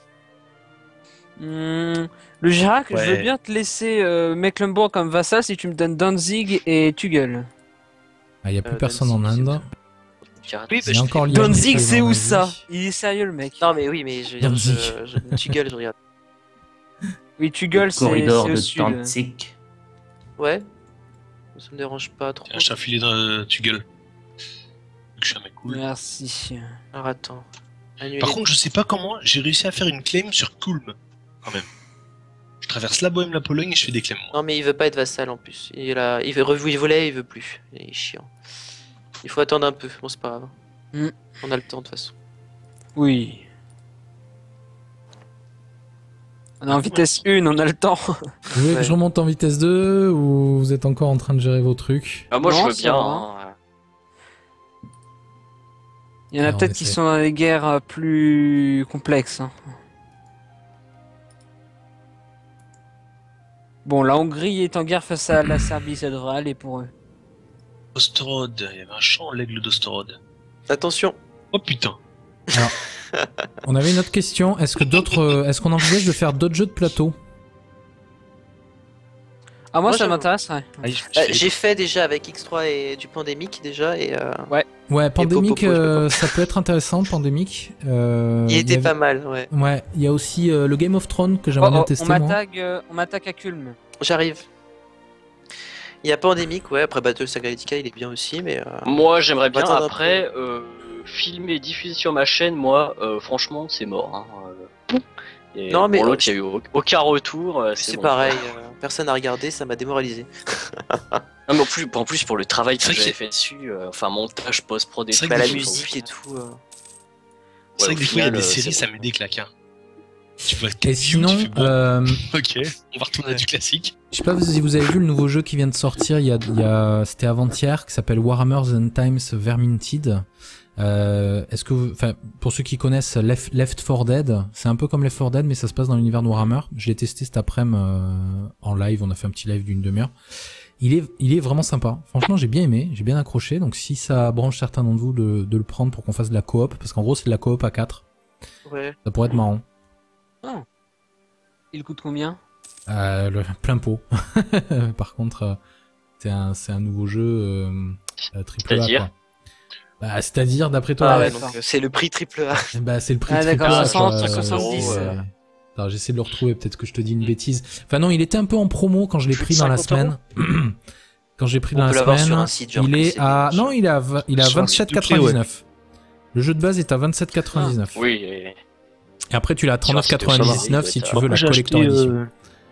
Speaker 6: Le Girac, je veux
Speaker 3: Ouais.
Speaker 6: bien te laisser Mecklenburg comme vassal si tu me donnes Danzig et Tugel.
Speaker 1: Il n'y a plus
Speaker 4: Euh,
Speaker 1: personne en
Speaker 4: Danzig,
Speaker 1: Inde.
Speaker 4: Oui,
Speaker 1: Il y a encore Lyon
Speaker 6: Danzig,
Speaker 1: qui
Speaker 6: c'est
Speaker 1: est en
Speaker 6: où
Speaker 1: Asie.
Speaker 6: ça? Il est sérieux le mec.
Speaker 4: Non, mais oui, mais je veux dire,
Speaker 1: Danzig.
Speaker 4: tu gueules, je regarde.
Speaker 6: Oui, Tugel, c'est
Speaker 5: Corridor
Speaker 6: au
Speaker 5: de
Speaker 6: sud.
Speaker 5: Danzig.
Speaker 4: Ouais. Ça me dérange pas trop.
Speaker 3: Tiens, je t'ai filé dans tu gueules. Vu que je suis un mec cool.
Speaker 6: Merci.
Speaker 4: Alors attends. Annuler.
Speaker 3: Par contre, je sais pas comment j'ai réussi à faire une claim sur Kulm, quand même. Je traverse la Bohème, la Pologne et je fais des claims. moi.
Speaker 4: Non, mais il veut pas être vassal en plus. Il voulait, il veut plus. Il est chiant. Il faut attendre un peu. Bon, c'est pas grave.
Speaker 6: Mm.
Speaker 4: On a le temps de toute façon.
Speaker 6: Oui. On est en vitesse 1, on a le temps.
Speaker 1: Vous voulez que
Speaker 4: Ouais.
Speaker 1: je remonte en vitesse 2 ou vous êtes encore en train de gérer vos trucs?
Speaker 2: Ah, moi
Speaker 6: Non,
Speaker 2: je veux
Speaker 6: ça
Speaker 2: bien.
Speaker 6: va.
Speaker 2: Hein.
Speaker 6: Il y en a
Speaker 1: Alors,
Speaker 6: peut-être
Speaker 1: on
Speaker 6: qui
Speaker 1: essaie.
Speaker 6: sont dans des guerres plus complexes. Hein. Bon, la Hongrie est en guerre face à la Serbie, ça devrait aller pour eux.
Speaker 3: Osterod, il y avait un champ, l'aigle d'Osterod.
Speaker 4: Attention.
Speaker 3: Oh putain.
Speaker 1: On avait une autre question. Est-ce qu'on envisage de faire d'autres jeux de plateau?
Speaker 6: Ah, moi
Speaker 4: Moi,
Speaker 6: ça
Speaker 4: je-
Speaker 6: m'intéresserait.
Speaker 3: Ah, je me suis fait-
Speaker 4: J'ai fait déjà avec X3 et du pandémique déjà et
Speaker 1: Ouais, Pandémique,
Speaker 4: Popo, je peux
Speaker 1: ça peut être intéressant, Pandémique.
Speaker 4: il était
Speaker 1: y avait-
Speaker 4: pas mal, ouais.
Speaker 1: Ouais, il y a aussi le Game of Thrones que
Speaker 6: Oh,
Speaker 1: j'aimerais bien
Speaker 6: on
Speaker 1: tester, moi.
Speaker 6: m'attaque à Kulm.
Speaker 4: J'arrive. Il y a pandémique, ouais. Après Battlestar Galactica, il est bien aussi, mais.
Speaker 2: Moi j'aimerais bien.
Speaker 4: Attends un
Speaker 2: Après, filmer, diffuser sur ma chaîne, moi, franchement, c'est mort. Hein. Et
Speaker 4: Non, mais-
Speaker 2: pour l'autre, il y a eu aucun retour.
Speaker 4: C'est
Speaker 2: bon.
Speaker 4: pareil. Personne n'a regardé, ça m'a démoralisé.
Speaker 2: Non, mais en plus pour le travail que
Speaker 3: C'est vrai
Speaker 2: j'avais
Speaker 3: que-
Speaker 2: fait dessus, enfin montage, post-prod et
Speaker 3: C'est
Speaker 2: tout.
Speaker 3: vrai
Speaker 4: Bah,
Speaker 3: que
Speaker 4: la
Speaker 3: des
Speaker 4: musique et tout.
Speaker 3: C'est vrai
Speaker 2: au
Speaker 3: que des fois, il y a
Speaker 2: final,
Speaker 3: des
Speaker 2: c'est
Speaker 3: séries,
Speaker 2: bon.
Speaker 3: ça met des claques. Hein. Tu vois,
Speaker 1: Et sinon,
Speaker 3: tu fais bon,
Speaker 1: euh,
Speaker 3: ok, on va retourner à du classique.
Speaker 1: je sais pas si vous avez vu le nouveau jeu qui vient de sortir, c'était avant-hier, qui s'appelle Warhammer End Times Vermintide. Est-ce que enfin, pour ceux qui connaissent Left 4 Dead, c'est un peu comme Left 4 Dead, mais ça se passe dans l'univers de Warhammer. Je l'ai testé cet après-midi en live, on a fait un petit live d'une demi-heure. Il est vraiment sympa. Franchement, j'ai bien aimé, j'ai bien accroché. Donc si ça branche certains d'entre vous de le prendre pour qu'on fasse de la coop, parce qu'en gros c'est de la coop à 4,
Speaker 4: Ouais.
Speaker 1: ça pourrait être marrant.
Speaker 6: Il coûte combien?
Speaker 1: Plein pot. Par contre, c'est un nouveau jeu triple A.
Speaker 2: C'est-à-dire
Speaker 1: quoi. Bah, c'est-à-dire, d'après toi,
Speaker 4: Ah ouais,
Speaker 6: d'accord.
Speaker 4: donc c'est le prix triple A.
Speaker 1: bah, c'est le prix
Speaker 6: Ah,
Speaker 1: triple
Speaker 6: d'accord,
Speaker 1: A.
Speaker 6: 60,
Speaker 1: quoi.
Speaker 6: 70.
Speaker 1: Ouais. Attends, j'essaie de le retrouver, peut-être que je te dis une bêtise. Enfin non, il était un peu en promo quand je l'ai
Speaker 2: Plus
Speaker 1: pris
Speaker 2: de
Speaker 1: dans la
Speaker 2: 50
Speaker 1: semaine. Quand j'ai pris
Speaker 4: On
Speaker 1: dans
Speaker 4: peut
Speaker 1: la
Speaker 4: l'avoir sur
Speaker 1: semaine,
Speaker 4: un site, genre
Speaker 1: il est
Speaker 4: PC,
Speaker 1: à...
Speaker 4: machin.
Speaker 1: Non, il a
Speaker 3: Sur un site de clé,
Speaker 1: 27,99. Le jeu de base est à 27,99.
Speaker 2: Oui,
Speaker 1: Et après, tu l'as à
Speaker 2: Tu vois, c'est
Speaker 1: 39,99 si
Speaker 2: dommage.
Speaker 1: tu veux la
Speaker 3: j'ai
Speaker 1: collector
Speaker 3: acheté,
Speaker 1: edition.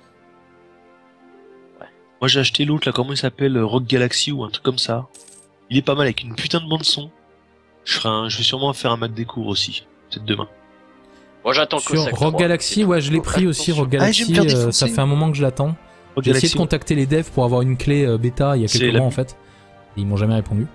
Speaker 3: Moi j'ai acheté l'autre là, comment il s'appelle, Rock Galaxy ou un truc comme ça. Il est pas mal avec une putain de bande son. Je vais sûrement faire un Mac Découvre aussi, peut-être demain.
Speaker 2: moi j'attends que
Speaker 1: Sur Rogue Galaxy, ouais, je l'ai pris aussi. Rogue
Speaker 3: je vais me
Speaker 1: Galaxy,
Speaker 3: faire
Speaker 1: ça
Speaker 3: défoncer.
Speaker 1: fait un moment que je l'attends.
Speaker 3: Rock
Speaker 1: J'ai essayé
Speaker 3: Galaxy,
Speaker 1: de contacter les devs pour avoir une clé bêta il y a
Speaker 3: C'est
Speaker 1: quelques
Speaker 3: la-
Speaker 1: mois en fait. Et ils m'ont jamais répondu.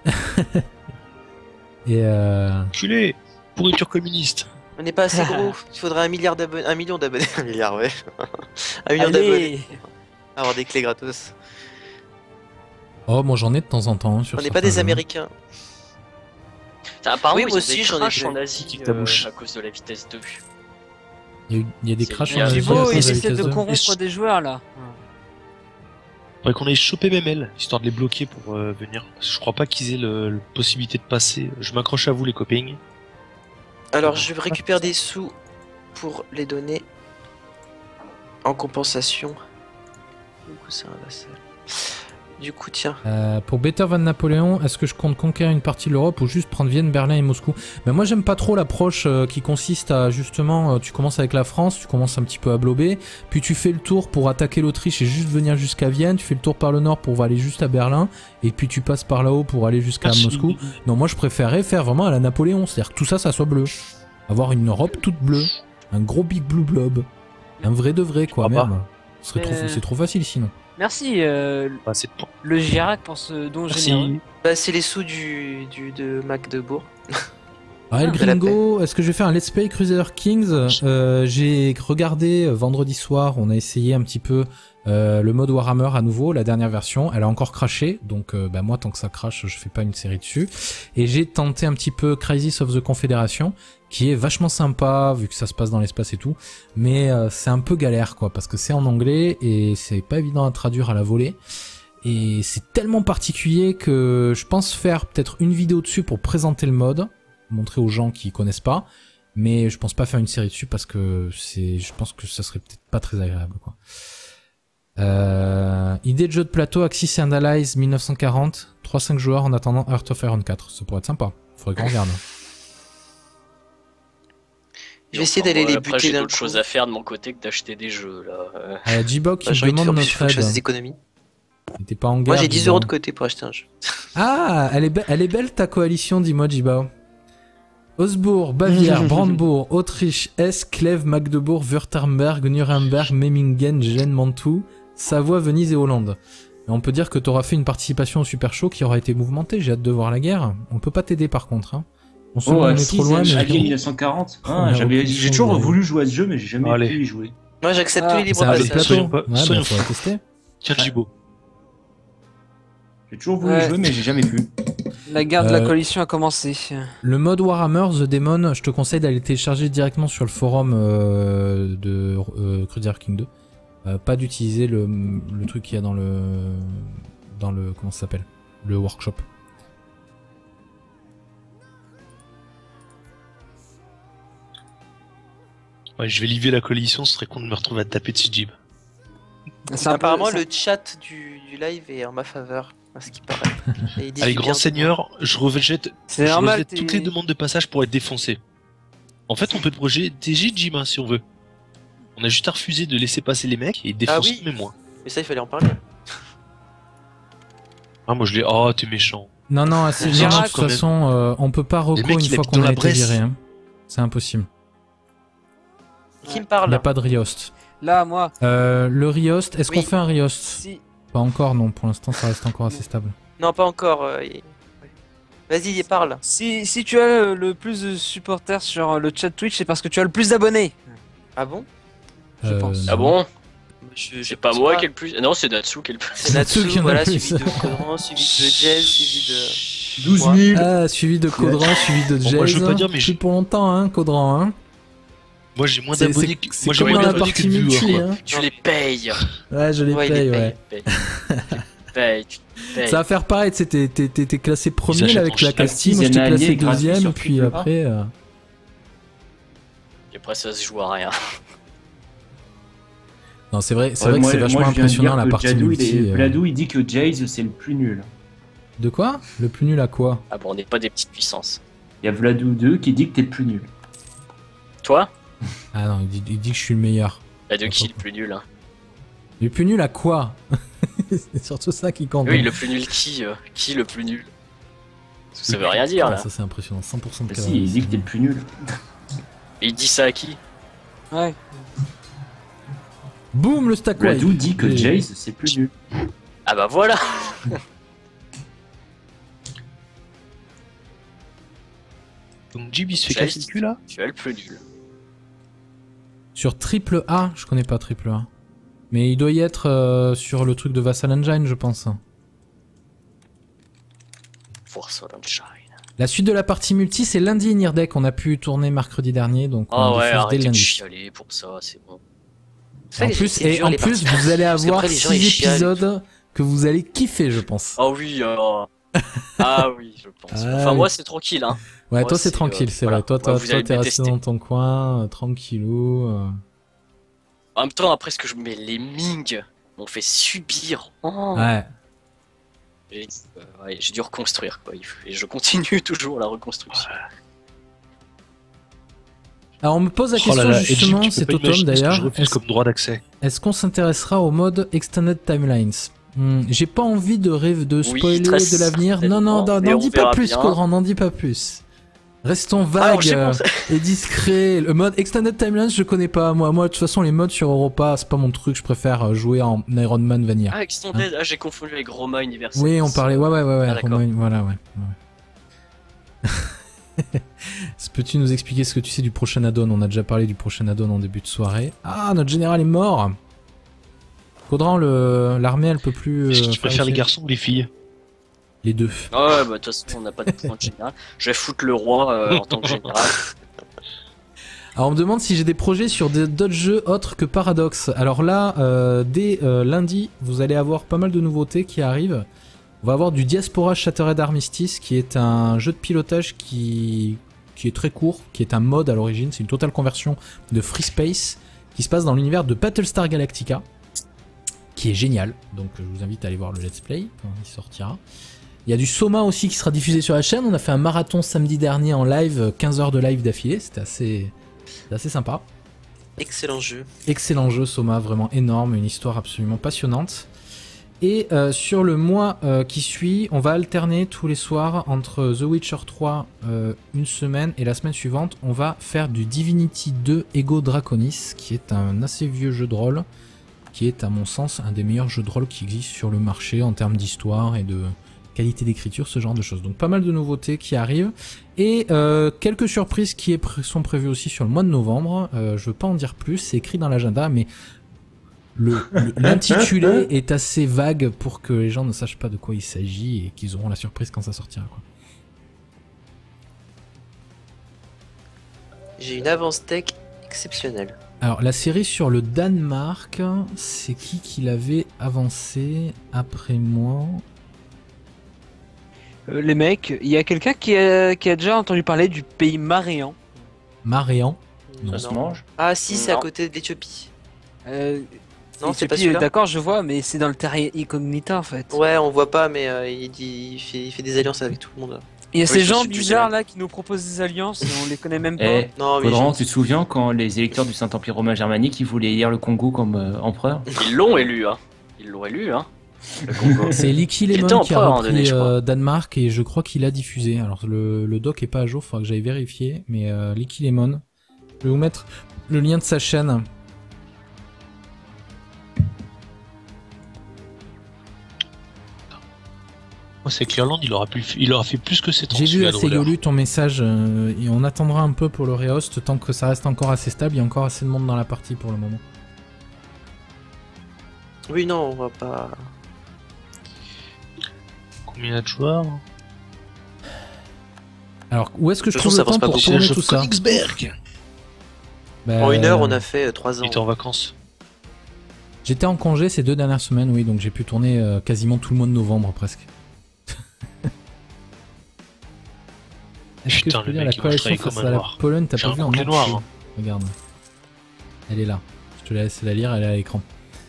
Speaker 1: Et
Speaker 3: culé, pourriture communiste.
Speaker 4: On n'est pas assez gros. Il faudrait 1 milliard d'abonnés. 1 million d'abonnés. 1 milliard, ouais. 1 million d'abonnés.
Speaker 6: Allez.
Speaker 4: Avoir des clés gratos.
Speaker 1: oh, moi j'en ai de temps en temps. Hein, sur
Speaker 4: On n'est pas
Speaker 1: certains
Speaker 4: des
Speaker 1: jeux.
Speaker 4: Américains.
Speaker 2: Apparemment,
Speaker 4: Oui,
Speaker 2: ils
Speaker 4: moi
Speaker 2: ont
Speaker 4: aussi,
Speaker 2: des
Speaker 4: j'en ai
Speaker 2: crashs
Speaker 4: fait.
Speaker 2: en Asie
Speaker 3: Kick ta bouche.
Speaker 2: à cause de la vitesse de vue.
Speaker 1: Il y a des
Speaker 2: C'est
Speaker 1: crashs
Speaker 2: bien.
Speaker 1: en Asie à
Speaker 6: Thibaut,
Speaker 1: cause
Speaker 6: il
Speaker 1: la
Speaker 6: essaie
Speaker 1: vitesse
Speaker 6: de
Speaker 1: de-
Speaker 6: corrompre des joueurs là.
Speaker 3: Faudrait qu'on aille choper MML, histoire de les bloquer pour venir. Parce que je crois pas qu'ils aient la possibilité de passer. Je m'accroche à vous les copains.
Speaker 4: Alors, je récupère des sous pour les donner en compensation. Du coup, c'est un vassal. Du coup, tiens.
Speaker 1: Pour Better Van Napoléon, est-ce que je compte conquérir une partie de l'Europe ou juste prendre Vienne, Berlin et Moscou? Ben moi j'aime pas trop l'approche qui consiste à justement, tu commences avec la France, tu commences un petit peu à blober, puis tu fais le tour pour attaquer l'Autriche et juste venir jusqu'à Vienne, tu fais le tour par le nord pour aller juste à Berlin, et puis tu passes par là-haut pour aller jusqu'à Moscou. Non, moi je préférerais faire vraiment à la Napoléon, c'est-à-dire que tout ça, ça soit bleu. Avoir une Europe toute bleue, un gros big blue blob, un vrai de vrai quoi,
Speaker 3: Ah bah.
Speaker 1: merde. C'est trop facile sinon.
Speaker 6: Merci
Speaker 3: Pas assez de points.
Speaker 6: le Girac pour ce don généreux.
Speaker 3: Merci.
Speaker 4: Bah, c'est les sous de Magdebourg.
Speaker 1: El
Speaker 4: de la
Speaker 1: Gringo, est-ce que je vais faire un Let's Play Crusader Kings? J'ai regardé vendredi soir, on a essayé un petit peu le mode Warhammer à nouveau, la dernière version. Elle a encore craché, donc bah, moi tant que ça crache, je fais pas une série dessus. Et j'ai tenté un petit peu Crisis of the Confederation, qui est vachement sympa vu que ça se passe dans l'espace et tout, mais c'est un peu galère quoi, parce que c'est en anglais et c'est pas évident à traduire à la volée. Et c'est tellement particulier que je pense faire peut-être une vidéo dessus pour présenter le mode, montrer aux gens qui connaissent pas, mais je pense pas faire une série dessus parce que je pense que ça serait peut-être pas très agréable quoi. Idée de jeu de plateau Axis and Allies 1940, 3-5 joueurs en attendant Heart of Iron 4, ça pourrait être sympa, faudrait qu'on regarde.
Speaker 4: Je vais essayer d'aller les
Speaker 2: Après,
Speaker 4: buter
Speaker 2: j'ai
Speaker 4: d'un
Speaker 2: d'autres
Speaker 4: coup.
Speaker 2: choses à faire de mon côté que d'acheter des jeux là.
Speaker 1: J-Bok
Speaker 4: Bah,
Speaker 1: qui
Speaker 4: j'ai envie de
Speaker 1: demande
Speaker 4: faire,
Speaker 1: notre
Speaker 4: faut que je fasse des
Speaker 1: aide.
Speaker 4: économies.
Speaker 1: T'es pas en guerre.
Speaker 4: Moi, j'ai 10
Speaker 1: disons.
Speaker 4: euros de côté pour acheter un jeu.
Speaker 1: Ah, elle est belle ta coalition, dis-moi Jibao. Augsbourg, Bavière, Brandebourg, Autriche, Hesse, Clèves, Magdebourg, Württemberg, Nuremberg, Memmingen, Gênes, Mantoue, Savoie, Venise et Hollande. Et on peut dire que t'auras fait une participation au Super Show qui aura été mouvementée, j'ai hâte de voir la guerre. On peut pas t'aider par contre. Hein. On sent qu'on est trop loin, mais...
Speaker 5: Allié 1940.
Speaker 1: On a aucune
Speaker 5: J'ai
Speaker 1: chance
Speaker 5: toujours
Speaker 1: de-
Speaker 5: voulu jouer à ce jeu, mais j'ai jamais
Speaker 3: Allez.
Speaker 5: pu y jouer.
Speaker 4: Moi, j'accepte
Speaker 6: Ah,
Speaker 4: tous les libres
Speaker 1: C'est un jeu de
Speaker 4: passages.
Speaker 1: plateau.
Speaker 3: Soyons pas-
Speaker 1: Ouais,
Speaker 3: soyons
Speaker 1: bah, faudrait tester.
Speaker 3: Tiens, Jibo.
Speaker 5: J'ai toujours voulu
Speaker 6: Ouais.
Speaker 5: jouer, mais j'ai jamais pu.
Speaker 6: La guerre de la
Speaker 1: Euh,
Speaker 6: coalition a commencé.
Speaker 1: Le mode Warhammer The Demon, je te conseille d'aller le télécharger directement sur le forum de Crusader King 2. Pas d'utiliser le truc qu'il y a dans le comment ça s'appelle, le workshop.
Speaker 3: Ouais, je vais livrer la coalition, ce serait con de me retrouver à taper dessus Jib.
Speaker 6: C'est un peu-
Speaker 4: Apparemment,
Speaker 6: c'est-
Speaker 4: le chat du live est en ma faveur, à ce qui paraît. Et il dit
Speaker 3: Allez,
Speaker 4: du
Speaker 3: grand
Speaker 4: bien.
Speaker 3: seigneur, je rejette
Speaker 6: c'est normal.
Speaker 3: toutes les demandes de passage pour être défoncé. En fait, on peut protéger Jim hein, si on veut. On a juste à refuser de laisser passer les mecs et défoncer
Speaker 4: oui.
Speaker 3: mais moins.
Speaker 4: Mais ça, il fallait en parler.
Speaker 3: Ah, moi je l'ai. Oh, t'es méchant.
Speaker 1: Non, de
Speaker 6: Girac,
Speaker 1: toute façon, on peut pas reco
Speaker 3: Les mecs,
Speaker 1: une
Speaker 3: il
Speaker 1: fois
Speaker 3: habite
Speaker 1: qu'on
Speaker 3: dans
Speaker 1: a
Speaker 3: la
Speaker 1: été
Speaker 3: Bresse.
Speaker 1: viré. Hein. C'est impossible.
Speaker 4: Qui me
Speaker 1: Il n'y
Speaker 4: parle
Speaker 1: a pas de Riost.
Speaker 6: Là, moi,
Speaker 1: Le Riost, est-ce
Speaker 4: Oui.
Speaker 1: qu'on fait un Riost?
Speaker 6: si.
Speaker 1: Pas encore, non. Pour l'instant, ça reste encore assez stable.
Speaker 4: Non, pas encore. Vas-y, parle.
Speaker 6: Si tu as le plus de supporters sur le chat Twitch, c'est parce que tu as le plus d'abonnés.
Speaker 4: Ah bon
Speaker 6: Je pense.
Speaker 2: Ah bon
Speaker 4: Je
Speaker 2: C'est pas
Speaker 4: pense
Speaker 2: moi qui est le plus. Non, c'est Natsu qui est le plus.
Speaker 4: C'est Natsu,
Speaker 1: Natsu qui en a
Speaker 4: voilà,
Speaker 1: plus.
Speaker 4: suivi de Codran, suivi de Jazz, suivi
Speaker 5: 12 000.
Speaker 1: Ah, suivi de Codran, suivi de
Speaker 3: Bon,
Speaker 1: Jazz.
Speaker 3: moi, je veux pas dire, mais
Speaker 1: Plus
Speaker 3: j'ai-
Speaker 1: pour longtemps, hein, Codran. Hein.
Speaker 3: Moi j'ai moins
Speaker 1: C'est
Speaker 3: d'abonnés que.
Speaker 1: c'est
Speaker 3: Moi j'ai
Speaker 1: comme
Speaker 3: moins
Speaker 1: dans la
Speaker 3: d'abonnés que
Speaker 1: partie
Speaker 3: de viewers,
Speaker 1: multi.
Speaker 3: quoi.
Speaker 1: Hein.
Speaker 2: Tu les payes.
Speaker 1: Ouais, je les
Speaker 4: Ouais, il
Speaker 1: paye,
Speaker 4: les
Speaker 1: ouais.
Speaker 2: Tu payes.
Speaker 1: Ça va faire pareil, tu sais, t'es classé premier
Speaker 3: achètent
Speaker 1: là, avec
Speaker 3: en
Speaker 1: la
Speaker 3: Chine.
Speaker 1: Castille, moi
Speaker 5: Ils
Speaker 1: j'étais
Speaker 5: en
Speaker 1: classé
Speaker 5: alliés gratuits
Speaker 1: deuxième,
Speaker 5: sur
Speaker 1: et puis
Speaker 5: Triple A.
Speaker 1: après...
Speaker 2: Et après, ça se joue à rien.
Speaker 1: Non, c'est vrai, c'est
Speaker 5: Ouais,
Speaker 1: vrai que
Speaker 5: moi-
Speaker 1: c'est
Speaker 5: moi,
Speaker 1: vachement
Speaker 5: je viens de
Speaker 1: impressionnant
Speaker 5: dire
Speaker 1: la
Speaker 5: que
Speaker 1: partie
Speaker 5: Jadou,
Speaker 1: multi.
Speaker 5: Bladou, il dit que Jaze c'est le plus nul.
Speaker 1: De quoi? Le plus nul à quoi?
Speaker 2: Ah bon, on n'est pas des petites puissances.
Speaker 5: Il y a Vladou 2 qui dit que t'es le plus nul.
Speaker 2: Toi?
Speaker 1: Ah non, il dit que je suis le meilleur.
Speaker 2: T'as de qui le plus nul, hein?
Speaker 1: Le plus nul à quoi? C'est surtout ça qui compte.
Speaker 2: Oui, le plus nul qui? Qui le plus nul? Ça veut rien dire,
Speaker 1: Ah,
Speaker 2: là.
Speaker 1: ça c'est impressionnant, 100% de
Speaker 5: Bah
Speaker 1: cadavre.
Speaker 5: si, il dit que t'es le plus nul.
Speaker 2: Et il dit ça à qui?
Speaker 6: Ouais.
Speaker 1: Boum, le stack wipe.
Speaker 5: Vladou dit que
Speaker 1: Et-
Speaker 5: Jace c'est plus nul.
Speaker 2: Ah bah voilà!
Speaker 3: Donc Jib il se fait
Speaker 2: Jace.
Speaker 3: casser le cul là.
Speaker 2: Tu es le plus nul.
Speaker 1: Sur triple A, je connais pas triple A. Mais il doit y être sur le truc de Vassal Engine, je pense.
Speaker 2: Force Sunshine.
Speaker 1: La suite de la partie multi, c'est lundi et Nirdek. On a pu tourner mercredi dernier, donc on
Speaker 2: Ah ouais,
Speaker 1: diffuse dès
Speaker 2: arrêtez de
Speaker 1: lundi.
Speaker 2: chialer pour ça, c'est bon.
Speaker 1: En plus, vous allez
Speaker 4: Parce
Speaker 1: avoir
Speaker 4: qu'après, les gens, ils
Speaker 1: 6
Speaker 4: chialent et tout.
Speaker 1: épisodes que vous allez kiffer, je pense.
Speaker 2: Ah oui, ah oui, je pense.
Speaker 1: Ah
Speaker 2: Enfin,
Speaker 1: oui.
Speaker 2: moi, c'est tranquille, hein.
Speaker 1: Ouais,
Speaker 2: Moi,
Speaker 1: toi c'est
Speaker 2: c'est,
Speaker 1: tranquille, c'est
Speaker 2: voilà.
Speaker 1: vrai. Toi,
Speaker 2: Ouais, vous allez
Speaker 1: t'es
Speaker 2: me
Speaker 1: resté
Speaker 2: détester.
Speaker 1: dans ton coin, tranquillou.
Speaker 2: En même temps, après ce que je mets, les Ming m'ont fait subir. Oh.
Speaker 1: Ouais.
Speaker 2: Et, ouais, j'ai dû reconstruire, quoi. Et je continue toujours la reconstruction.
Speaker 1: Alors on me pose la
Speaker 3: Oh
Speaker 1: question
Speaker 3: là là, et Jib,
Speaker 1: justement
Speaker 3: tu peux
Speaker 1: cet
Speaker 3: pas
Speaker 1: automne
Speaker 3: imaginer ce que
Speaker 1: d'ailleurs.
Speaker 3: je refuse comme droit d'accès.
Speaker 1: Est-ce qu'on s'intéressera au mode Extended Timelines? J'ai pas envie de rêve de
Speaker 2: Oui,
Speaker 1: spoiler
Speaker 2: très
Speaker 1: de l'avenir. Non, non,
Speaker 2: certainement, mais
Speaker 1: n'en
Speaker 2: on
Speaker 1: dis pas
Speaker 2: verra
Speaker 1: plus,
Speaker 2: bien.
Speaker 1: Codran, n'en dis pas plus. Restons
Speaker 2: Alors,
Speaker 1: vagues
Speaker 2: je sais pas, ça-
Speaker 1: et discrets. Le mode Extended Timelines, je connais pas. Moi, de toute façon, les modes sur Europa, c'est pas mon truc. Je préfère jouer en Iron Man Vanilla.
Speaker 2: Ah, Extended, ah, j'ai confondu avec Roma Universalis.
Speaker 1: Oui, on parlait. Ouais.
Speaker 2: Ah, d'accord.
Speaker 1: Voilà, ouais. Peux-tu nous expliquer ce que tu sais du prochain add-on? On a déjà parlé du prochain add-on en début de soirée. Ah, notre général est mort. Codran, l'armée, elle peut plus.
Speaker 3: Est-ce que tu
Speaker 1: faire
Speaker 3: préfères les
Speaker 1: effet.
Speaker 3: garçons ou les filles?
Speaker 1: Les deux.
Speaker 2: Ah ouais, bah de toute façon, on n'a pas de point de général. Je vais foutre le roi en tant que général.
Speaker 1: Alors on me demande si j'ai des projets sur d'autres jeux autres que Paradox. Alors là, dès lundi, vous allez avoir pas mal de nouveautés qui arrivent. On va avoir du Diaspora Shattered Armistice, qui est un jeu de pilotage qui est très court, qui est un mode à l'origine. C'est une totale conversion de Free Space qui se passe dans l'univers de Battlestar Galactica, qui est génial. Donc je vous invite à aller voir le let's play quand il sortira. Il y a du Soma aussi qui sera diffusé sur la chaîne. On a fait un marathon samedi dernier en live, 15 heures de live d'affilée. C'était assez sympa.
Speaker 4: Excellent jeu.
Speaker 1: Excellent jeu Soma, vraiment énorme, une histoire absolument passionnante. Et sur le mois qui suit, on va alterner tous les soirs entre The Witcher 3 une semaine et la semaine suivante, on va faire du Divinity 2 Ego Draconis, qui est un assez vieux jeu de rôle, qui est à mon sens un des meilleurs jeux de rôle qui existent sur le marché en termes d'histoire et de qualité d'écriture, ce genre de choses. Donc pas mal de nouveautés qui arrivent et quelques surprises qui sont prévues aussi sur le mois de novembre. Je veux pas en dire plus, c'est écrit dans l'agenda, mais l'intitulé est assez vague pour que les gens ne sachent pas de quoi il s'agit et qu'ils auront la surprise quand ça sortira, quoi.
Speaker 4: J'ai une avance tech exceptionnelle.
Speaker 1: Alors la série sur le Danemark, c'est qui l'avait avancé après moi?
Speaker 6: Les mecs, il y a quelqu'un qui a déjà entendu parler du pays Maréan.
Speaker 1: Maréan.
Speaker 5: Ça se mange.
Speaker 4: Ah si, c'est à
Speaker 2: Non.
Speaker 4: côté de l'Éthiopie.
Speaker 6: Non,
Speaker 4: c'est pas
Speaker 6: Éthiopie,
Speaker 4: celui-là.
Speaker 6: d'accord, je vois, mais c'est dans le terrain incognita en fait.
Speaker 4: Ouais, on voit pas, mais il fait des alliances avec tout le monde.
Speaker 6: Il y a
Speaker 2: Oui,
Speaker 6: ces
Speaker 2: je
Speaker 6: gens
Speaker 2: suis
Speaker 6: bizarres
Speaker 2: désolé.
Speaker 6: là qui nous proposent des alliances et on les connaît même pas.
Speaker 5: Eh,
Speaker 4: Non, mais
Speaker 5: Codran, tu te souviens quand les électeurs du Saint-Empire romain germanique ils voulaient élire le Congo comme empereur?
Speaker 2: Ils l'ont élu, hein. Ils l'ont élu, hein. Le Congo.
Speaker 1: C'est Licky
Speaker 2: Il était
Speaker 1: Lemon qui a
Speaker 2: empereur à un moment
Speaker 1: repris
Speaker 2: donné, je crois.
Speaker 1: Danemark et je crois qu'il a diffusé. Alors le doc est pas à jour, faudra que j'aille vérifier, mais Licky Lemon. Je vais vous mettre le lien de sa chaîne.
Speaker 3: Moi, c'est que l'Irlande, il aura fait plus que 7 ans.
Speaker 1: J'ai vu
Speaker 3: celui-là,
Speaker 1: assez
Speaker 3: Drôleur.
Speaker 1: Golu ton message et on attendra un peu pour le rehost tant que ça reste encore assez stable. Il y a encore assez de monde dans la partie pour le moment.
Speaker 4: oui, non, on va pas.
Speaker 3: Combien de joueurs?
Speaker 1: Alors où est-ce que je
Speaker 4: De toute
Speaker 1: trouve
Speaker 4: façon,
Speaker 1: le
Speaker 4: ça avance
Speaker 1: temps
Speaker 4: pas
Speaker 1: pour
Speaker 4: beaucoup.
Speaker 1: tourner
Speaker 3: Siège
Speaker 1: tout
Speaker 3: of
Speaker 1: ça?
Speaker 3: Königsberg.
Speaker 1: Bah,
Speaker 4: En une heure, on a fait 3 ans.
Speaker 3: Il était en vacances.
Speaker 1: J'étais en congé ces 2 dernières semaines, oui, donc j'ai pu tourner quasiment tout le mois de novembre presque. Est-ce que
Speaker 3: Putain,
Speaker 1: je peux
Speaker 3: le
Speaker 1: dire
Speaker 3: mec,
Speaker 1: la
Speaker 3: il marche
Speaker 1: coalition
Speaker 3: comme
Speaker 1: face
Speaker 3: un
Speaker 1: à la
Speaker 3: noir.
Speaker 1: Pologne, t'as
Speaker 3: J'ai
Speaker 1: pas
Speaker 3: un
Speaker 1: vu en
Speaker 3: complet
Speaker 1: entier.
Speaker 3: noir, hein.
Speaker 1: Regarde. Elle est là. Je te laisse la lire, elle est à l'écran.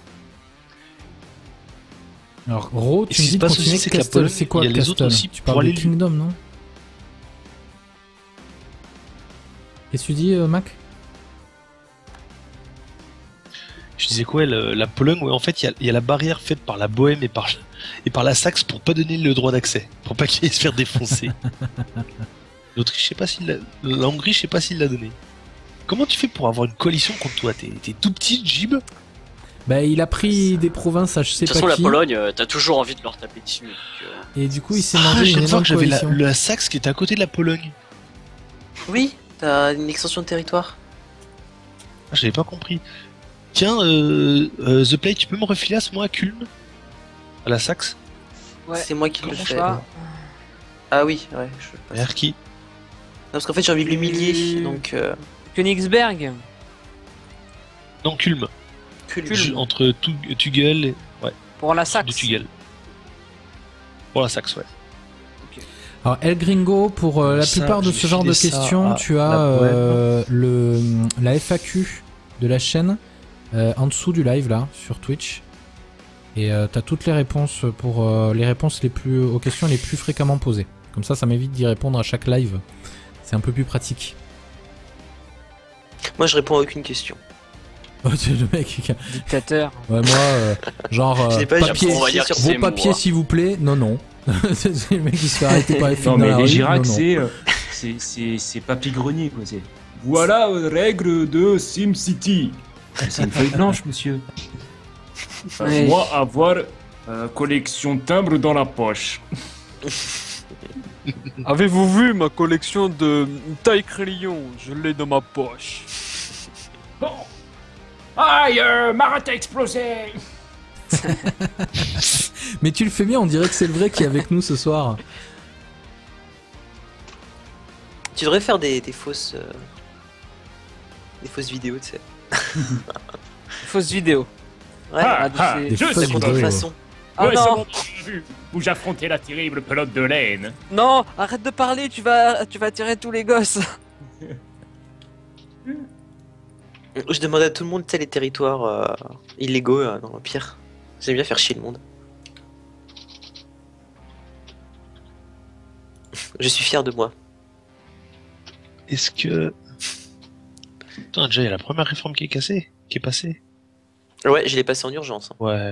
Speaker 1: Alors, Ro,
Speaker 3: Et
Speaker 1: tu
Speaker 3: ce
Speaker 1: me
Speaker 3: qui
Speaker 1: dis
Speaker 3: se
Speaker 1: de
Speaker 3: passe
Speaker 1: continuer
Speaker 3: aussi, c'est que la
Speaker 1: Castle.
Speaker 3: Pologne,
Speaker 1: C'est quoi
Speaker 3: il y a les
Speaker 1: Castle?
Speaker 3: autres aussi
Speaker 1: Tu
Speaker 3: pour
Speaker 1: parles de
Speaker 3: aller-
Speaker 1: Kingdom, non? Qu'est-ce que tu dis, Mac?
Speaker 3: Je disais quoi, la Pologne, ouais, en fait, il y a la barrière faite par la Bohème et par la Saxe pour pas donner le droit d'accès, pour pas qu'il aille se faire défoncer. L'Autriche, je sais pas s'il l'a... La Hongrie, je sais pas s'il l'a donné. Comment tu fais pour avoir une coalition contre toi? T'es tout petit, Jib?
Speaker 1: Bah, il a pris des provinces à je sais
Speaker 2: De toute
Speaker 1: pas
Speaker 2: façon, la
Speaker 1: qui.
Speaker 2: Pologne, t'as toujours envie de leur taper dessus.
Speaker 1: Et du coup, il s'est
Speaker 3: Ah,
Speaker 1: mangé
Speaker 3: je
Speaker 1: une
Speaker 3: viens de voir
Speaker 1: énorme
Speaker 3: que j'avais
Speaker 1: coalition.
Speaker 3: la Saxe qui était à côté de la Pologne.
Speaker 4: Oui, t'as une extension de territoire.
Speaker 3: Ah, j'avais pas compris. Tiens, The Play, tu peux me refiler à ce moment à Kulm? À la Saxe?
Speaker 6: Ouais.
Speaker 4: C'est moi qui le
Speaker 6: Comment
Speaker 4: fais.
Speaker 6: ça
Speaker 4: Ah oui, ouais. Je passe. Non,
Speaker 3: Vers qui?
Speaker 4: parce qu'en fait j'ai envie de l'humilier, donc
Speaker 6: Königsberg.
Speaker 3: Non, Kulm.
Speaker 4: Kulm.
Speaker 3: Entre Tugel et... Ouais,
Speaker 6: Pour la
Speaker 3: de
Speaker 6: Saxe.
Speaker 3: Tugel. Pour la Saxe, ouais.
Speaker 1: Alors, El Gringo, pour la
Speaker 3: Ça,
Speaker 1: plupart de
Speaker 3: je
Speaker 1: ce genre de
Speaker 3: vais filer ça
Speaker 1: questions,
Speaker 3: à
Speaker 1: tu
Speaker 3: la
Speaker 1: as la FAQ de la chaîne en dessous du live là sur Twitch. Et t'as toutes les réponses pour les réponses aux questions les plus fréquemment posées. Comme ça m'évite d'y répondre à chaque live. C'est un peu plus pratique.
Speaker 4: Moi je réponds à aucune question.
Speaker 1: Oh, c'est le mec qui...
Speaker 6: Dictateur.
Speaker 1: Ouais, moi, genre,
Speaker 4: Je l'ai pas
Speaker 1: papier,
Speaker 2: on va dire que
Speaker 1: vos
Speaker 2: c'est
Speaker 1: papiers
Speaker 2: moi.
Speaker 1: s'il vous plaît. Non, non. C'est le mec qui se fait arrêter par les flics
Speaker 5: Non,
Speaker 1: dans
Speaker 5: mais
Speaker 1: la
Speaker 5: les
Speaker 1: rue.
Speaker 5: Girac,
Speaker 1: Non, non.
Speaker 5: c'est papy grenier, quoi. Voilà règle de SimCity. C'est une feuille blanche, monsieur.
Speaker 6: Ouais.
Speaker 5: Moi, avoir collection timbre dans la poche.
Speaker 6: Avez-vous vu ma collection de taille crayon? Je l'ai dans ma poche.
Speaker 5: Bon. Aïe, Marat a explosé.
Speaker 1: Mais tu le fais bien, on dirait que c'est le vrai qui est avec nous ce soir.
Speaker 4: Tu devrais faire des fausses vidéos, tu sais.
Speaker 6: Fausse vidéo.
Speaker 4: Ouais,
Speaker 1: Des
Speaker 5: je
Speaker 1: fausses
Speaker 5: suis
Speaker 1: vidéos.
Speaker 4: contrefaçon.
Speaker 6: Ah
Speaker 5: Ouais,
Speaker 6: non.
Speaker 5: c'est bon, j'ai vu où j'affrontais la terrible pelote de laine.
Speaker 6: Non, arrête de parler, tu vas attirer tous les gosses.
Speaker 4: Je demande à tout le monde, tu sais, les territoires illégaux dans l'Empire. J'aime bien faire chier le monde. Je suis fier de moi.
Speaker 3: Est-ce que... Putain, déjà, il y a la première réforme qui est cassée, qui est passée.
Speaker 4: Ouais, je l'ai passé en urgence. Hein.
Speaker 3: Ouais.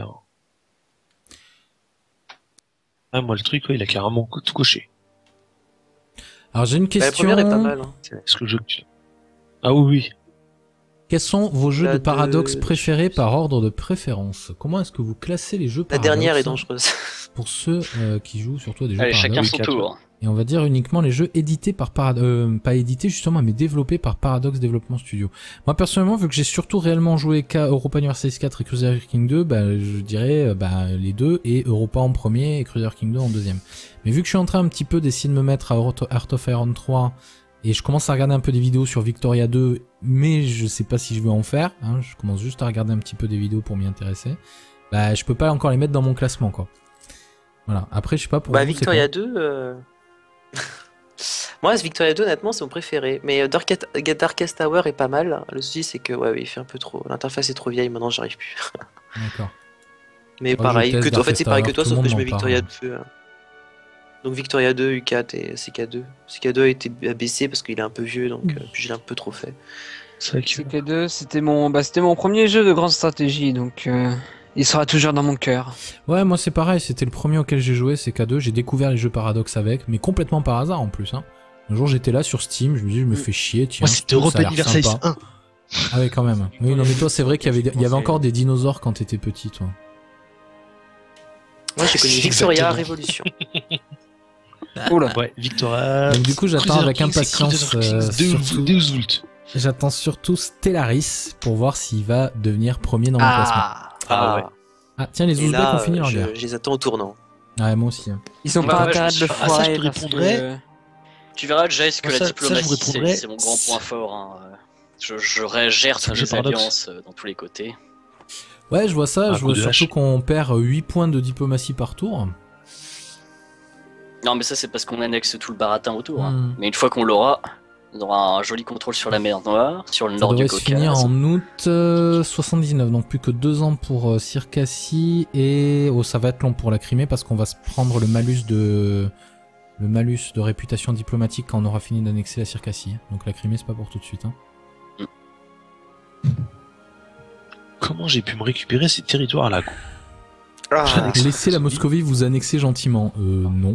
Speaker 3: Ah, moi, le truc, ouais, il a carrément tout coché.
Speaker 1: Alors j'ai une
Speaker 4: Bah, la
Speaker 1: question.
Speaker 4: première est pas mal. Hein.
Speaker 3: Est-ce que le jeu que tu... Ah oui, oui.
Speaker 1: Quels sont vos jeux
Speaker 4: La
Speaker 1: de paradoxe
Speaker 4: de-
Speaker 1: préférés par ordre de préférence? Comment est-ce que vous classez les jeux
Speaker 4: La
Speaker 1: paradoxe
Speaker 4: dernière est dangereuse.
Speaker 1: pour ceux qui jouent surtout à des jeux
Speaker 2: Allez, chacun
Speaker 1: paradoxe?
Speaker 2: son tour.
Speaker 1: Et on va dire uniquement les jeux édités par Paradox, pas édités justement, mais développés par Paradox Development Studio. Moi personnellement, vu que j'ai surtout réellement joué qu'à Europa Universalis 4 et Crusader King 2, bah, je dirais les deux, et Europa en premier et Crusader King 2 en deuxième. Mais vu que je suis en train un petit peu d'essayer de me mettre à Art of Iron 3, et je commence à regarder un peu des vidéos sur Victoria 2, mais je sais pas si je vais en faire, hein, je commence juste à regarder un petit peu des vidéos pour m'y intéresser, bah je peux pas encore les mettre dans mon classement quoi. Voilà, après je sais pas pour
Speaker 4: Bah,
Speaker 1: vous, c'est
Speaker 4: Victoria
Speaker 1: quoi
Speaker 4: 2. Moi, ce Victoria 2, honnêtement, c'est mon préféré. Mais Darkest Tower est pas mal. Le souci, c'est que ouais, il fait un peu trop. L'interface est trop vieille, maintenant, j'arrive plus.
Speaker 1: D'accord.
Speaker 4: Mais
Speaker 1: je
Speaker 4: pareil,
Speaker 1: teste
Speaker 4: en fait,
Speaker 1: Darkest
Speaker 4: c'est pareil que
Speaker 1: Tower,
Speaker 4: toi,
Speaker 1: tout le
Speaker 4: sauf que je
Speaker 1: monde
Speaker 4: mets
Speaker 1: m'en
Speaker 4: Victoria
Speaker 1: parle.
Speaker 4: 2. Donc Victoria 2, U4 et CK2. CK2 a été abaissé parce qu'il est un peu vieux, donc puis je l'ai un peu trop fait.
Speaker 3: C'est vrai que...
Speaker 6: CK2, c'était mon premier jeu de grande stratégie, donc il sera toujours dans mon cœur.
Speaker 1: Ouais, moi c'est pareil, c'était le premier auquel j'ai joué, c'est K2, j'ai découvert les jeux Paradox avec, mais complètement par hasard en plus. Hein. Un jour j'étais là sur Steam, je me dis je me fais chier, tiens,
Speaker 3: Moi, c'était Europa
Speaker 1: ça a l'air
Speaker 3: Universalis
Speaker 1: sympa.
Speaker 3: 1.
Speaker 1: Ah ouais quand même. Oui, non mais toi c'est vrai qu'il y avait encore des dinosaures quand t'étais petit toi.
Speaker 4: Moi, j'ai connu
Speaker 3: C'est
Speaker 4: Victoria
Speaker 3: exactement.
Speaker 4: Révolution.
Speaker 6: Oula.
Speaker 3: Ouais, Victoria...
Speaker 1: Donc du coup j'attends
Speaker 3: Crusader
Speaker 1: avec
Speaker 3: Kings, c'est
Speaker 1: impatience
Speaker 3: Crusader Kings
Speaker 1: surtout,
Speaker 3: Deus.
Speaker 1: j'attends surtout Stellaris pour voir s'il va devenir premier dans mon classement.
Speaker 2: Ah ouais.
Speaker 1: Ah tiens les
Speaker 4: Et
Speaker 1: Ouzbeks
Speaker 4: là,
Speaker 1: ont fini leur guerre.
Speaker 4: je les attends au tournant.
Speaker 1: Ouais moi aussi. Hein.
Speaker 6: Ils ont
Speaker 2: Bah
Speaker 6: pas
Speaker 2: ouais,
Speaker 6: intérêt
Speaker 2: je
Speaker 6: de le
Speaker 2: me suis-
Speaker 3: ah, ça, je
Speaker 6: foirer
Speaker 3: te
Speaker 6: parce
Speaker 3: répondrais.
Speaker 6: que...
Speaker 2: Tu verras, Jace, que
Speaker 3: Ça,
Speaker 2: la
Speaker 3: ça, je
Speaker 2: diplomatie,
Speaker 3: vous répondrais.
Speaker 2: c'est mon grand point fort. Hein. Je gère
Speaker 3: C'est un
Speaker 2: toutes
Speaker 3: jeu
Speaker 2: les
Speaker 3: paradoxe.
Speaker 2: alliances dans tous les côtés.
Speaker 1: Ouais je vois ça,
Speaker 3: Un
Speaker 1: je
Speaker 3: coup
Speaker 1: vois
Speaker 3: de
Speaker 1: surtout
Speaker 3: hache.
Speaker 1: qu'on perd 8 points de diplomatie par tour.
Speaker 2: Non, mais ça, c'est parce qu'on annexe tout le baratin autour. Hein.
Speaker 1: Hmm.
Speaker 2: Mais une fois qu'on l'aura, on aura un joli contrôle sur la mer Noire, sur le
Speaker 1: Ça
Speaker 2: nord du
Speaker 1: devrait se finir
Speaker 2: Caucase.
Speaker 1: en août 79, donc plus que 2 ans pour Circassie, et ça va être long pour la Crimée parce qu'on va se prendre le malus de le malus de réputation diplomatique quand on aura fini d'annexer la Circassie. Donc la Crimée, c'est pas pour tout de suite. Hein.
Speaker 3: Comment j'ai pu me récupérer ces territoires-là, quoi?
Speaker 4: Ah,
Speaker 1: Laissez la Moscovie vous annexer gentiment. Non.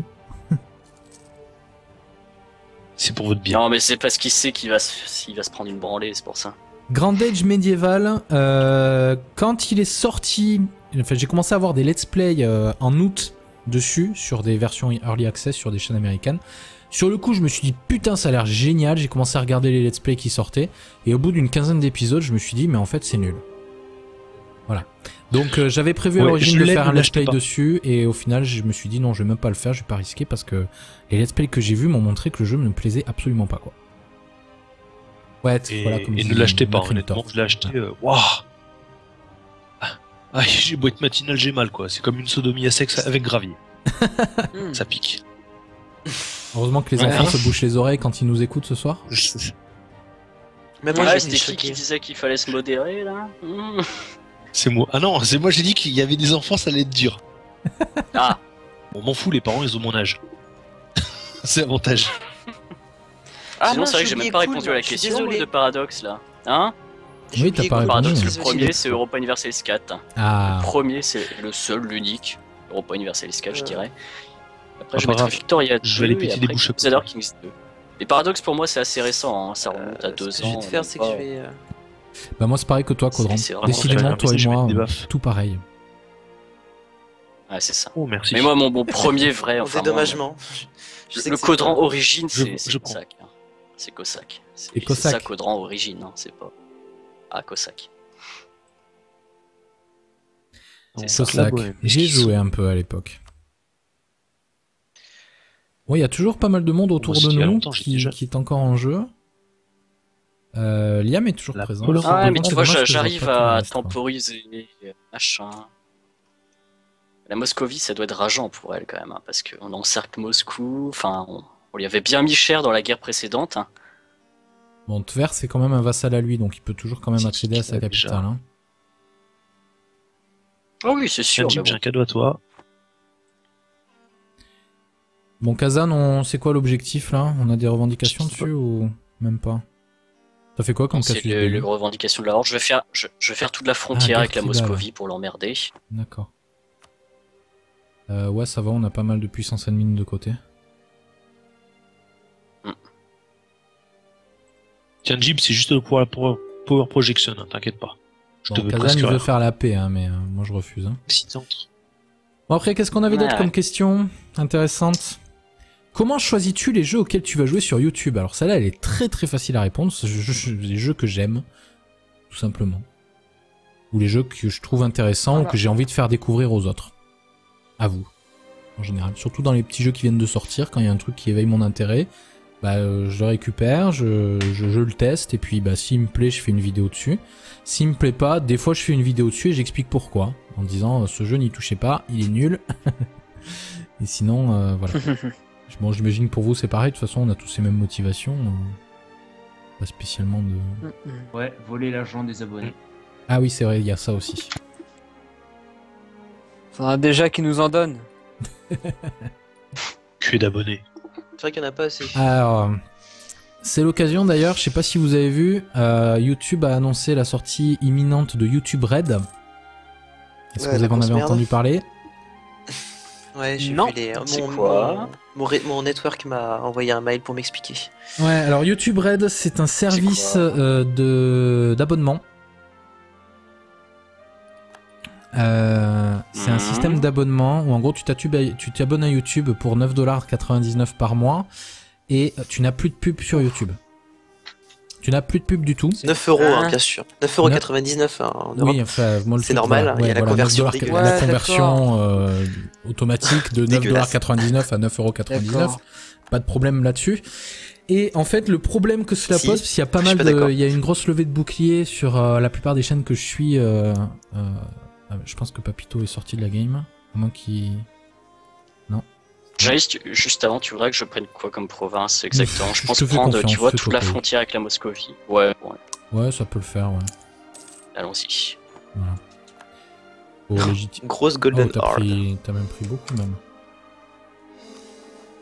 Speaker 3: C'est pour votre bien.
Speaker 2: Non, mais c'est parce qu'il sait qu'il va se prendre une branlée, c'est pour ça.
Speaker 1: Grand Age médiéval, quand il est sorti, enfin, j'ai commencé à voir des let's play en août dessus, sur des versions early access, sur des chaînes américaines. Sur le coup, je me suis dit, putain, ça a l'air génial, j'ai commencé à regarder les let's play qui sortaient, et au bout d'une quinzaine d'épisodes, je me suis dit, mais en fait, c'est nul. Voilà. Donc j'avais prévu à l'origine de faire un let's play dessus, et au final, je me suis dit, non, je vais même pas le faire, je vais pas risquer, parce que les let's play que j'ai vus m'ont montré que le jeu ne me plaisait absolument pas, quoi. Ouais, voilà, comme
Speaker 3: et
Speaker 1: dit
Speaker 3: ne l'achetez pas,
Speaker 1: Macrintor.
Speaker 3: honnêtement, je l'ai acheté, waouh. Ah, j'ai beau être matinal, j'ai mal, quoi. C'est comme une sodomie à sexe avec gravier. Ça pique.
Speaker 1: Heureusement que les enfants se bouchent les oreilles quand ils nous écoutent ce soir.
Speaker 4: Mais moi,
Speaker 2: Ouais,
Speaker 4: j'ai
Speaker 2: c'était qui disait qu'il fallait se modérer, là?
Speaker 3: C'est moi. Ah non, c'est moi, j'ai dit qu'il y avait des enfants, ça allait être dur.
Speaker 2: Ah,
Speaker 3: Bon, m'en fous, les parents, ils ont mon âge. C'est avantage.
Speaker 2: sinon,
Speaker 4: mince,
Speaker 2: c'est vrai que j'ai
Speaker 4: oublié
Speaker 2: même pas
Speaker 4: Cool,
Speaker 2: répondu à la
Speaker 4: je suis
Speaker 2: question
Speaker 4: désolé.
Speaker 2: de Paradox, là. Hein?
Speaker 4: J'ai
Speaker 1: Oui, t'as
Speaker 4: oublié
Speaker 1: pas
Speaker 4: Cool.
Speaker 1: répondu.
Speaker 2: Paradox,
Speaker 1: ouais.
Speaker 2: le premier, c'est Europa Universalis 4.
Speaker 1: Ah,
Speaker 2: Le premier, c'est le seul, l'unique. Europa Universalis 4, je dirais. Après,
Speaker 3: Ah,
Speaker 2: je
Speaker 3: pas
Speaker 2: mettrai
Speaker 3: grave.
Speaker 2: Victoria 2
Speaker 3: Je vais aller
Speaker 2: et
Speaker 3: péter des
Speaker 2: après
Speaker 3: bouches à
Speaker 2: Crusader
Speaker 3: coups.
Speaker 2: Kings 2. Et Paradox, pour moi, c'est assez récent, hein. Ça remonte à 2 ans.
Speaker 4: Ce que je vais te faire, c'est que je vais.
Speaker 1: bah moi c'est pareil que toi, Codran.
Speaker 2: C'est vraiment
Speaker 1: Décidément,
Speaker 3: super.
Speaker 1: toi et
Speaker 3: Je vais
Speaker 1: moi,
Speaker 3: mettre des baffes.
Speaker 1: tout pareil.
Speaker 2: Ouais, c'est ça.
Speaker 3: Oh, merci.
Speaker 2: Mais moi, mon premier vrai,
Speaker 4: En
Speaker 2: enfin,
Speaker 4: dédommagement. Je sais
Speaker 2: le
Speaker 4: que c'est
Speaker 2: Codran
Speaker 4: pas-
Speaker 2: Origine,
Speaker 3: Je
Speaker 2: c'est
Speaker 3: prends.
Speaker 2: Cossack. Hein. C'est Cossack.
Speaker 1: C'est
Speaker 2: C'est
Speaker 1: Cossack.
Speaker 2: ça, Codran Origine, hein, c'est pas. Ah, Cossack. C'est ça.
Speaker 1: Cossack.
Speaker 3: Ouais,
Speaker 1: J'ai
Speaker 3: mais
Speaker 1: joué un peu à l'époque. Ouais, il y a toujours pas mal de monde autour
Speaker 3: Moi,
Speaker 1: de
Speaker 3: c'était il y a
Speaker 1: nous
Speaker 3: longtemps, j'étais jeune.
Speaker 1: qui est encore en jeu. Liam est toujours
Speaker 3: La
Speaker 1: présent.
Speaker 3: Pologne.
Speaker 1: Par
Speaker 2: Ouais, mais
Speaker 1: contre,
Speaker 2: tu vois,
Speaker 1: c'est dommage que je vois
Speaker 2: j'arrive
Speaker 1: pas tout le
Speaker 2: à
Speaker 1: reste, quoi.
Speaker 2: temporiser, machin. La Moscovie, ça doit être rageant pour elle quand même, hein, parce qu'on encercle Moscou. Enfin, on lui avait bien mis cher dans la guerre précédente. Hein.
Speaker 1: Bon, Tver, c'est quand même un vassal à lui, donc il peut toujours quand même
Speaker 3: C'est
Speaker 1: accéder à
Speaker 3: qui,
Speaker 1: sa
Speaker 3: déjà
Speaker 1: capitale. Hein.
Speaker 2: Ah oui, c'est sûr.
Speaker 3: Jim,
Speaker 2: mais
Speaker 3: j'ai
Speaker 2: bon.
Speaker 3: un cadeau à toi.
Speaker 1: Bon, Kazan, c'est quoi l'objectif là? On a des revendications
Speaker 3: Je sais
Speaker 1: dessus ou même pas? Ça fait quoi comme
Speaker 2: C'est
Speaker 1: casus
Speaker 2: les
Speaker 1: belli?
Speaker 2: revendications de la Horde. Je vais faire toute la frontière
Speaker 1: Ah,
Speaker 2: avec la
Speaker 1: guerre tribale.
Speaker 2: Moscovie pour l'emmerder.
Speaker 1: D'accord. Ouais, ça va, on a pas mal de puissance ennemie de côté.
Speaker 3: Tiens, Jim, c'est juste pour la Power Projection, hein, t'inquiète pas. Je te
Speaker 1: Bon,
Speaker 3: veux
Speaker 1: Kazan,
Speaker 3: presque
Speaker 1: il veut
Speaker 3: rien.
Speaker 1: faire la paix, hein, mais moi je refuse. Hein.
Speaker 3: Si t'entres.
Speaker 1: Bon, après, qu'est-ce qu'on avait d'autre
Speaker 2: Ouais.
Speaker 1: comme question intéressante? Comment choisis-tu les jeux auxquels tu vas jouer sur YouTube? Alors, celle-là, elle est très très facile à répondre. C'est les jeux que j'aime, tout simplement. Ou les jeux que je trouve intéressants ou que j'ai envie de faire découvrir aux autres. À vous, en général. Surtout dans les petits jeux qui viennent de sortir, quand il y a un truc qui éveille mon intérêt, bah, je le récupère, je le teste, et puis bah, s'il me plaît, je fais une vidéo dessus. S'il me plaît pas, des fois je fais une vidéo dessus et j'explique pourquoi. En disant, ce jeu n'y touchez pas, il est nul. Et sinon, voilà. Bon, j'imagine pour vous c'est pareil, de toute façon on a tous ces mêmes motivations. Pas spécialement de...
Speaker 5: Ouais, voler l'argent des abonnés.
Speaker 1: Ah oui, c'est vrai, il y a ça aussi.
Speaker 6: Faudra déjà qu'ils nous en donnent.
Speaker 3: Que d'abonnés.
Speaker 4: C'est vrai qu'il n'y en a pas assez.
Speaker 1: Alors, c'est l'occasion d'ailleurs, je sais pas si vous avez vu, YouTube a annoncé la sortie imminente de YouTube Red. Est-ce que
Speaker 4: Ouais,
Speaker 1: vous
Speaker 4: la
Speaker 1: en
Speaker 4: grosse
Speaker 1: avez
Speaker 4: merde.
Speaker 1: entendu parler?
Speaker 4: Ouais, j'ai
Speaker 6: Non.
Speaker 4: vu les.
Speaker 2: C'est quoi
Speaker 4: Mon network m'a envoyé un mail pour m'expliquer.
Speaker 1: Ouais, alors YouTube Red, c'est un service
Speaker 2: quoi
Speaker 1: d'abonnement. C'est un système d'abonnement où en gros tu t'abonnes à YouTube pour 9,99$ par mois et tu n'as plus de pub sur YouTube. Tu n'as plus de pub du tout.
Speaker 4: 9 euros,
Speaker 6: Ah.
Speaker 4: bien sûr. 9,99 € en Europe.
Speaker 1: Oui, enfin, moi, le
Speaker 4: C'est
Speaker 1: truc,
Speaker 4: normal,
Speaker 1: voilà,
Speaker 4: il y a la conversion
Speaker 1: 9$,
Speaker 4: dégueulasse.
Speaker 1: la
Speaker 6: Ouais,
Speaker 1: conversion automatique de
Speaker 4: Dégueulasse.
Speaker 1: 9,99$ à 9,99€.
Speaker 6: D'accord.
Speaker 1: Pas de problème là-dessus. Et en fait, le problème que cela
Speaker 4: Si,
Speaker 1: pose, parce qu'il y a pas
Speaker 4: je
Speaker 1: mal
Speaker 4: suis pas
Speaker 1: de,
Speaker 4: d'accord.
Speaker 1: il y a une grosse levée de boucliers sur la plupart des chaînes que je suis. Je pense que Papito est sorti de la game, à moins qu'il.
Speaker 2: Juste avant, tu voudrais que je prenne quoi comme province exactement? Je
Speaker 1: Je
Speaker 2: pense
Speaker 1: te fais
Speaker 2: prendre,
Speaker 1: confiance,
Speaker 2: tu vois,
Speaker 1: fais-toi
Speaker 2: toute la
Speaker 1: plaisir.
Speaker 2: frontière avec la Moscovie. Ouais,
Speaker 1: Ouais, ça peut le faire, ouais.
Speaker 2: allons-y.
Speaker 1: Voilà. Pour légitime.
Speaker 4: Grosse
Speaker 1: Oh,
Speaker 4: Golden
Speaker 1: t'as
Speaker 4: Horde.
Speaker 1: même pris beaucoup même.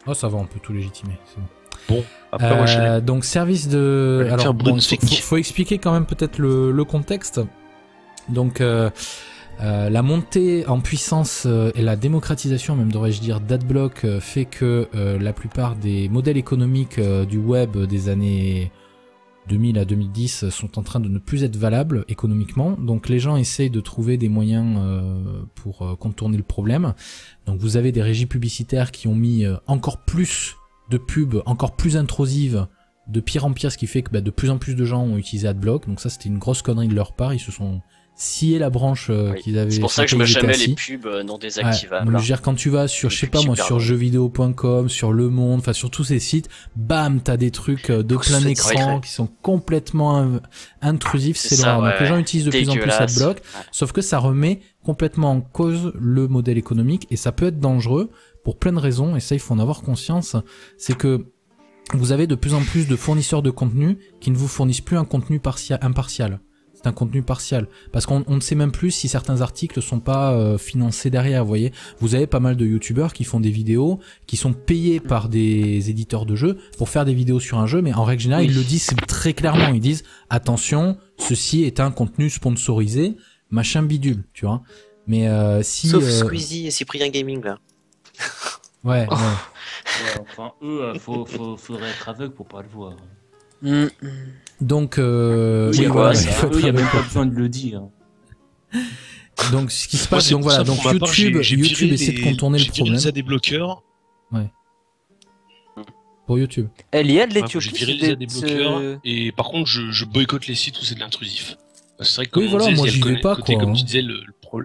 Speaker 1: Oh, ça va, on peut tout légitimer, c'est bon.
Speaker 3: Bon, après, moi, je
Speaker 1: Donc service de...
Speaker 3: Ouais,
Speaker 1: Alors, bon,
Speaker 3: Brunswick.
Speaker 1: faut expliquer quand même peut-être le contexte. Donc, la montée en puissance et la démocratisation, même devrais-je dire, d'Adblock fait que la plupart des modèles économiques du web des années 2000 à 2010 sont en train de ne plus être valables économiquement. Donc les gens essayent de trouver des moyens pour contourner le problème. Donc vous avez des régies publicitaires qui ont mis encore plus de pubs, encore plus intrusives, de pire en pire, ce qui fait que de plus en plus de gens ont utilisé Adblock. Donc ça, c'était une grosse connerie de leur part. Ils se sont scié la branche qu'ils avaient.
Speaker 2: C'est pour ça que je mets jamais les pubs non désactivables.
Speaker 1: Ouais, je veux dire, quand tu vas sur, je sais pas moi, sur jeuxvideo.com, sur Le Monde, enfin sur tous ces sites, bam, t'as des trucs de plein écran qui sont complètement intrusifs, c'est l'horreur. Donc les gens utilisent de plus en plus Adblock, sauf que ça remet complètement en cause le modèle économique et ça peut être dangereux pour plein de raisons, et ça il faut en avoir conscience. C'est que vous avez de plus en plus de fournisseurs de contenu qui ne vous fournissent plus un contenu impartial. C'est un contenu partial, parce qu'on ne sait même plus si certains articles sont pas financés derrière, vous voyez. Vous avez pas mal de youtubeurs qui font des vidéos, qui sont payés par des éditeurs de jeux pour faire des vidéos sur un jeu, mais en règle générale, ils le disent très clairement, ils disent « Attention, ceci est un contenu sponsorisé, machin bidule », tu vois. Mais si...
Speaker 4: Sauf Squeezie et Cyprien Gaming, là.
Speaker 1: Ouais,
Speaker 5: Ouais, enfin, eux, faudrait être aveugle pour pas le voir.
Speaker 1: Donc,
Speaker 2: oui, voilà,
Speaker 5: eux, il n'y a même pas besoin de le dire.
Speaker 1: Donc, ce qui se passe, donc voilà, donc YouTube essaie de contourner le problème.
Speaker 3: J'ai des bloqueurs.
Speaker 1: Ouais. Pour YouTube.
Speaker 6: Il y a de
Speaker 3: J'ai viré des bloqueurs. Et par contre, je boycotte les sites où c'est de l'intrusif. C'est vrai que comme
Speaker 1: oui, voilà, moi j'y vais pas, quoi.
Speaker 3: Comme tu disais,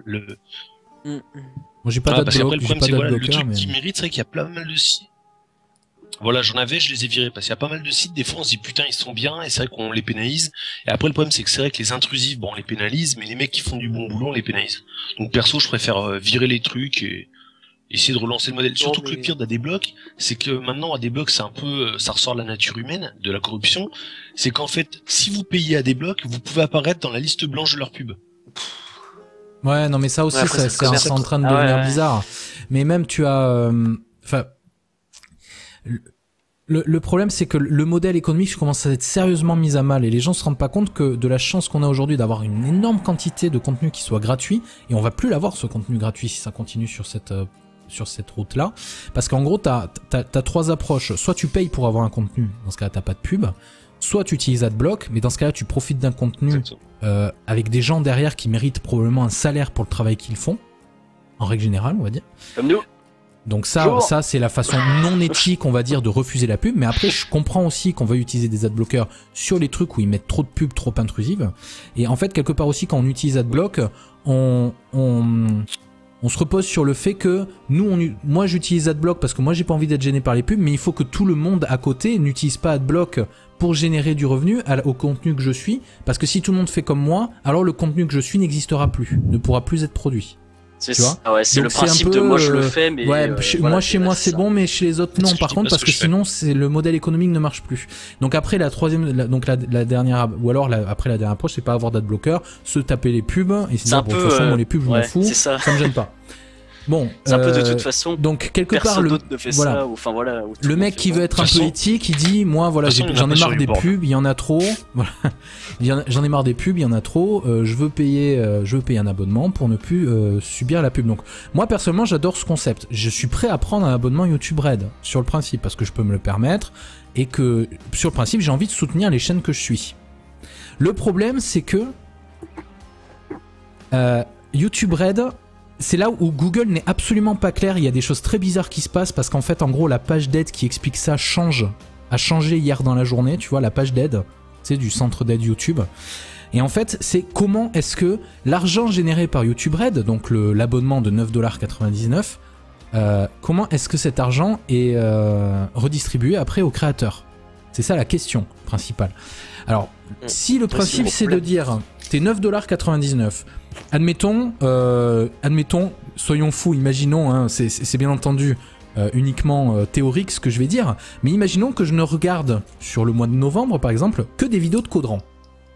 Speaker 1: Moi j'ai pas
Speaker 3: d'adblock,
Speaker 1: j'ai pas d'adblocker,
Speaker 3: le truc
Speaker 1: mais...
Speaker 3: qui mérite, c'est qu'il y a pas mal de sites. Voilà, j'en avais, je les ai virés parce qu'il y a pas mal de sites, des fois on se dit putain ils sont bien et c'est vrai qu'on les pénalise. Et après le problème c'est que c'est vrai que les intrusifs, bon on les pénalise, mais les mecs qui font du bon boulot on les pénalise. Donc perso je préfère virer les trucs et essayer de relancer le modèle. Surtout que le pire d'Adblock, c'est que maintenant Adblock c'est un peu, ça ressort de la nature humaine, de la corruption. C'est qu'en fait, si vous payez Adblock, vous pouvez apparaître dans la liste blanche de leur pub.
Speaker 1: Ouais, non mais ça aussi, c'est en train de devenir bizarre. Mais même tu as... Enfin... Le problème, c'est que le modèle économique commence à être sérieusement mis à mal et les gens se rendent pas compte que de la chance qu'on a aujourd'hui d'avoir une énorme quantité de contenu qui soit gratuit, et on va plus l'avoir ce contenu gratuit si ça continue sur cette route-là. Parce qu'en gros, t'as trois approches. Soit tu payes pour avoir un contenu, dans ce cas-là t'as pas de pub. Soit tu utilises Adblock, mais dans ce cas-là tu profites d'un contenu avec des gens derrière qui méritent probablement un salaire pour le travail qu'ils font, en règle générale, on va dire.
Speaker 2: Comme nous.
Speaker 1: Donc ça c'est la façon non éthique, on va dire, de refuser la pub. Mais après, je comprends aussi qu'on veuille utiliser des adblockers sur les trucs où ils mettent trop de pubs, trop intrusives. Et en fait, quelque part aussi, quand on utilise Adblock, on se repose sur le fait que moi j'utilise Adblock parce que moi j'ai pas envie d'être gêné par les pubs, mais il faut que tout le monde à côté n'utilise pas Adblock pour générer du revenu au contenu que je suis, parce que si tout le monde fait comme moi, alors le contenu que je suis n'existera plus, ne pourra plus être produit.
Speaker 2: C'est ça. Ah ouais, c'est le principe de moi je le fais, mais
Speaker 1: ouais, moi chez moi c'est bon, mais chez les autres non. Par contre, parce que sinon c'est le modèle économique ne marche plus. Donc après la dernière, ou alors après la dernière approche, c'est pas avoir d'adblocker, se taper les pubs et se dire bon, de toute façon les pubs je m'en fous, ça me gêne pas. Bon,
Speaker 2: c'est un peu de toute façon.
Speaker 1: Donc quelque part
Speaker 2: personne d'autre ne fait ça, ou enfin voilà.
Speaker 1: Le mec qui veut être un peu éthique, il dit moi voilà j'en ai marre des pubs, il y en a trop. Voilà, j'en ai marre des pubs, il y en a trop. Je veux payer un abonnement pour ne plus subir la pub. Donc moi personnellement j'adore ce concept. Je suis prêt à prendre un abonnement YouTube Red sur le principe parce que je peux me le permettre et que sur le principe j'ai envie de soutenir les chaînes que je suis. Le problème c'est que YouTube Red, c'est là où Google n'est absolument pas clair. Il y a des choses très bizarres qui se passent parce qu'en fait, en gros, la page d'aide qui explique ça a changé hier dans la journée. Tu vois, la page d'aide, c'est du centre d'aide YouTube. Et en fait, c'est comment est-ce que l'argent généré par YouTube Red, donc l'abonnement de 9,99 $, comment est-ce que cet argent est redistribué après aux créateurs? C'est ça la question principale. Alors, si le principe c'est de dire t'es 9,99 $, admettons, soyons fous, imaginons, hein, c'est bien entendu uniquement théorique ce que je vais dire, mais imaginons que je ne regarde sur le mois de novembre par exemple que des vidéos de Caudran.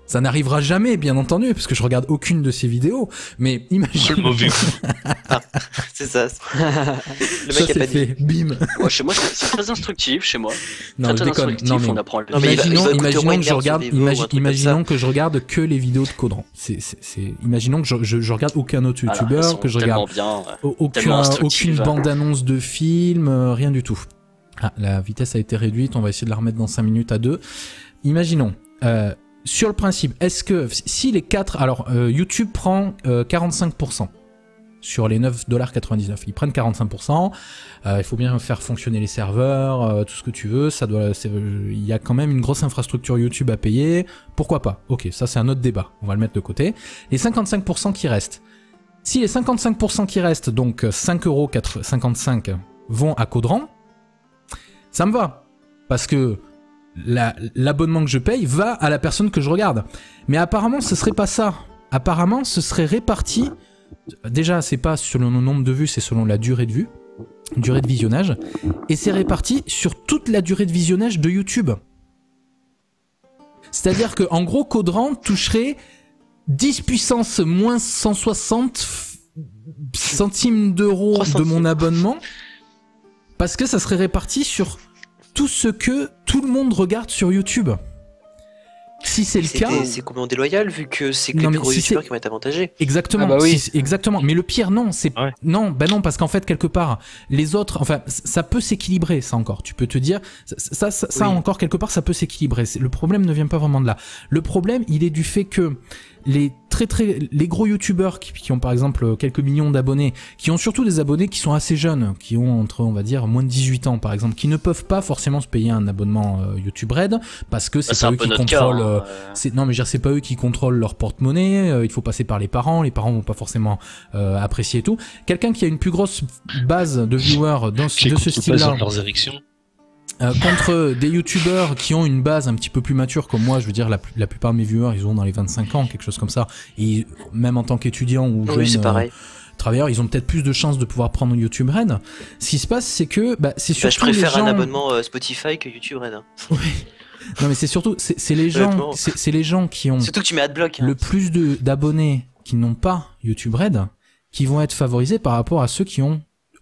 Speaker 1: Ça n'arrivera jamais, bien entendu, parce que je regarde aucune de ces vidéos. Mais imagine.
Speaker 3: Le mauvais coup.
Speaker 4: C'est ça. Le
Speaker 1: Ça
Speaker 4: mec a
Speaker 1: c'est
Speaker 4: pas
Speaker 1: fait.
Speaker 4: dit.
Speaker 1: Bim.
Speaker 2: Moi, chez moi, c'est très instructif, chez moi.
Speaker 1: Non, je
Speaker 2: Très
Speaker 1: déconne.
Speaker 2: instructif,
Speaker 1: Non, mais
Speaker 2: on apprend à le
Speaker 4: Non, mais il va-
Speaker 1: imaginons,
Speaker 4: écouter
Speaker 1: imaginons
Speaker 4: Wayne
Speaker 1: que je
Speaker 4: Nerd
Speaker 1: regarde,
Speaker 4: sur Devo ou un truc comme
Speaker 1: imaginons
Speaker 4: ça.
Speaker 1: que je regarde que les vidéos de Caudran. Imaginons que je regarde aucun autre
Speaker 2: Voilà, elles
Speaker 1: youtubeur,
Speaker 2: sont
Speaker 1: que je
Speaker 2: tellement
Speaker 1: regarde
Speaker 2: bien. Tellement
Speaker 1: aucune
Speaker 2: instructives.
Speaker 1: bande-annonce de film, rien du tout. Ah, la vitesse a été réduite, on va essayer de la remettre dans 5 minutes à 2. Imaginons, sur le principe, est-ce que si les 4... Alors, YouTube prend 45% sur les 9,99$. Ils prennent 45%. Il faut bien faire fonctionner les serveurs, tout ce que tu veux. Il y a quand même une grosse infrastructure YouTube à payer. Pourquoi pas? Ok, ça c'est un autre débat. On va le mettre de côté. Les 55% qui restent. Si les 55% qui restent, donc 5,55€ vont à Caudran, ça me va. Parce que l'abonnement que je paye va à la personne que je regarde. Mais apparemment, ce serait pas ça. Apparemment, ce serait réparti. Déjà, c'est pas selon le nombre de vues, c'est selon la durée de vue, durée de visionnage. Et c'est réparti sur toute la durée de visionnage de YouTube. C'est-à-dire que, en gros, Caudran toucherait 10 puissance moins 160 centimes d'euros de mon abonnement. Parce que ça serait réparti sur tout ce que tout le monde regarde sur YouTube. Si c'est le cas...
Speaker 4: C'est complètement déloyal vu que c'est que
Speaker 1: Non,
Speaker 4: les
Speaker 1: mais
Speaker 4: gros
Speaker 1: si
Speaker 4: youtubeurs
Speaker 1: c'est-
Speaker 4: qui vont être avantagés.
Speaker 1: Exactement,
Speaker 6: Ah bah oui.
Speaker 1: exactement. Mais le pire, non, c'est
Speaker 3: Ah ouais.
Speaker 1: non, bah non, parce qu'en fait quelque part, les autres, enfin, ça peut s'équilibrer, ça encore. Tu peux te dire, ça
Speaker 4: Oui.
Speaker 1: encore quelque part, ça peut s'équilibrer. Le problème ne vient pas vraiment de là. Le problème, il est du fait que les gros youtubeurs qui ont par exemple quelques millions d'abonnés, qui ont surtout des abonnés qui sont assez jeunes, qui ont entre, on va dire, moins de 18 ans par exemple, qui ne peuvent pas forcément se payer un abonnement YouTube Red parce que c'est
Speaker 2: C'est
Speaker 1: pas
Speaker 2: un
Speaker 1: eux
Speaker 2: peu
Speaker 1: qui
Speaker 2: notre cas.
Speaker 1: contrôlent.
Speaker 2: hein.
Speaker 1: Non, mais je veux dire, c'est pas eux qui contrôlent leur porte-monnaie, il faut passer par les parents vont pas forcément apprécier et tout. Quelqu'un qui a une plus grosse base de viewers de
Speaker 3: Qui
Speaker 1: ce
Speaker 3: écoutent pas
Speaker 1: style-là,
Speaker 3: leurs érections.
Speaker 1: contre des youtubeurs qui ont une base un petit peu plus mature comme moi, je veux dire, la plupart de mes viewers, ils ont dans les 25 ans, quelque chose comme ça, et même en tant qu'étudiant ou
Speaker 4: Oui, c'est
Speaker 1: jeune
Speaker 4: pareil.
Speaker 1: travailleur, ils ont peut-être plus de chances de pouvoir prendre YouTube Red. Ce qui se passe, c'est que c'est
Speaker 4: Bah, je
Speaker 1: surtout les
Speaker 4: préfère
Speaker 1: gens...
Speaker 4: un abonnement Spotify que YouTube Red. hein.
Speaker 1: Non, mais c'est surtout, c'est les gens,
Speaker 4: Honnêtement.
Speaker 1: c'est les gens qui ont
Speaker 4: Surtout que tu mets Adblock. hein.
Speaker 1: le plus d'abonnés qui n'ont pas YouTube Red, qui vont être favorisés par rapport à ceux qui ont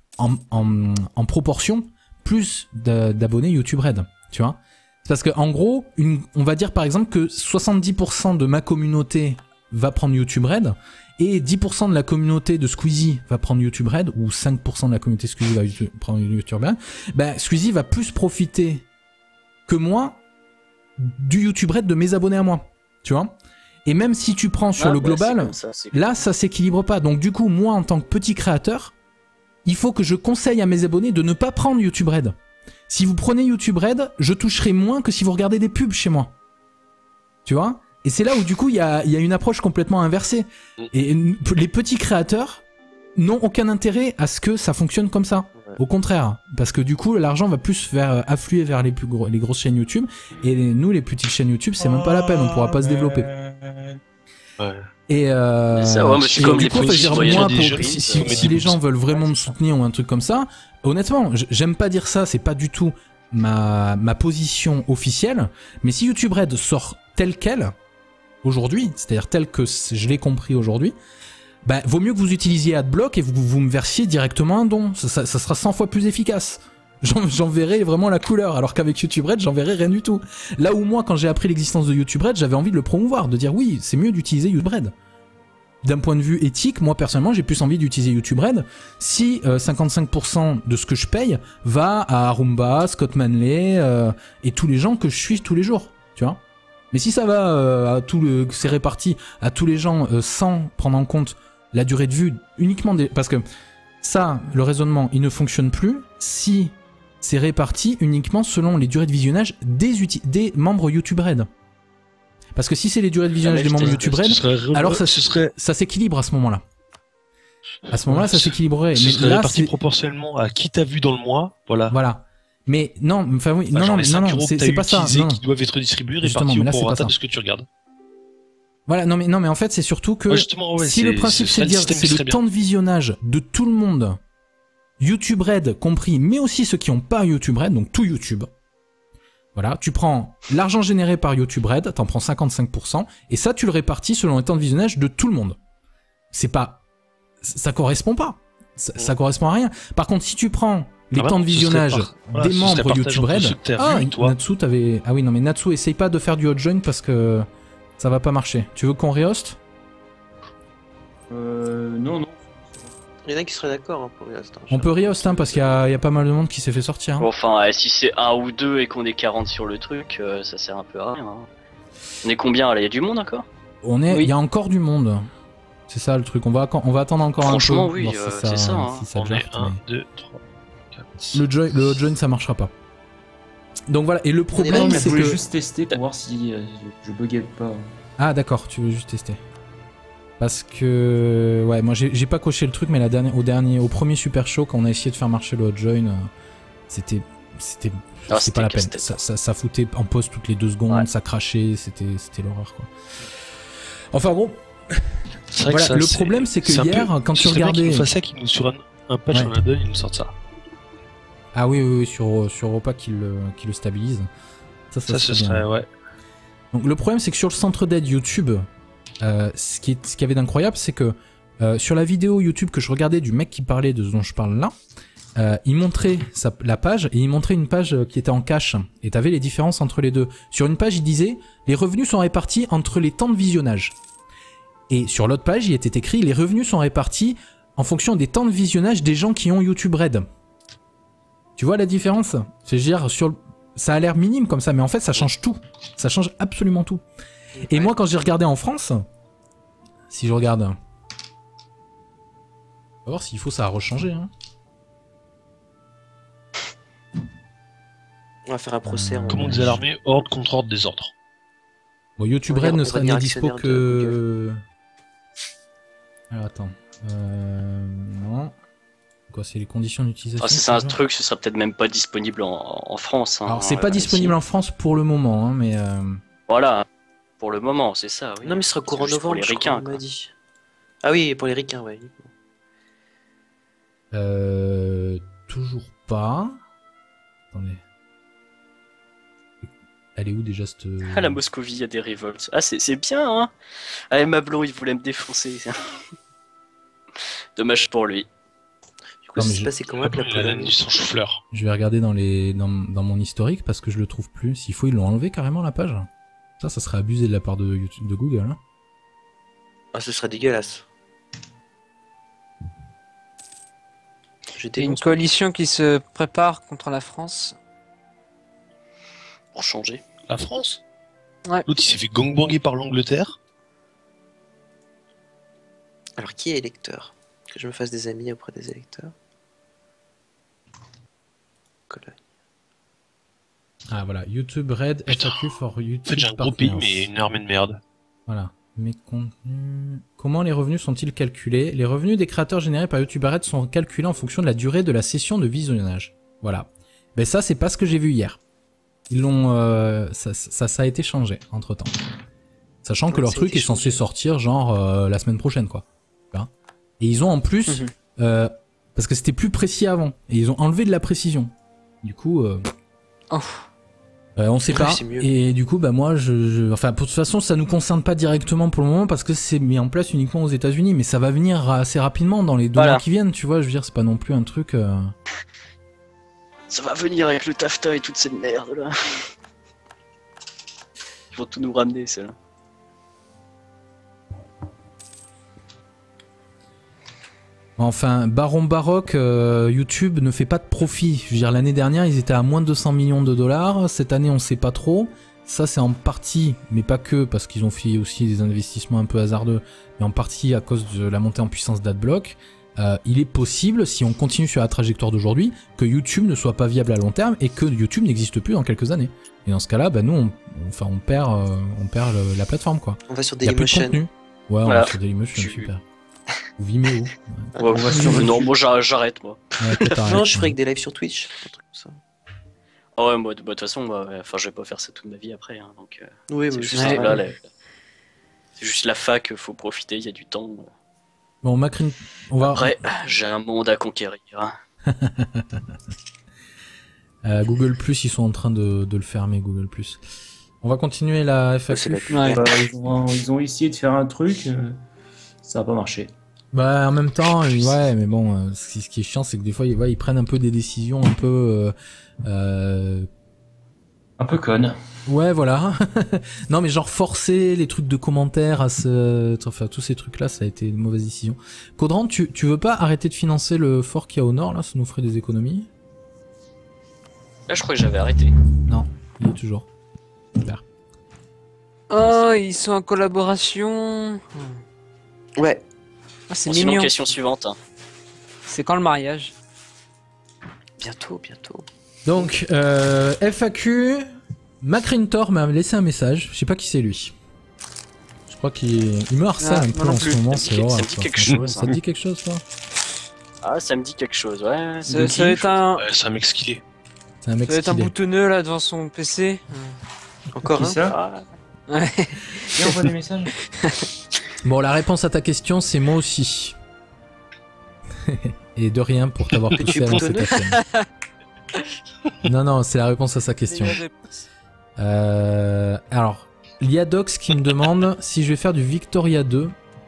Speaker 1: en proportion plus d'abonnés YouTube Red, tu vois. C'est parce que en gros, on va dire par exemple que 70% de ma communauté va prendre YouTube Red et 10% de la communauté de Squeezie va prendre YouTube Red ou 5% de la communauté Squeezie va prendre YouTube Red. Ben Squeezie va plus profiter que moi du YouTube Red de mes abonnés à moi, tu vois. Et même si tu prends sur
Speaker 2: Ah,
Speaker 1: le
Speaker 2: bah,
Speaker 1: global,
Speaker 2: c'est comme ça, c'est-
Speaker 1: là, ça s'équilibre pas. Donc du coup, moi, en tant que petit créateur, il faut que je conseille à mes abonnés de ne pas prendre YouTube Red. Si vous prenez YouTube Red, je toucherai moins que si vous regardez des pubs chez moi. Tu vois? Et c'est là où du coup, il y a une approche complètement inversée. Et les petits créateurs n'ont aucun intérêt à ce que ça fonctionne comme ça.
Speaker 2: Ouais.
Speaker 1: Au contraire, parce que du coup, l'argent va plus affluer vers les grosses chaînes YouTube. Et nous, les petites chaînes YouTube, c'est même pas la peine, on pourra pas se développer.
Speaker 3: Ouais.
Speaker 1: Et,
Speaker 2: Ça, ouais, mais c'est
Speaker 1: et
Speaker 2: comme
Speaker 1: du
Speaker 2: les
Speaker 1: coup,
Speaker 2: petits
Speaker 1: dire,
Speaker 2: voyages
Speaker 1: moi,
Speaker 2: des jeunes,
Speaker 1: si,
Speaker 2: ça
Speaker 1: si-
Speaker 2: met
Speaker 1: si
Speaker 3: des
Speaker 1: les gens
Speaker 3: boosts.
Speaker 1: veulent vraiment me soutenir ou un truc comme ça, honnêtement, j'aime pas dire ça, c'est pas du tout ma position officielle, mais si YouTube Red sort tel quel, aujourd'hui, c'est-à-dire tel que je l'ai compris aujourd'hui, bah, vaut mieux que vous utilisiez Adblock et vous me versiez directement un don, ça sera 100 fois plus efficace. J'en verrai vraiment la couleur, alors qu'avec YouTube Red, j'en verrai rien du tout. Là où moi, quand j'ai appris l'existence de YouTube Red, j'avais envie de le promouvoir, de dire oui, c'est mieux d'utiliser YouTube Red. D'un point de vue éthique, moi personnellement, j'ai plus envie d'utiliser YouTube Red si 55% de ce que je paye va à Arumba, Scott Manley et tous les gens que je suis tous les jours, tu vois. Mais si ça va c'est réparti à tous les gens sans prendre en compte la durée de vue uniquement parce que ça, le raisonnement, il ne fonctionne plus si c'est réparti uniquement selon les durées de visionnage des membres YouTube Red. Parce que si c'est les durées de visionnage
Speaker 2: mais
Speaker 1: des membres
Speaker 2: putain,
Speaker 1: YouTube Red, alors ça s'équilibre à ce moment-là. À ce moment-là, ça s'équilibrerait.
Speaker 3: Ce
Speaker 1: Mais
Speaker 3: serait
Speaker 1: là,
Speaker 3: réparti
Speaker 1: c'est...
Speaker 3: proportionnellement à qui t'as vu dans le mois, voilà.
Speaker 1: Voilà. Mais non, enfin oui,
Speaker 3: Bah,
Speaker 1: non,
Speaker 3: genre
Speaker 1: non,
Speaker 3: les
Speaker 1: non,
Speaker 3: 5
Speaker 1: non,
Speaker 3: euros que t'as
Speaker 1: c'est pas ça.
Speaker 3: utilisés
Speaker 1: Non, non.
Speaker 3: qui doivent être distribués,
Speaker 1: Justement,
Speaker 3: répartis
Speaker 1: mais
Speaker 3: au
Speaker 1: là, c'est pas
Speaker 3: prorata
Speaker 1: ça.
Speaker 3: de ce que tu regardes.
Speaker 1: Voilà, non mais en fait, c'est surtout que
Speaker 3: Ouais, justement, ouais,
Speaker 1: si le principe c'est de dire c'est le temps de visionnage de tout le monde, YouTube Red compris, mais aussi ceux qui n'ont pas YouTube Red, donc tout YouTube, Voilà, tu prends l'argent généré par YouTube Red, t'en prends 55%, et ça, tu le répartis selon les temps de visionnage de tout le monde. C'est pas... Ça correspond pas. Ça correspond à rien. Par contre, si tu prends les temps de visionnage des membres YouTube Red... Natsu, t'avais... Ah oui, non, mais Natsu, essaye pas de faire du hot join parce que ça va pas marcher. Tu veux qu'on rehost?
Speaker 5: Non.
Speaker 4: Il y en a qui seraient d'accord pour Rehost.
Speaker 1: On peut rehost, hein, parce qu'il y a pas mal de monde qui s'est fait sortir. Hein.
Speaker 2: Bon, enfin, si c'est 1 ou 2 et qu'on est 40 sur le truc, ça sert un peu à rien. Hein. On est combien là? Il y a du monde encore?
Speaker 1: Il y a encore du monde. C'est ça le truc. On va attendre encore un peu.
Speaker 2: Franchement, oui,
Speaker 1: bon,
Speaker 2: c'est ça. Hein.
Speaker 1: Si ça
Speaker 3: On
Speaker 1: draft,
Speaker 3: est 1,
Speaker 1: mais...
Speaker 3: 2, 3, 4, 5.
Speaker 1: Le hot join, ça marchera pas. Donc voilà. Et le problème,
Speaker 5: Je
Speaker 1: c'est
Speaker 5: voulais
Speaker 1: que...
Speaker 5: juste tester pour voir si je buguais pas.
Speaker 1: Ah d'accord, tu veux juste tester. Parce que... Ouais, moi j'ai pas coché le truc, mais au premier Super Show, quand on a essayé de faire marcher le hot join, c'était pas la peine. Ça foutait en pause toutes les 2 secondes, ça crachait, c'était l'horreur quoi. Enfin bon...
Speaker 3: C'est vrai
Speaker 1: Voilà,
Speaker 3: que ça,
Speaker 1: le problème c'est que hier, quand tu regardais...
Speaker 3: Sur un patch en Addon, ils nous sortent ça.
Speaker 1: Ah oui, sur Europa qui le stabilise. Ça
Speaker 3: ce serait, ouais.
Speaker 1: Donc le problème c'est que sur le centre d'aide YouTube, ce qu'il y avait d'incroyable, c'est que sur la vidéo YouTube que je regardais du mec qui parlait de ce dont je parle là, il montrait la page et il montrait une page qui était en cache. Et t'avais les différences entre les deux. Sur une page, il disait les revenus sont répartis entre les temps de visionnage. Et sur l'autre page, il était écrit les revenus sont répartis en fonction des temps de visionnage des gens qui ont YouTube Red. Tu vois la différence? C'est-à-dire ça a l'air minime comme ça, mais en fait ça change tout. Ça change absolument tout. Et moi quand j'ai regardé en France, si je regarde... On va voir s'il faut ça a rechangé. Hein.
Speaker 4: On va faire un procès.
Speaker 3: Comment disait l'armée? Ordre contre ordre des ordres.
Speaker 1: Bon, YouTube Red n'est dispo que... Alors attends. Non. Quoi, c'est les conditions d'utilisation?
Speaker 2: C'est un truc, ce sera peut-être même pas disponible en France. Hein,
Speaker 1: alors c'est pas disponible en France pour le moment, hein, mais...
Speaker 2: Voilà, pour le moment, c'est ça, oui.
Speaker 4: Non mais ce sera courant novembre,
Speaker 2: pour les ricains,
Speaker 4: on m'a dit. Ah oui, pour les ricains, ouais.
Speaker 1: Toujours pas. Attendez. Elle est où déjà cette...
Speaker 2: Ah, la Moscovie, il y a des révoltes. Ah, c'est bien, hein. Ah, Mablon, il voulait me défoncer. Dommage pour lui.
Speaker 4: Du coup, c'est passé comment avec la Pologne?
Speaker 1: Je vais regarder dans mon historique parce que je le trouve plus. S'il faut, ils l'ont enlevé carrément la page. Ça serait abusé de la part de YouTube, de Google. Hein.
Speaker 4: Ah, ce serait dégueulasse.
Speaker 6: Une coalition qui se prépare contre la France.
Speaker 2: Pour changer.
Speaker 3: La France?
Speaker 6: Ouais.
Speaker 3: L'autre il s'est fait gangbanger par l'Angleterre.
Speaker 4: Alors qui est électeur? Que je me fasse des amis auprès des électeurs. Cologne.
Speaker 1: Ah voilà, YouTube Red,
Speaker 3: Putain.
Speaker 1: FAQ for YouTube.
Speaker 3: En fait j'ai un gros pays mais une armée de merde.
Speaker 1: Voilà. Mes contenus... Comment les revenus sont-ils calculés? Les revenus des créateurs générés par YouTube Red sont calculés en fonction de la durée de la session de visionnage. Voilà. Ben ça, c'est pas ce que j'ai vu hier. Ils l'ont... ça a été changé, entre-temps. Sachant que leur truc est censé sortir, genre, la semaine prochaine, quoi. Et ils ont en plus... parce que c'était plus précis avant. Et ils ont enlevé de la précision. Du coup... on sait pas, et du coup bah moi enfin pour toute façon ça nous concerne pas directement pour le moment parce que c'est mis en place uniquement aux États-Unis, mais ça va venir assez rapidement dans les 2 mois qui viennent, tu vois, je veux dire c'est pas non plus un truc
Speaker 2: Ça va venir avec le TAFTA et toute cette merde là. Ils vont tout nous ramener celle-là.
Speaker 1: Enfin, Baron Baroque, YouTube ne fait pas de profit. Je veux dire, l'année dernière, ils étaient à moins de 200 millions de dollars. Cette année, on sait pas trop. Ça, c'est en partie, mais pas que, parce qu'ils ont fait aussi des investissements un peu hasardeux, mais en partie à cause de la montée en puissance d'Adblock. Il est possible, si on continue sur la trajectoire d'aujourd'hui, que YouTube ne soit pas viable à long terme et que YouTube n'existe plus dans quelques années. Et dans ce cas-là, bah nous, on perd la plateforme, quoi.
Speaker 4: On va sur
Speaker 1: Dailymotion. Il y a plus de contenu. Ouais, on va sur Dailymotion, super. Ou Vimeo.
Speaker 2: Non, moi j'arrête moi.
Speaker 4: Non, je ferai que des lives sur Twitch. Un truc comme ça.
Speaker 2: Ah ouais, moi de toute façon, je vais pas faire ça toute ma vie après. Hein, donc,
Speaker 4: oui,
Speaker 2: c'est
Speaker 4: oui,
Speaker 2: juste, c'est juste la fac, faut profiter, il y a du temps.
Speaker 1: Bon, Macron, on va...
Speaker 2: Après, j'ai un monde à conquérir. Hein.
Speaker 1: Google+, ils sont en train de le fermer, Google+. On va continuer la FAQ.
Speaker 6: Ouais.
Speaker 5: Ils ont essayé de faire un truc, ça n'a pas marché.
Speaker 1: Bah, en même temps, ouais, mais bon, ce qui est chiant, c'est que des fois, ils prennent un peu des décisions un peu...
Speaker 5: Un peu conne.
Speaker 1: Ouais, voilà. Non, mais genre forcer les trucs de commentaires enfin, tous ces trucs-là, ça a été une mauvaise décision. Caudran, tu veux pas arrêter de financer le fort qu'il y a au nord, là? Ça nous ferait des économies.
Speaker 2: Là, je crois que j'avais arrêté.
Speaker 1: Non, il est toujours. Super.
Speaker 6: Oh, ils sont en collaboration.
Speaker 4: Ouais.
Speaker 6: Ah, c'est
Speaker 2: Bon, sinon,
Speaker 6: mignon.
Speaker 2: question suivante. Hein.
Speaker 6: C'est quand le mariage?
Speaker 4: Bientôt, bientôt.
Speaker 1: Donc, FAQ, Macrintor m'a laissé un message. Je sais pas qui c'est lui. Je crois qu'il me harcèle
Speaker 6: Ah,
Speaker 1: un
Speaker 6: moi
Speaker 1: peu
Speaker 6: non
Speaker 1: en
Speaker 6: plus.
Speaker 1: ce moment.
Speaker 2: Ça
Speaker 1: C'est
Speaker 2: me dit
Speaker 1: horrible,
Speaker 2: quelque
Speaker 1: quoi.
Speaker 2: chose,
Speaker 1: Ça te
Speaker 2: hein.
Speaker 1: dit quelque chose, toi?
Speaker 2: Ah, ça me dit quelque chose, ouais.
Speaker 6: Ça va être un,
Speaker 3: Ouais, c'est un mec skillé.
Speaker 1: C'est un mec
Speaker 6: ça va être un
Speaker 1: stylé.
Speaker 6: boutonneux là devant son PC.
Speaker 4: Encore
Speaker 5: Qui
Speaker 4: un
Speaker 5: ça
Speaker 2: Ah,
Speaker 6: Ouais.
Speaker 5: Et on voit des messages.
Speaker 1: Bon, la réponse à ta question, c'est moi aussi. Et de rien pour t'avoir
Speaker 4: Tu
Speaker 1: poussé
Speaker 4: es
Speaker 1: à lancer ta
Speaker 4: boutonneux
Speaker 1: chaîne. Non, non, c'est la réponse à sa question. Alors, Liadox qui me demande si je vais faire du Victoria 2.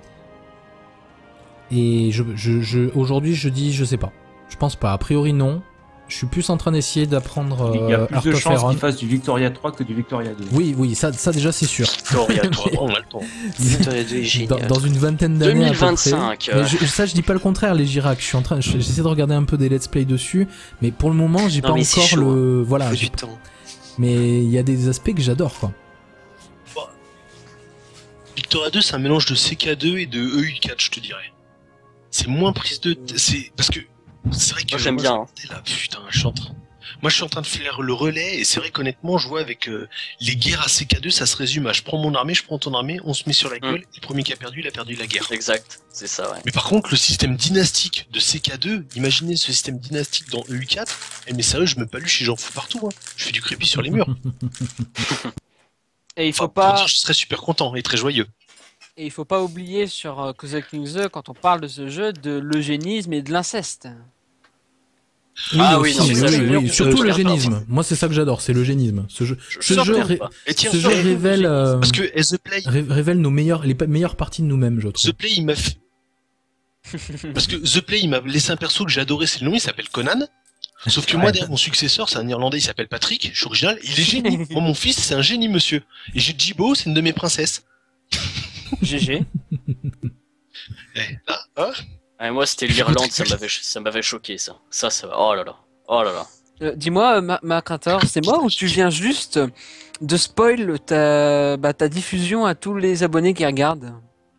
Speaker 1: Et aujourd'hui, je dis, je sais pas. Je pense pas. A priori, non. Je suis plus en train d'essayer d'apprendre
Speaker 5: Il y a plus
Speaker 1: Art
Speaker 5: de
Speaker 1: of
Speaker 5: chances
Speaker 1: Iron.
Speaker 5: qu'il fasse du Victoria 3 que du Victoria 2.
Speaker 1: Oui, ça déjà, c'est sûr.
Speaker 2: Victoria, toi.
Speaker 3: On a le temps.
Speaker 4: Victoria 2 est
Speaker 1: Dans,
Speaker 4: génial.
Speaker 1: dans une vingtaine d'années à peu près.
Speaker 2: 2025,
Speaker 1: Mais ça, je dis pas le contraire, les Girac. J'essaie de regarder un peu des let's play dessus, mais pour le moment, j'ai
Speaker 4: Non,
Speaker 1: pas
Speaker 4: mais c'est
Speaker 1: encore
Speaker 4: chaud,
Speaker 1: le. Voilà.
Speaker 4: Faut
Speaker 1: j'ai-
Speaker 4: du temps.
Speaker 1: Mais il y a des aspects que j'adore, quoi.
Speaker 3: Victoria 2, c'est un mélange de CK2 et de EU4, je te dirais. C'est moins prise de... C'est... Parce que... C'est vrai que...
Speaker 2: Moi, j'aime bien, hein.
Speaker 3: Là, putain, Moi, je suis en train de faire le relais, et c'est vrai qu'honnêtement, je vois avec les guerres à CK2, ça se résume à je prends mon armée, je prends ton armée, on se met sur la gueule, et le premier qui a perdu, il a perdu la guerre.
Speaker 2: Exact, c'est ça, ouais.
Speaker 3: Mais par contre, le système dynastique de CK2, imaginez ce système dynastique dans EU4, mais sérieux, je me paluche et j'en fous partout, hein. Je fais du crépi sur les murs.
Speaker 6: Et il faut
Speaker 3: Enfin, pour
Speaker 6: pas,
Speaker 3: dire, je serais super content et très joyeux.
Speaker 6: et il faut pas oublier sur Cossack Kings, quand on parle de ce jeu, de l'eugénisme et de l'inceste.
Speaker 2: Ah
Speaker 1: aussi,
Speaker 2: oui, non, mais ça, je-
Speaker 1: surtout
Speaker 2: je regarde pas,
Speaker 1: l'eugénisme. Moi, c'est ça que j'adore, c'est l'eugénisme. Ce jeu,
Speaker 2: Je
Speaker 1: ce jeu,
Speaker 2: regarde pas. Et tiens,
Speaker 1: ce jeu
Speaker 2: sur-
Speaker 1: révèle,
Speaker 3: Parce que The Play,
Speaker 1: révèle les meilleures parties de nous-mêmes, je trouve.
Speaker 3: The Play, il m'a fait... Parce que The Play, il m'a laissé un perso que j'ai adoré, c'est le nom, il s'appelle Conan. Sauf que moi, derrière mon successeur, c'est un Irlandais, il s'appelle Patrick, je suis original, il est génie. Moi, mon fils, c'est un génie, monsieur. Et j'ai Jibo, c'est une de mes princesses.
Speaker 6: GG.
Speaker 3: Eh, là, hein
Speaker 2: Ouais, moi, c'était l'Irlande, ça m'avait choqué, ça. Ça, oh là là. Oh là là.
Speaker 6: Dis-moi, Macrator, c'est moi ou tu viens juste de spoil ta diffusion à tous les abonnés qui regardent?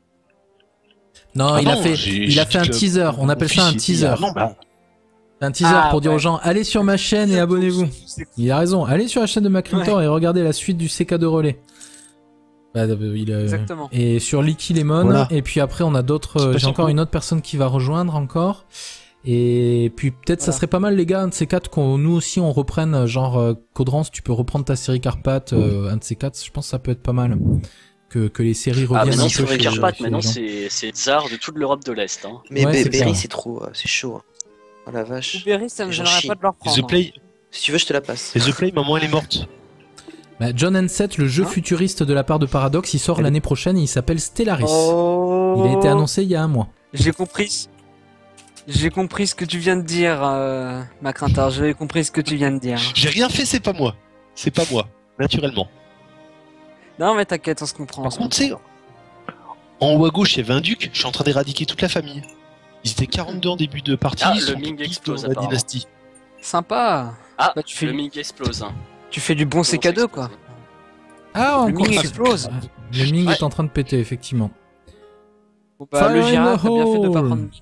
Speaker 1: Non,
Speaker 3: Ah
Speaker 1: il a
Speaker 3: non,
Speaker 1: fait,
Speaker 3: j'ai-
Speaker 1: il a
Speaker 3: j'ai
Speaker 1: fait un
Speaker 3: dit que
Speaker 1: teaser. On
Speaker 3: mon
Speaker 1: appelle
Speaker 3: fils,
Speaker 1: ça un
Speaker 3: il était
Speaker 1: teaser.
Speaker 3: à Londres.
Speaker 1: Un teaser
Speaker 6: Ah,
Speaker 1: pour dire
Speaker 6: ouais.
Speaker 1: aux gens, allez sur ma chaîne et abonnez-vous. Il a raison. Allez sur la chaîne de Macrintor et regardez la suite du CK2 relais. Bah,
Speaker 6: Exactement.
Speaker 1: Et sur Licky Lemon.
Speaker 7: Voilà.
Speaker 1: Et puis après, on a d'autres.
Speaker 3: C'est pas
Speaker 1: J'ai
Speaker 3: sur
Speaker 1: encore
Speaker 3: quoi.
Speaker 1: une autre personne qui va rejoindre encore. Et puis peut-être ça
Speaker 6: Voilà.
Speaker 1: serait pas mal, les gars, un de ces quatre, qu'on nous aussi on reprenne. Genre, Codrance, tu peux reprendre ta série Carpath. Un de ces quatre, je pense que ça peut être pas mal. Que les séries reviennent
Speaker 2: Ah, mais
Speaker 1: un
Speaker 2: non,
Speaker 1: peu
Speaker 2: sur les
Speaker 1: chez-
Speaker 2: Carpates,
Speaker 1: chez
Speaker 2: maintenant,
Speaker 1: les gens.
Speaker 2: c'est tsar de toute l'Europe de l'Est. Hein.
Speaker 4: Mais
Speaker 1: Ouais, c'est
Speaker 4: Berry,
Speaker 1: clair.
Speaker 4: c'est trop, c'est chaud. hein. Oh la vache.
Speaker 6: Berry, ça me
Speaker 4: J'en
Speaker 6: gênerait
Speaker 4: chie.
Speaker 6: pas de leur
Speaker 3: Et
Speaker 6: prendre.
Speaker 3: The Play,
Speaker 4: Si tu veux, je te la passe.
Speaker 3: et The Play, maman, elle est morte.
Speaker 1: Bah, John N7, le jeu
Speaker 6: Hein
Speaker 1: futuriste de la part de Paradox, il sort l'année prochaine et il s'appelle Stellaris.
Speaker 6: Oh.
Speaker 1: Il a été annoncé il y a un mois.
Speaker 6: J'ai compris. J'ai compris ce que tu viens de dire, Macrintar. J'ai compris ce que tu viens de dire.
Speaker 3: J'ai rien fait, c'est pas moi. C'est pas moi, naturellement.
Speaker 6: Non, mais t'inquiète, on se comprend.
Speaker 3: Par contre, tu sais, en haut à gauche, il y avait un duc, je suis en train d'éradiquer toute la famille. Ils étaient 42 en début de partie,
Speaker 2: Ah,
Speaker 3: ils
Speaker 2: le
Speaker 3: sont
Speaker 2: Ming
Speaker 3: tous
Speaker 2: explose,
Speaker 3: dans la
Speaker 2: apparemment.
Speaker 3: dynastie.
Speaker 6: Sympa.
Speaker 2: Ah,
Speaker 6: Bah, tu fais-
Speaker 2: le Ming explose. Hein.
Speaker 6: Tu fais du bon CK2, quoi.
Speaker 1: Ah,
Speaker 6: Le
Speaker 1: encore
Speaker 6: Ming
Speaker 1: ça.
Speaker 6: explose.
Speaker 1: Le Ming
Speaker 2: Ouais.
Speaker 1: est en train de péter, effectivement.
Speaker 6: Bon, bah, le
Speaker 1: Fire in
Speaker 6: Girac
Speaker 1: the
Speaker 6: a bien fait de pas
Speaker 1: hole.
Speaker 6: prendre.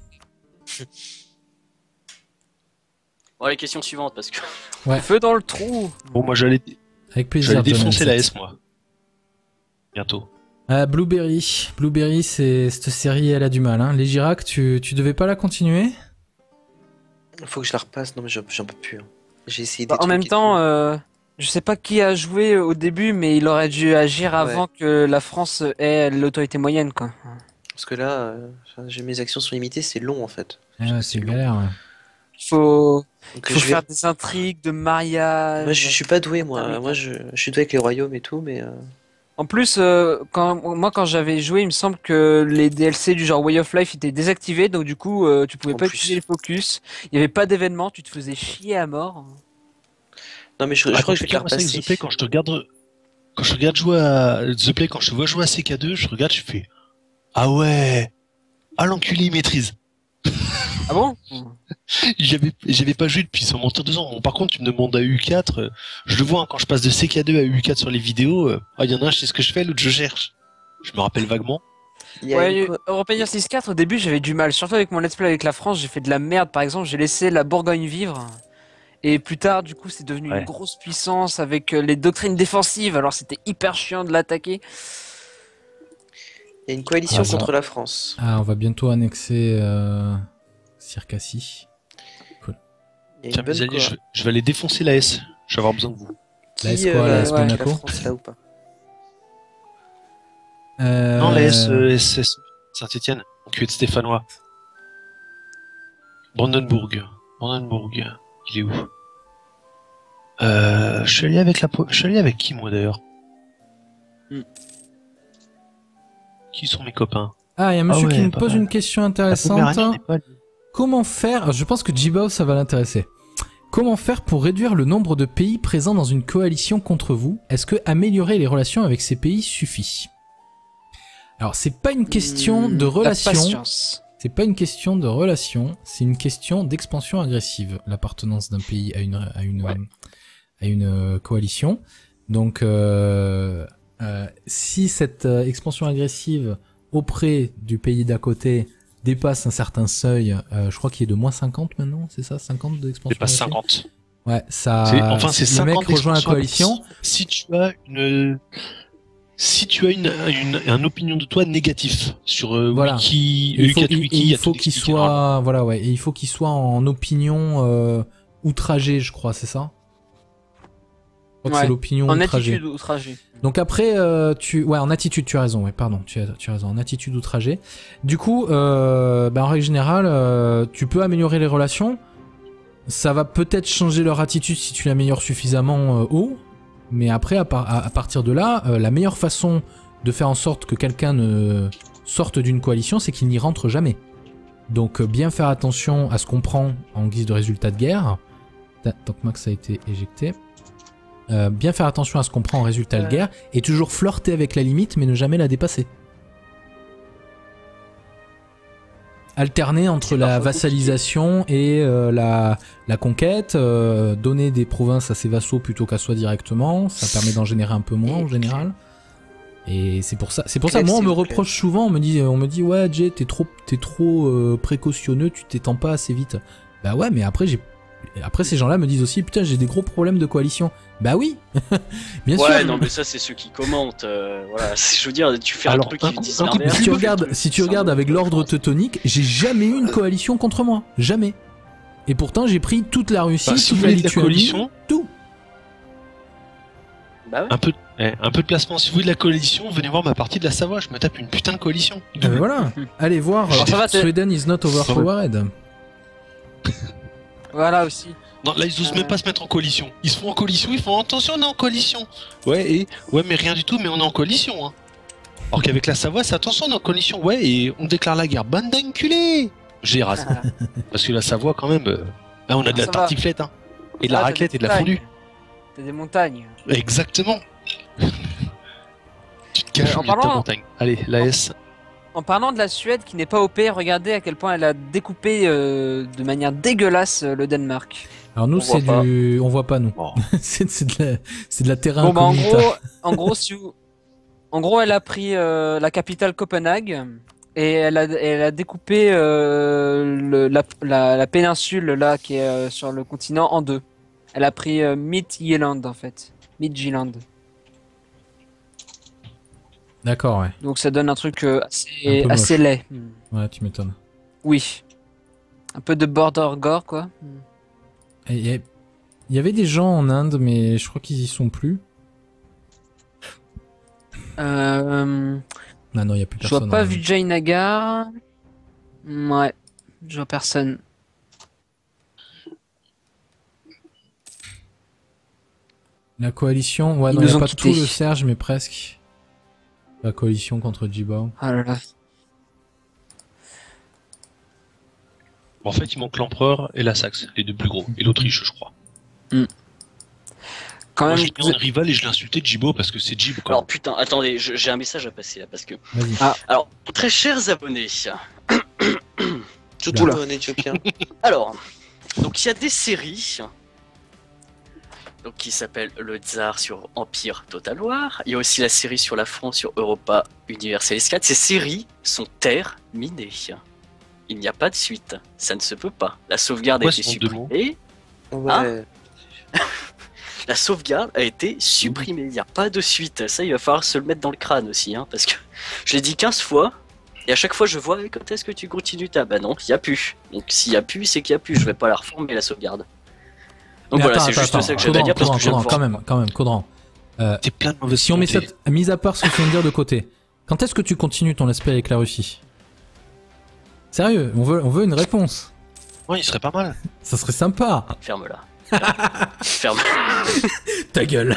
Speaker 2: Bon, les questions suivantes, parce que.
Speaker 6: Feu dans le trou.
Speaker 3: Bon, moi j'allais
Speaker 1: Avec plaisir. John
Speaker 3: défoncer
Speaker 1: N7.
Speaker 3: la S, moi. Bientôt.
Speaker 1: Blueberry. Blueberry, c'est cette série, elle a du mal. Hein. Les Girac, tu devais pas la continuer?
Speaker 4: Faut que je la repasse. Non, mais j'en peux plus. hein. J'ai essayé des
Speaker 6: Bah, en
Speaker 4: trucs
Speaker 6: même
Speaker 4: et
Speaker 6: temps,
Speaker 4: tout.
Speaker 6: je sais pas qui a joué au début, mais il aurait dû agir avant que la France ait l'autorité moyenne, quoi.
Speaker 4: Parce que là, j'ai mes actions sont limitées, c'est long en fait.
Speaker 1: Ah, c'est galère. Ouais.
Speaker 6: faut,
Speaker 4: Donc,
Speaker 6: faut
Speaker 4: je vais-
Speaker 6: faire des intrigues de mariage.
Speaker 4: Moi, je suis pas doué,
Speaker 6: Ah
Speaker 4: moi.
Speaker 6: oui.
Speaker 4: Moi, je suis doué avec les royaumes et tout, mais.
Speaker 6: En plus, quand j'avais joué, il me semble que les DLC du genre Way of Life étaient désactivés, donc du coup, tu pouvais
Speaker 4: En
Speaker 6: pas
Speaker 4: plus.
Speaker 6: utiliser les focus. Il y avait pas d'événement, tu te faisais chier à mort.
Speaker 4: Non, mais je crois que je vais te la
Speaker 3: moi, c'est avec
Speaker 4: repasser.
Speaker 3: The Play, quand je regarde jouer à The Play, quand je te vois jouer à CK2, je regarde, je fais ah ouais, ah l'enculé il maîtrise.
Speaker 6: Ah bon?
Speaker 3: J'avais pas joué depuis son monteur 2 ans. Bon, par contre, tu me demandes à U4, je le vois hein, quand je passe de CK2 à U4 sur les vidéos. Ah, il y en a un, je sais ce que je fais, l'autre je cherche. Je me rappelle vaguement.
Speaker 4: Il y a
Speaker 6: Ouais,
Speaker 4: une-
Speaker 6: European 6.4, au début j'avais du mal, surtout avec mon let's play avec la France, j'ai fait de la merde. Par exemple, j'ai laissé la Bourgogne vivre. Et plus tard, du coup, c'est devenu
Speaker 3: Ouais.
Speaker 6: une grosse puissance avec les doctrines défensives. Alors c'était hyper chiant de l'attaquer.
Speaker 4: il y a une coalition
Speaker 1: Ah, ça.
Speaker 4: contre la France.
Speaker 1: Ah, on va bientôt annexer Circassie.
Speaker 4: Il y a une
Speaker 3: Tiens,
Speaker 4: bonne
Speaker 3: mes alliés,
Speaker 4: coa-
Speaker 3: je vais aller défoncer la S. Je vais avoir besoin de vous.
Speaker 4: Qui,
Speaker 1: La S quoi, la
Speaker 4: va
Speaker 1: S
Speaker 4: avec
Speaker 1: Monaco
Speaker 4: la France, là ou pas?
Speaker 3: Non, la S Saint-Etienne, enculé de Stéphanois. Brandenburg. Il est où? Je suis allé avec je suis allé avec qui, moi, d'ailleurs? Qui sont mes copains?
Speaker 1: Ah, il y a un monsieur
Speaker 3: Ah ouais,
Speaker 1: qui me
Speaker 3: pas
Speaker 1: pose
Speaker 3: mal.
Speaker 1: une question
Speaker 3: La
Speaker 1: intéressante.
Speaker 3: Poméranie, on n'est pas allé.
Speaker 1: Comment faire, je pense que Jibao ça va l'intéresser. Comment faire pour réduire le nombre de pays présents dans une coalition contre vous? Est-ce que améliorer les relations avec ces pays suffit? Alors c'est pas une question de
Speaker 6: La
Speaker 1: relation,
Speaker 6: patience.
Speaker 1: c'est pas une question de relation, c'est une question d'expansion agressive, l'appartenance d'un pays à une coalition. Donc si cette expansion agressive auprès du pays d'à côté dépasse un certain seuil, je crois qu'il est de moins 50 maintenant, c'est ça, 50 d'expansion
Speaker 3: C'est pas
Speaker 1: agressive.
Speaker 3: 50.
Speaker 1: Ouais, ça.
Speaker 3: C'est
Speaker 1: si le
Speaker 3: 50
Speaker 1: mec rejoint la
Speaker 3: expansions.
Speaker 1: coalition.
Speaker 3: Si tu as une opinion de toi négatif sur
Speaker 1: Voilà.
Speaker 3: Wiki,
Speaker 1: Il faut,
Speaker 3: U4 Wiki, il y a tout
Speaker 1: qu'il
Speaker 3: expliqué normalement.
Speaker 1: soit, voilà, ouais, et il faut qu'il soit en opinion outragée, je crois, c'est ça. Je crois que
Speaker 6: Ouais.
Speaker 1: c'est l'opinion
Speaker 6: En
Speaker 1: outragée.
Speaker 6: attitude outragée.
Speaker 1: Donc après, ouais, en attitude, tu as raison, ouais, pardon, tu as raison, en attitude outragée. Du coup, en règle générale, tu peux améliorer les relations. Ça va peut-être changer leur attitude si tu l'améliores suffisamment haut. Mais après, à partir de là, la meilleure façon de faire en sorte que quelqu'un ne sorte d'une coalition, c'est qu'il n'y rentre jamais. Donc bien faire attention à ce qu'on prend en guise de résultat de guerre. Tant que Max a été éjecté. Bien faire attention à ce qu'on prend en résultat de guerre et toujours flirter avec la limite mais ne jamais la dépasser. Alterner entre la vassalisation et la conquête, donner des provinces à ses vassaux plutôt qu'à soi directement, ça permet d'en générer un peu moins en général. Et c'est pour ça moi on me reproche souvent, on me dit ouais Jay t'es trop précautionneux, tu t'étends pas assez vite. Bah ouais, mais après ces gens-là me disent aussi putain j'ai des gros problèmes de coalition. Bah oui, bien sûr.
Speaker 2: Ouais, non, mais ça, c'est ceux qui commentent. Voilà, je veux dire, tu fais
Speaker 3: Alors,
Speaker 2: un truc qui disent
Speaker 3: un coup de
Speaker 2: l'inverse.
Speaker 1: Si tu regardes avec l'ordre teutonique, j'ai jamais eu une coalition contre moi, jamais. Et pourtant j'ai pris toute la Russie,
Speaker 3: Bah, si
Speaker 1: toute
Speaker 3: vous
Speaker 1: la
Speaker 3: voulez de la
Speaker 1: Lituanie,
Speaker 3: coalition,
Speaker 1: tout.
Speaker 2: Bah ouais.
Speaker 3: un peu de placement. Si vous voulez de la coalition, venez voir ma partie de la Savoie. Je me tape une putain de coalition.
Speaker 1: Voilà, allez voir
Speaker 6: Alors, ça va,
Speaker 1: Sweden is not overpowered.
Speaker 6: Voilà aussi.
Speaker 3: Non, là, ils osent même pas se mettre en coalition. Ils se font en coalition, ils font attention, on est en coalition. Ouais, mais rien du tout, mais on est en coalition. Hein. Alors qu'avec la Savoie, c'est attention, on est en coalition. Ouais, et on déclare la guerre. Bande d'enculés. J'ai rase. Parce que la Savoie, quand même, là, on a de la
Speaker 6: Ça va.
Speaker 3: tartiflette, hein. Et de la
Speaker 6: Ah, t'as
Speaker 3: raclette
Speaker 6: des
Speaker 3: et de la
Speaker 6: montagnes.
Speaker 3: fondue.
Speaker 6: T'as des montagnes.
Speaker 3: Exactement. Tu te caches
Speaker 6: En
Speaker 3: au milieu de ta
Speaker 6: parlant-
Speaker 3: montagne. Allez, la S.
Speaker 6: En parlant de la Suède qui n'est pas OP, regardez à quel point elle a découpé de manière dégueulasse le Danemark.
Speaker 1: Alors nous
Speaker 2: On
Speaker 1: c'est
Speaker 2: voit
Speaker 1: on voit pas nous.
Speaker 3: Oh.
Speaker 1: c'est de la terrain
Speaker 6: Bon bah
Speaker 1: incognita.
Speaker 6: en gros elle a pris la capitale Copenhague et elle a découpé la péninsule là qui est sur le continent en deux. Elle a pris Midtjylland en fait. Midtjylland.
Speaker 1: D'accord, ouais.
Speaker 6: Donc ça donne un truc
Speaker 1: Un peu
Speaker 6: assez
Speaker 1: moche.
Speaker 6: laid.
Speaker 1: Ouais, tu m'étonnes.
Speaker 6: Oui. Un peu de border gore quoi.
Speaker 1: Et Il y avait des gens en Inde, mais je crois qu'ils y sont plus.
Speaker 6: Euh...
Speaker 1: Ah non, il y a plus
Speaker 6: Je
Speaker 1: personne.
Speaker 6: vois pas
Speaker 1: en Inde.
Speaker 6: Vijaynagar. Ouais, je vois personne.
Speaker 1: La coalition, ouais,
Speaker 6: Ils
Speaker 1: non, il
Speaker 6: nous
Speaker 1: n'y a
Speaker 6: ont
Speaker 1: pas
Speaker 6: quittés.
Speaker 1: tout le Serge, mais presque. La coalition contre Djibo.
Speaker 6: Ah là là.
Speaker 3: En fait, il manque l'empereur et la Saxe, les deux plus gros, et l'Autriche, je crois.
Speaker 6: Quand
Speaker 3: Moi,
Speaker 6: même,
Speaker 3: je l'ai mis en rival et je l'ai insulté Djibo parce que c'est Djibo. Quoi.
Speaker 2: Alors putain, attendez, j'ai un message à passer là parce que.
Speaker 1: Vas-y.
Speaker 2: Alors, très chers abonnés.
Speaker 4: Surtout
Speaker 1: Là.
Speaker 4: là, en éthiopien.
Speaker 2: Alors, donc il y a des séries. Donc qui s'appelle Le Tsar sur Empire Total War. Il y a aussi la série sur la France sur Europa Universalis 4. Ces séries sont terminées. Il n'y a pas de suite. Ça ne se peut pas. La sauvegarde a
Speaker 3: Ouais,
Speaker 2: été
Speaker 3: ce sont deux mots.
Speaker 2: supprimée.
Speaker 4: Ouais.
Speaker 2: La sauvegarde a été supprimée. Il n'y a pas de suite. Ça, il va falloir se le mettre dans le crâne aussi. Hein, parce que je l'ai dit 15 fois. Et à chaque fois, je vois quand est-ce que tu continues ta. Bah non, il n'y a plus. Donc s'il n'y a plus, c'est qu'il n'y a plus. Je vais pas la reformer la sauvegarde. Donc
Speaker 1: Mais
Speaker 2: voilà,
Speaker 1: attends,
Speaker 2: c'est juste
Speaker 1: attends,
Speaker 2: ça que j'avais à dire parce que je viens de voir.
Speaker 1: quand même, Caudran.
Speaker 3: T'es plein de mauvaises
Speaker 1: Si on met
Speaker 3: volontés.
Speaker 1: cette mise à part ce que tu viens de dire de côté, quand est-ce que tu continues ton aspect avec la Russie? Sérieux, on veut une réponse.
Speaker 3: Ouais, il serait pas mal.
Speaker 1: Ça serait sympa.
Speaker 2: Ferme-la. Ferme.
Speaker 1: Ta gueule.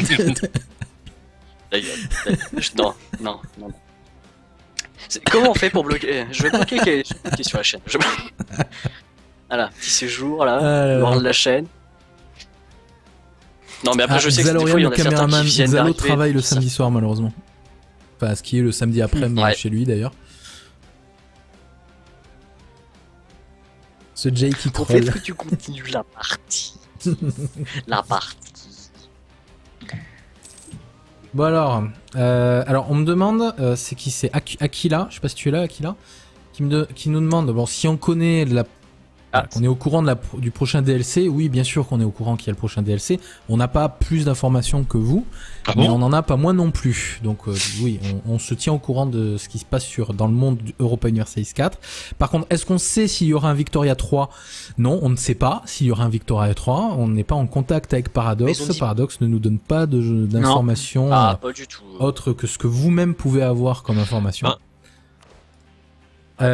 Speaker 2: Ta gueule. Non, non, non. Comment on fait pour bloquer? Je vais bloquer sur la chaîne. Voilà, petit séjour là, voir de la chaîne. Non mais après je sais que des fois
Speaker 1: Zalorian,
Speaker 2: il y
Speaker 1: le
Speaker 2: en a certains
Speaker 1: caméraman,
Speaker 2: qui viennent
Speaker 1: Zalo
Speaker 2: d'arriver,
Speaker 1: travaille le
Speaker 2: tout ça.
Speaker 1: samedi soir malheureusement. Enfin, ce qui est le samedi après, mais
Speaker 2: Ouais.
Speaker 1: chez lui d'ailleurs. Ce Jay qui
Speaker 2: Au fait
Speaker 1: troll.
Speaker 2: que tu continues la partie. La partie.
Speaker 1: Bon alors on me demande, c'est qui c'est Aquila, je sais pas si tu es là Aquila, qui nous demande, bon si on connaît qu'on est au courant du prochain DLC, oui bien sûr qu'on est au courant qu'il y a le prochain DLC, on n'a pas plus d'informations que vous,
Speaker 3: Ah
Speaker 1: mais
Speaker 3: bon
Speaker 1: on en a pas moins non plus, donc oui on se tient au courant de ce qui se passe dans le monde du Europa Universalis 4. Par contre, est-ce qu'on sait s'il y aura un Victoria 3? Non, on ne sait pas s'il y aura un Victoria 3, on n'est pas en contact avec
Speaker 4: Mais
Speaker 1: Paradox,
Speaker 4: ils ont dit-
Speaker 1: Paradox ne nous donne pas d'informations
Speaker 2: Ah pas du tout.
Speaker 1: autre que ce que vous-même pouvez avoir comme information.
Speaker 3: Ben,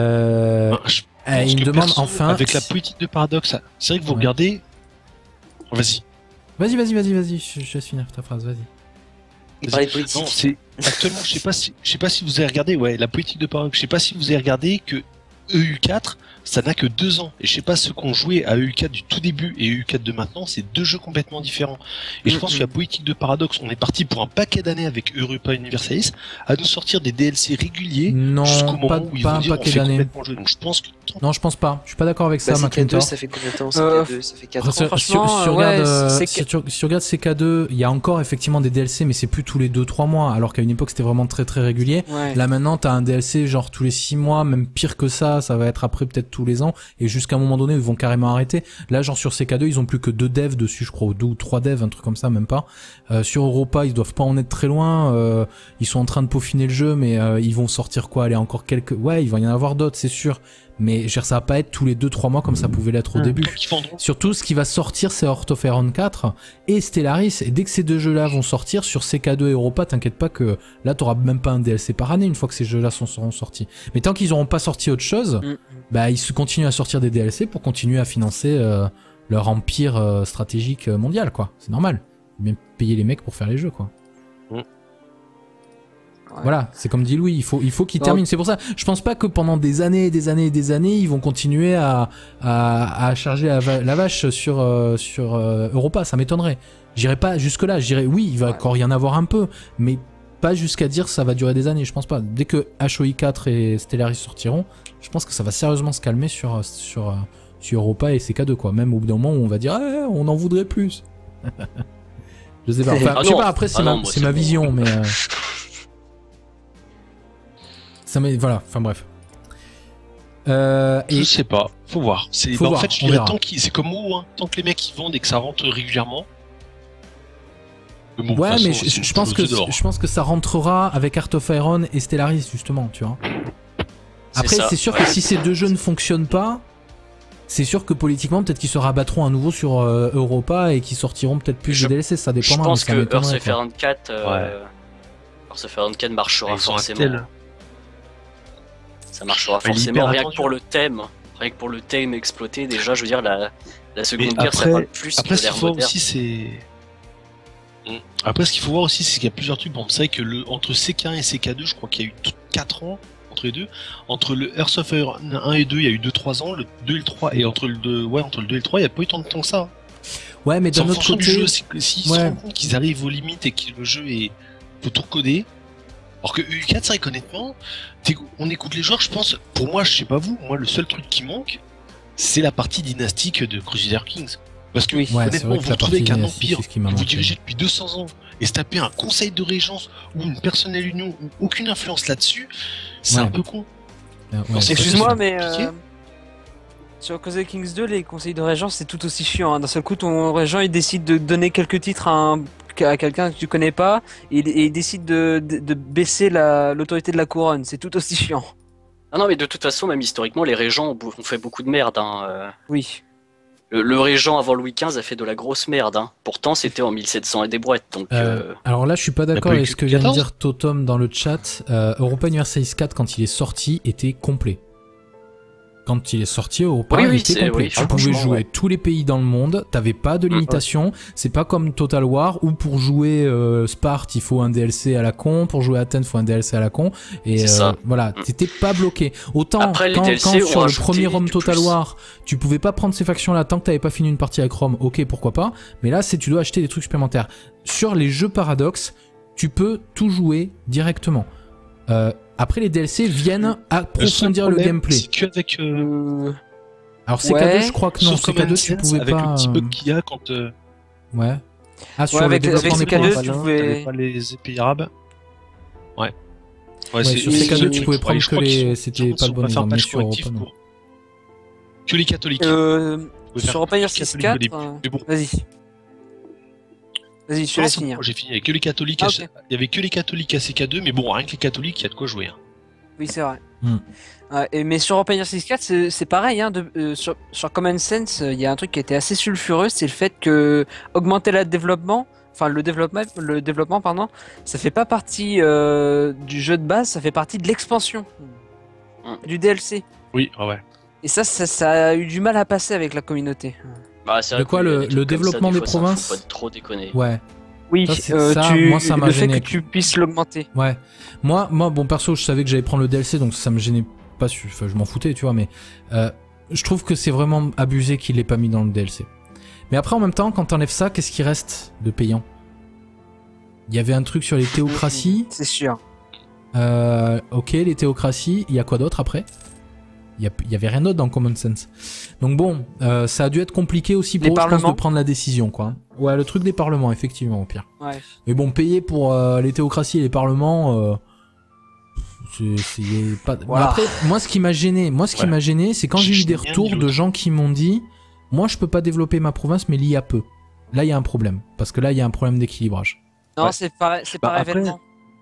Speaker 3: je pense
Speaker 1: il me
Speaker 3: que
Speaker 1: demande
Speaker 3: perso,
Speaker 1: enfin...
Speaker 3: avec la politique de Paradoxe, c'est vrai que vous
Speaker 1: Ouais.
Speaker 3: regardez. Vas-y.
Speaker 1: Vas-y, je laisse finir ta phrase, vas-y.
Speaker 4: Il parlait de
Speaker 3: Non,
Speaker 4: politique.
Speaker 3: c'est actuellement, je sais pas si vous avez regardé, ouais, la politique de Paradoxe. Je sais pas si vous avez regardé que EU4, ça n'a que 2 ans. Et je sais pas ceux qui ont joué à EU4 du tout début et EU4 de maintenant, c'est 2 jeux complètement différents. Et je pense que la politique de Paradoxe, on est parti pour un paquet d'années avec Europa Universalis à nous sortir des DLC réguliers
Speaker 1: Non,
Speaker 3: jusqu'au moment
Speaker 1: pas
Speaker 3: où ils
Speaker 1: un
Speaker 3: vont dire on
Speaker 1: paquet
Speaker 3: fait
Speaker 1: d'années.
Speaker 3: complètement le jeu. Donc je pense que
Speaker 1: Non, je pense pas. Je suis pas d'accord avec ça,
Speaker 4: Bah, CK2,
Speaker 1: McIntyre.
Speaker 4: ça fait combien de temps CK2, ça fait 4 ans.
Speaker 1: Si
Speaker 6: franchement,
Speaker 1: tu regardes,
Speaker 6: ouais, c'est
Speaker 1: si tu regardes CK2, il y a encore effectivement des DLC, mais c'est plus tous les 2-3 mois, alors qu'à une époque c'était vraiment très très régulier.
Speaker 6: Ouais.
Speaker 1: Là maintenant, t'as un DLC genre tous les 6 mois, même pire que ça va être après peut-être tous les ans, et jusqu'à un moment donné, ils vont carrément arrêter. Là, genre sur CK2, ils ont plus que 2 devs dessus, je crois, ou 2 ou 3 devs, un truc comme ça, même pas. Sur Europa, ils doivent pas en être très loin, ils sont en train de peaufiner le jeu, mais ils vont sortir quoi? Allez, encore quelques... Ouais, il va y en avoir d'autres, c'est sûr. Mais je veux dire, ça va pas être tous les 2-3 mois comme ça pouvait l'être au début.
Speaker 3: donc ils vendront.
Speaker 1: Surtout, ce qui va sortir, c'est Heart of Iron 4 et Stellaris. Et dès que ces deux jeux-là vont sortir sur CK2 et Europa, t'inquiète pas que là, t'auras même pas un DLC par année une fois que ces jeux-là seront sortis. Mais tant qu'ils auront pas sorti autre chose, bah ils se continuent à sortir des DLC pour continuer à financer leur empire stratégique mondial, quoi. C'est normal. Bien payer les mecs pour faire les jeux, quoi. Voilà, c'est comme dit Louis, il faut qu'ils terminent. C'est pour ça, je pense pas que pendant des années et des années et des années, ils vont continuer à charger la vache sur Europa, ça m'étonnerait. J'irai pas jusque-là, je dirais oui, il va encore y en avoir un peu, mais pas jusqu'à dire ça va durer des années, je pense pas. Dès que HOI 4 et Stellaris sortiront, je pense que ça va sérieusement se calmer sur Europa et CK2, quoi. Même au bout d'un moment où on va dire on en voudrait plus. Je sais pas, enfin,
Speaker 2: Ah
Speaker 1: je sais
Speaker 2: non.
Speaker 1: pas, après c'est
Speaker 2: Ah non,
Speaker 1: ma,
Speaker 2: moi,
Speaker 1: c'est
Speaker 2: c'est
Speaker 1: ma
Speaker 2: bon.
Speaker 1: vision, mais... Ça m'est... Voilà, enfin bref.
Speaker 3: Je
Speaker 1: Et
Speaker 3: sais pas, faut voir.
Speaker 1: Faut
Speaker 3: En
Speaker 1: voir,
Speaker 3: fait, je
Speaker 1: on
Speaker 3: dirais
Speaker 1: verra.
Speaker 3: c'est comme WoW, hein. Tant que les mecs ils vendent et que ça rentre régulièrement. Mais bon, de
Speaker 1: ouais,
Speaker 3: toute
Speaker 1: mais
Speaker 3: façon, c'est
Speaker 1: je pense
Speaker 3: une
Speaker 1: que
Speaker 3: chose dehors.
Speaker 1: je pense que ça rentrera avec Heart of Iron et Stellaris justement, tu vois. Après,
Speaker 2: ça,
Speaker 1: c'est sûr
Speaker 2: ouais.
Speaker 1: que si ces deux jeux ne fonctionnent pas, c'est sûr que politiquement, peut-être qu'ils se rabattront à nouveau sur Europa et qu'ils sortiront peut-être plus
Speaker 2: Je-
Speaker 1: de DLC, ça
Speaker 2: Je
Speaker 1: dépendra.
Speaker 2: pense
Speaker 1: mais ça
Speaker 2: que Earth
Speaker 1: m'étonnerait,
Speaker 2: of
Speaker 1: quoi.
Speaker 2: Iron 4, Earth of Iron 4 marchera
Speaker 3: Ils ont un
Speaker 2: forcément.
Speaker 3: tel.
Speaker 2: Ça marchera
Speaker 3: Mais
Speaker 2: forcément,
Speaker 3: l'hyper
Speaker 2: rien que
Speaker 3: attendu.
Speaker 2: pour le thème. Rien que pour le thème exploité, déjà, je veux dire, la Seconde
Speaker 3: Mais
Speaker 2: Guerre, ça
Speaker 3: après-
Speaker 2: parle plus
Speaker 3: Après,
Speaker 2: de
Speaker 3: ce qu'il
Speaker 2: l'ère
Speaker 3: faut
Speaker 2: moderne.
Speaker 3: aussi, c'est. Après, ce qu'il faut voir aussi, c'est qu'il y a plusieurs trucs. Bon, c'est vrai que entre CK1 et CK2, je crois qu'il y a eu 4 ans entre les deux. Entre le Earth of Fire 1 et 2, il y a eu 2-3 ans. Le 2 et le 3, et entre le 2 et le 3, il n'y a pas eu tant de temps que ça.
Speaker 1: Ouais, mais d'un autre côté...
Speaker 3: du jeu, c'est que s'ils se rendent compte qu'ils arrivent aux limites et que le jeu est... faut tout recoder. Alors que EU4, c'est vrai qu'honnêtement, on écoute les joueurs, je pense, pour moi, je sais pas vous, moi, le seul truc qui manque, c'est la partie dynastique de Crusader Kings. Parce que, honnêtement, vous vous retrouvez avec un empire que vous dirigez depuis 200 ans et se taper un conseil de régence ou une personnelle union ou aucune influence là-dessus, c'est un peu con.
Speaker 6: Excuse-moi, mais sur Crusader Kings 2, les conseils de régence, c'est tout aussi chiant. Hein. D'un seul coup, ton régent, il décide de donner quelques titres à quelqu'un que tu connais pas et il décide de baisser l'autorité de la couronne. C'est tout aussi chiant.
Speaker 2: Ah non, mais de toute façon, même historiquement, les régents ont fait beaucoup de merde. Hein.
Speaker 6: Oui.
Speaker 2: Le régent avant Louis XV a fait de la grosse merde. Hein. Pourtant, c'était en 1700 et des brouettes. Donc,
Speaker 1: alors là, je suis pas d'accord avec ce que vient de dire Totom dans le chat. Europa Universalis 4, quand il est sorti, était complet. Quand il est sorti, Europa, il était complet. Tu pouvais jouer tous les pays dans le monde, t'avais pas de limitation. C'est pas comme Total War où pour jouer Sparte, il faut un DLC à la con, pour jouer Athènes, il faut un DLC à la con. Et voilà, t'étais pas bloqué. Autant
Speaker 2: après,
Speaker 1: quand sur le premier Rome Total War, tu pouvais pas prendre ces factions-là tant que t'avais pas fini une partie avec Rome, ok, pourquoi pas. Mais là, tu dois acheter des trucs supplémentaires. Sur les jeux Paradox, tu peux tout jouer directement. Après, les DLC viennent approfondir le gameplay.
Speaker 3: C'est qu'avec.
Speaker 1: Alors, CK2, je crois que non. CK2, tu pouvais
Speaker 3: avec
Speaker 1: pas.
Speaker 3: Avec le petit bug qu'il y a quand.
Speaker 1: Ouais. Ah, sur
Speaker 6: avec
Speaker 1: le développement des
Speaker 6: CK2,
Speaker 1: provinces.
Speaker 6: tu pouvais.
Speaker 3: Pas les épées arabes. Ouais,
Speaker 1: sur CK2, tu pouvais prendre que les. C'était pas le bon exemple, mais sur Europa, non.
Speaker 3: Que les catholiques.
Speaker 6: Sur Europa Universalis 4. Vas-y. Vas-y, je te laisse finir.
Speaker 3: J'ai fini avec que les catholiques. Il y avait que les catholiques à CK2, mais bon, rien que les catholiques, il y a de quoi jouer. Hein.
Speaker 6: Oui, c'est vrai. Mais sur Europa Universalis 4, c'est pareil. Hein, sur Common Sense, il y a un truc qui était assez sulfureux, c'est le fait que augmenter le développement, pardon, ça fait pas partie du jeu de base, ça fait partie de l'expansion, du DLC.
Speaker 3: Oui, ouais.
Speaker 6: Et ça a eu du mal à passer avec la communauté.
Speaker 2: Bah,
Speaker 1: de quoi le développement des provinces?
Speaker 2: Faut pas trop déconner.
Speaker 1: Ouais.
Speaker 6: Oui,
Speaker 1: moi ça m'a gêné.
Speaker 6: Le fait que tu puisses l'augmenter.
Speaker 1: Ouais. Moi, bon perso, je savais que j'allais prendre le DLC, donc ça me gênait pas. Enfin, je m'en foutais, tu vois. Mais je trouve que c'est vraiment abusé qu'il l'ait pas mis dans le DLC. Mais après, en même temps, quand t'enlèves ça, qu'est-ce qui reste de payant? Il y avait un truc sur les théocraties.
Speaker 6: C'est sûr.
Speaker 1: Ok, les théocraties. Il y a quoi d'autre après? Il y avait rien d'autre dans Common Sense. Donc bon, ça a dû être compliqué aussi pour eux, je pense, de prendre la décision, quoi. Ouais, le truc des parlements, effectivement, au pire.
Speaker 6: Ouais.
Speaker 1: Mais bon, payer pour les théocraties et les parlements, c'est pas.
Speaker 6: Voilà.
Speaker 1: Après, moi, ce qui m'a gêné, c'est quand j'ai eu des retours de gens qui m'ont dit, moi, je peux pas développer ma province, mais l'IA peut. Là, il y a un problème, parce que là, il y a un problème d'équilibrage.
Speaker 6: Non, c'est par événement.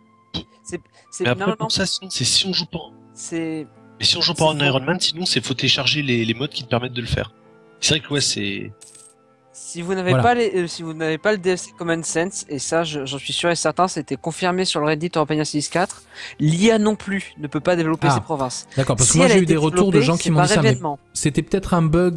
Speaker 3: Mais après, pour ça, sinon, c'est si on joue pas. Mais si on joue pas en Iron Man, sinon c'est faut télécharger les mods qui te permettent de le faire. C'est vrai que c'est.
Speaker 6: Si vous n'avez pas le DLC Common Sense, et ça j'en suis sûr et certain, c'était confirmé sur le Reddit Europa Universalis 4, l'IA non plus ne peut pas développer ses provinces.
Speaker 1: D'accord, parce que moi j'ai eu des retours de gens qui m'ont dit ça, mais c'était peut-être un bug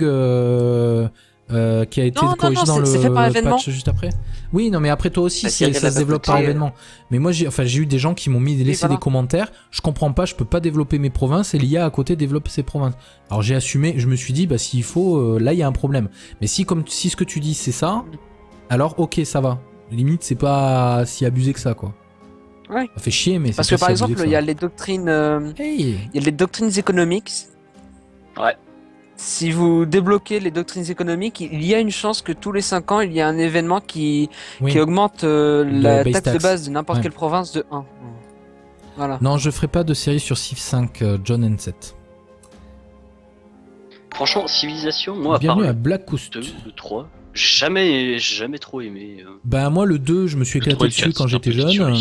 Speaker 1: qui a été corrigé dans le patch juste après. Oui, non, mais après toi aussi, ça se développe par événement. Mais moi, j'ai eu des gens qui m'ont laissé des commentaires. Je comprends pas, je peux pas développer mes provinces et l'IA à côté développe ses provinces. Alors j'ai assumé, je me suis dit, bah s'il faut, là il y a un problème. Mais si ce que tu dis c'est ça, alors ok, ça va. Limite, c'est pas si abusé que ça, quoi.
Speaker 6: Ouais.
Speaker 1: Ça fait chier, mais
Speaker 6: parce que par exemple, il y a les doctrines, il y a les doctrines économiques.
Speaker 2: Ouais.
Speaker 6: Si vous débloquez les doctrines économiques, il y a une chance que tous les 5 ans, il y a un événement qui augmente la taxe de base de n'importe quelle province de 1. Voilà.
Speaker 1: Non, je ferai pas de série sur Civ 5 John N7.
Speaker 2: Franchement, Civilisation, moi,
Speaker 1: bienvenue à Black Coast.
Speaker 2: Le 3, jamais trop aimé.
Speaker 1: Bah moi, le 2, je me suis éclaté dessus quand j'étais jeune.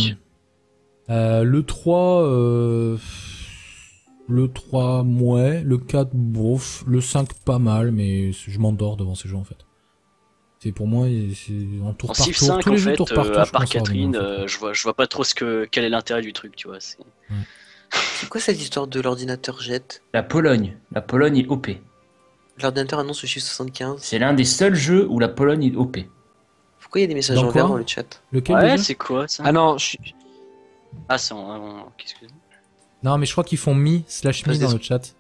Speaker 1: Le 3... Le 3, ouais. Le 4, bof. Le 5, pas mal, mais je m'endors devant ces jeux, en fait. C'est pour moi, c'est en tour par tour.
Speaker 2: 5,
Speaker 1: tous les jeux tour par tour,
Speaker 2: à part Catherine, je vois pas trop quel est l'intérêt du truc, tu vois.
Speaker 4: C'est quoi cette histoire de l'ordinateur jet?
Speaker 5: La Pologne est OP.
Speaker 4: L'ordinateur annonce le chiffre 75.
Speaker 5: C'est l'un des seuls jeux où la Pologne est OP.
Speaker 4: Pourquoi il y a des messages
Speaker 1: Dans
Speaker 4: en vert
Speaker 1: quoi
Speaker 4: dans le chat?
Speaker 1: Lequel
Speaker 2: Ouais,
Speaker 1: déjà
Speaker 2: c'est quoi ça?
Speaker 6: Ah non, je suis.
Speaker 2: Ah, c'est qu'est-ce que...
Speaker 1: Non, mais je crois qu'ils font /me dans le chat.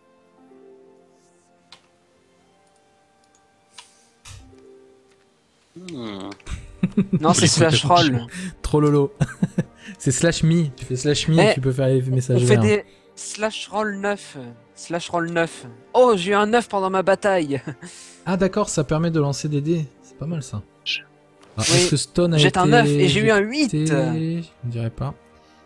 Speaker 2: Hmm.
Speaker 6: Non, c'est slash roll.
Speaker 1: Trop lolo. C'est /me. Tu fais /me et
Speaker 6: Eh,
Speaker 1: tu peux faire les messages
Speaker 6: On fait
Speaker 1: verts.
Speaker 6: des slash roll 9. Slash roll 9. Oh, j'ai eu un 9 pendant ma bataille.
Speaker 1: Ah d'accord, ça permet de lancer des dés. C'est pas mal ça. Ah,
Speaker 6: Oui.
Speaker 1: Est-ce que Stone a
Speaker 6: Jette
Speaker 1: été
Speaker 6: un 9 et j'ai eu un 8.
Speaker 1: éjecté Je ne dirais pas.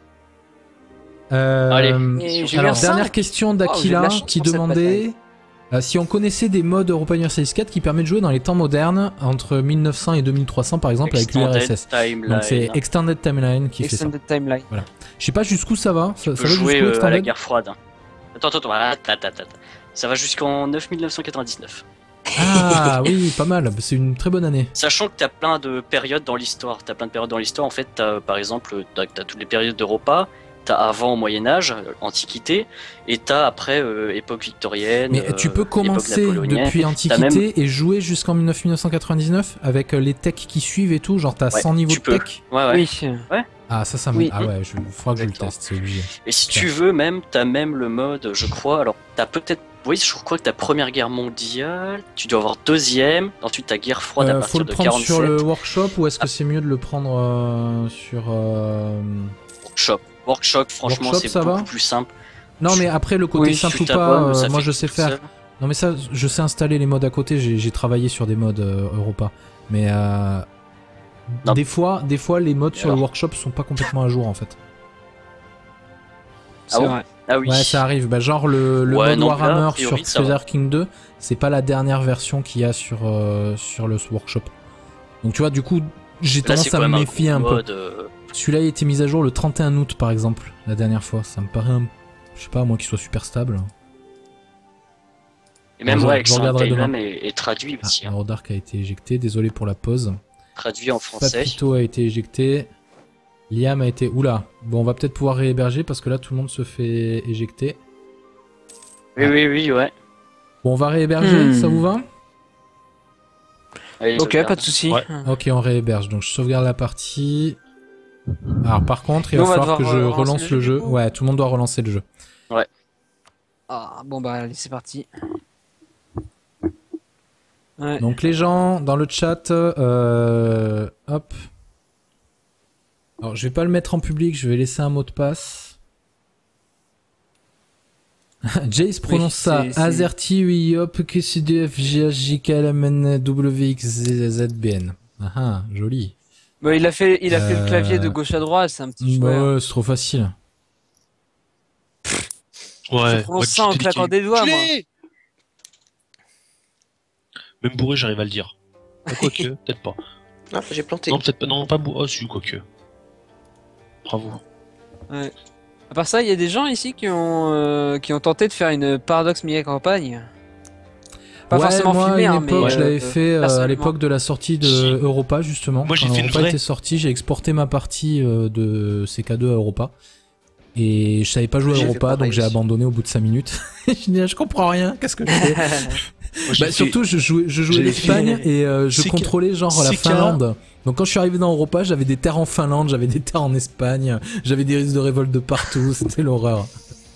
Speaker 2: Allez.
Speaker 6: Et j'ai eu
Speaker 1: Alors,
Speaker 6: un 5.
Speaker 1: dernière question
Speaker 6: Oh, j'ai de
Speaker 1: d'Aquila
Speaker 6: la chance
Speaker 1: qui
Speaker 6: pour cette
Speaker 1: demandait si on connaissait des modes Europa Universalis 4 qui permettent de jouer dans les temps modernes entre 1900 et 2300 par exemple avec
Speaker 2: Extended
Speaker 1: l'URSS.
Speaker 2: Timeline.
Speaker 1: Donc c'est Extended Timeline qui fait ça.
Speaker 6: Extended timeline.
Speaker 1: Je sais pas jusqu'où ça va. Ça
Speaker 2: Tu
Speaker 1: va
Speaker 2: peux jouer
Speaker 1: jusqu'où
Speaker 2: à la
Speaker 1: Extended
Speaker 2: guerre froide. Attends, attends. Ça va jusqu'en 1999.
Speaker 1: Ah oui, pas mal. C'est une très bonne année.
Speaker 2: Sachant que t'as plein de périodes dans l'histoire. En fait, par exemple, t'as toutes les périodes d'Europa. T'as avant au Moyen-Âge, Antiquité, et t'as après époque victorienne.
Speaker 1: Mais tu peux
Speaker 2: époque
Speaker 1: commencer
Speaker 2: napoléonienne.
Speaker 1: depuis
Speaker 2: T'as
Speaker 1: Antiquité et jouer jusqu'en 1999 avec les techs qui suivent et tout. Genre t'as
Speaker 2: Ouais,
Speaker 1: 100 niveaux
Speaker 2: tu
Speaker 1: de
Speaker 2: peux.
Speaker 1: tech.
Speaker 2: Ouais.
Speaker 6: Oui.
Speaker 1: Ah ça me...
Speaker 6: Oui.
Speaker 1: Ah ouais, il faudra que je le
Speaker 2: Exactement.
Speaker 1: teste, c'est obligé.
Speaker 2: Et si tu veux, t'as même le mode, je crois. Alors, t'as peut-être. Oui, je crois que t'as Première Guerre mondiale. Tu dois avoir Deuxième. Ensuite, t'as Guerre froide à
Speaker 1: Faut
Speaker 2: partir
Speaker 1: le
Speaker 2: de
Speaker 1: prendre
Speaker 2: 47.
Speaker 1: sur le workshop ou est-ce que c'est mieux de le prendre sur...
Speaker 2: Workshop, franchement,
Speaker 1: Workshop,
Speaker 2: c'est
Speaker 1: ça va
Speaker 2: beaucoup plus simple.
Speaker 1: Non mais après le côté
Speaker 6: Oui,
Speaker 1: simple
Speaker 2: Tu
Speaker 1: ou
Speaker 2: t'abonnes,
Speaker 1: pas,
Speaker 2: ça
Speaker 1: moi
Speaker 2: fait
Speaker 1: je sais
Speaker 2: tout
Speaker 1: faire.
Speaker 2: seul.
Speaker 1: Non mais ça, je sais installer les modes à côté, j'ai travaillé sur des modes Europa. Mais
Speaker 2: Non.
Speaker 1: des fois les modes sur le
Speaker 2: Alors.
Speaker 1: workshop sont pas complètement à jour en fait.
Speaker 6: C'est
Speaker 2: bon
Speaker 6: vrai.
Speaker 2: Ah oui.
Speaker 1: Ouais, ça arrive. Bah, genre le
Speaker 2: Ouais,
Speaker 1: mode
Speaker 2: non, là,
Speaker 1: Warhammer
Speaker 2: a priori,
Speaker 1: sur
Speaker 2: ça va.
Speaker 1: Crusader King 2, c'est pas la dernière version qu'il y a sur le workshop. Donc tu vois, du coup, j'ai
Speaker 2: Là, c'est
Speaker 1: tendance à
Speaker 2: quand
Speaker 1: me
Speaker 2: même
Speaker 1: méfier un
Speaker 2: gros
Speaker 1: peu.
Speaker 2: mode,
Speaker 1: Celui-là, il a été mis à jour le 31 août par exemple, la dernière fois. Ça me paraît je sais pas, à moins qu'il soit super stable.
Speaker 2: Et même,
Speaker 1: Je
Speaker 2: ouais, avec
Speaker 1: regarderai
Speaker 2: Timeline
Speaker 1: demain.
Speaker 2: est traduit aussi.
Speaker 1: Ah, Eurodark a été éjecté, désolé pour la pause.
Speaker 2: Traduit en français.
Speaker 1: Papito a été éjecté. Liam a été... Oula, bon on va peut-être pouvoir réhéberger parce que là tout le monde se fait éjecter.
Speaker 2: Oui, ouais.
Speaker 1: Bon on va réhéberger, ça vous va?
Speaker 2: Allez,
Speaker 6: Ok,
Speaker 2: sauvegarde.
Speaker 6: pas de soucis.
Speaker 3: Ouais.
Speaker 1: Ok, on réhéberge, donc je sauvegarde la partie. Alors par contre, il
Speaker 6: Nous,
Speaker 1: va
Speaker 6: on va
Speaker 1: falloir que
Speaker 6: devoir
Speaker 1: je
Speaker 6: relancer
Speaker 1: relance
Speaker 6: le
Speaker 1: le
Speaker 6: jeu,
Speaker 1: jeu.
Speaker 6: du coup.
Speaker 1: Ouais, tout le monde doit relancer le jeu.
Speaker 6: Ah, bon bah allez, c'est parti. Ouais.
Speaker 1: Donc les gens dans le chat, hop. Alors je vais pas le mettre en public, je vais laisser un mot de passe. Jace prononce ça
Speaker 6: c'est-
Speaker 1: Azerty Uyop QCDF GHJKLMN WXZBN. Ah joli.
Speaker 6: Bah, il a fait le clavier de gauche à droite, c'est un petit joueur.
Speaker 1: Ouais, c'est trop facile.
Speaker 3: Ouais.
Speaker 6: Je prononce ça en
Speaker 3: tu t'es
Speaker 6: claquant
Speaker 3: dit,
Speaker 6: des doigts, moi.
Speaker 3: Culé Même bourré, j'arrive à le dire. Ah, quoique, peut-être pas.
Speaker 4: Ah, j'ai planté.
Speaker 3: Non, peut-être pas. Non, pas bourré. Oh, si, quoique. Bravo.
Speaker 6: À part ça, il y a des gens ici qui ont tenté de faire une paradoxe campagne. Pas
Speaker 1: ouais,
Speaker 6: forcément
Speaker 1: moi,
Speaker 6: filmé,
Speaker 1: à
Speaker 6: hein,
Speaker 1: une
Speaker 6: mais
Speaker 1: époque, je l'avais fait à
Speaker 6: personnellement.
Speaker 1: l'époque de la sortie de
Speaker 3: Si.
Speaker 1: Europa, justement.
Speaker 3: Moi, j'ai
Speaker 1: Quand
Speaker 3: fait une
Speaker 1: Europa
Speaker 3: vraie.
Speaker 1: était sorti, j'ai exporté ma partie de CK2 à Europa. Et je savais pas jouer à
Speaker 4: J'ai fait
Speaker 1: Europa,
Speaker 4: pareil
Speaker 1: donc j'ai
Speaker 4: aussi.
Speaker 1: abandonné au bout de 5 minutes. Je dis, je comprends rien, qu'est-ce que je fais?
Speaker 3: Moi, j'ai
Speaker 1: Bah,
Speaker 3: fait-
Speaker 1: surtout, je jouais
Speaker 3: j'avais
Speaker 1: l'Espagne
Speaker 3: fait-
Speaker 1: et je
Speaker 3: CK
Speaker 1: contrôlais genre la
Speaker 3: CK.
Speaker 1: Finlande. Donc quand je suis arrivé dans Europa, j'avais des terres en Finlande, j'avais des terres en Espagne, j'avais des risques de révolte de partout, c'était l'horreur.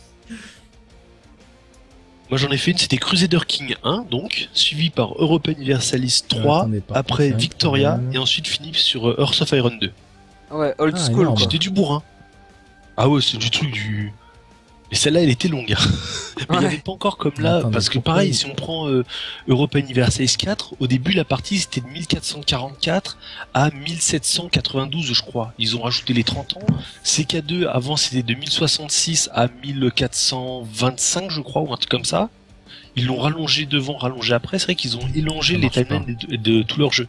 Speaker 3: Moi, j'en ai fait une, c'était Crusader King 1, donc, suivi par Europa Universalis 3,
Speaker 1: Attendez, par contre,
Speaker 3: après
Speaker 1: c'est un
Speaker 3: Victoria,
Speaker 1: problème.
Speaker 3: et ensuite fini sur Earth of Iron 2.
Speaker 6: Ouais, old
Speaker 1: Ah,
Speaker 6: school.
Speaker 1: énorme.
Speaker 6: quoi.
Speaker 3: C'était du bourrin. Ah ouais, c'est du truc du... Mais celle-là, elle était longue. Mais il n'y
Speaker 6: Ouais.
Speaker 3: avait pas encore comme là,
Speaker 1: Attendez,
Speaker 3: parce que
Speaker 1: pourquoi
Speaker 3: pareil,
Speaker 1: il-
Speaker 3: si on prend Europa Universalis 4, au début, la partie, c'était de 1444 à 1792, je crois. Ils ont rajouté les 30 ans. CK2, avant, c'était de 1066 à 1425, je crois, ou un truc comme ça. Ils l'ont rallongé devant, rallongé après. C'est vrai qu'ils ont élongé
Speaker 1: Ça
Speaker 3: les
Speaker 1: marche
Speaker 3: timelines de tous leurs jeux.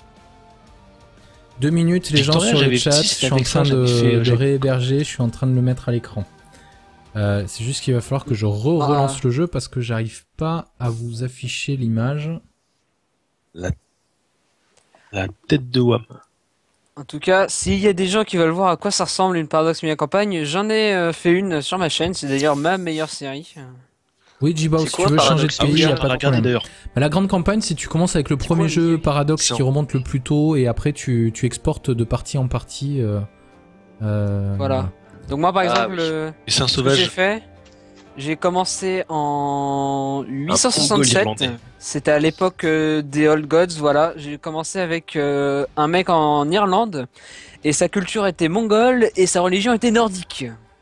Speaker 1: 2 minutes, les gens
Speaker 3: Victoria,
Speaker 1: sur le
Speaker 3: j'avais
Speaker 1: chat,
Speaker 3: petit,
Speaker 1: je
Speaker 3: c'était
Speaker 1: suis en
Speaker 3: avec
Speaker 1: train
Speaker 3: ça, j'avais fait,
Speaker 1: de
Speaker 3: j'avais-
Speaker 1: réhéberger, je suis en train de le mettre à l'écran. C'est juste qu'il va falloir que je relance le jeu parce que j'arrive pas à vous afficher l'image.
Speaker 3: La tête de Wam.
Speaker 6: En tout cas, s'il y a des gens qui veulent voir à quoi ça ressemble une paradoxe campagne, j'en ai fait une sur ma chaîne. C'est d'ailleurs ma meilleure série.
Speaker 1: Oui, Jiba,
Speaker 2: C'est
Speaker 1: si
Speaker 2: quoi,
Speaker 1: tu veux changer de
Speaker 2: Paradox?
Speaker 1: pays,
Speaker 3: Ah oui,
Speaker 1: y a
Speaker 3: on
Speaker 1: pas de
Speaker 3: regarder
Speaker 1: problème.
Speaker 3: d'ailleurs.
Speaker 1: Bah, la grande campagne, si tu commences avec le premier
Speaker 6: quoi,
Speaker 1: jeu
Speaker 6: l'idée
Speaker 1: Paradox
Speaker 3: C'est
Speaker 1: qui remonte le plus tôt et après tu exportes de partie en partie.
Speaker 6: Voilà. Donc moi par
Speaker 2: Ah,
Speaker 6: exemple,
Speaker 2: oui.
Speaker 3: Et c'est un
Speaker 6: ce que j'ai
Speaker 3: sauvage.
Speaker 6: fait, j'ai commencé en
Speaker 3: Mongol
Speaker 6: 867.
Speaker 3: irlandais.
Speaker 6: C'était à l'époque des Old Gods, voilà. J'ai commencé avec un mec en Irlande et sa culture était mongole et sa religion était nordique.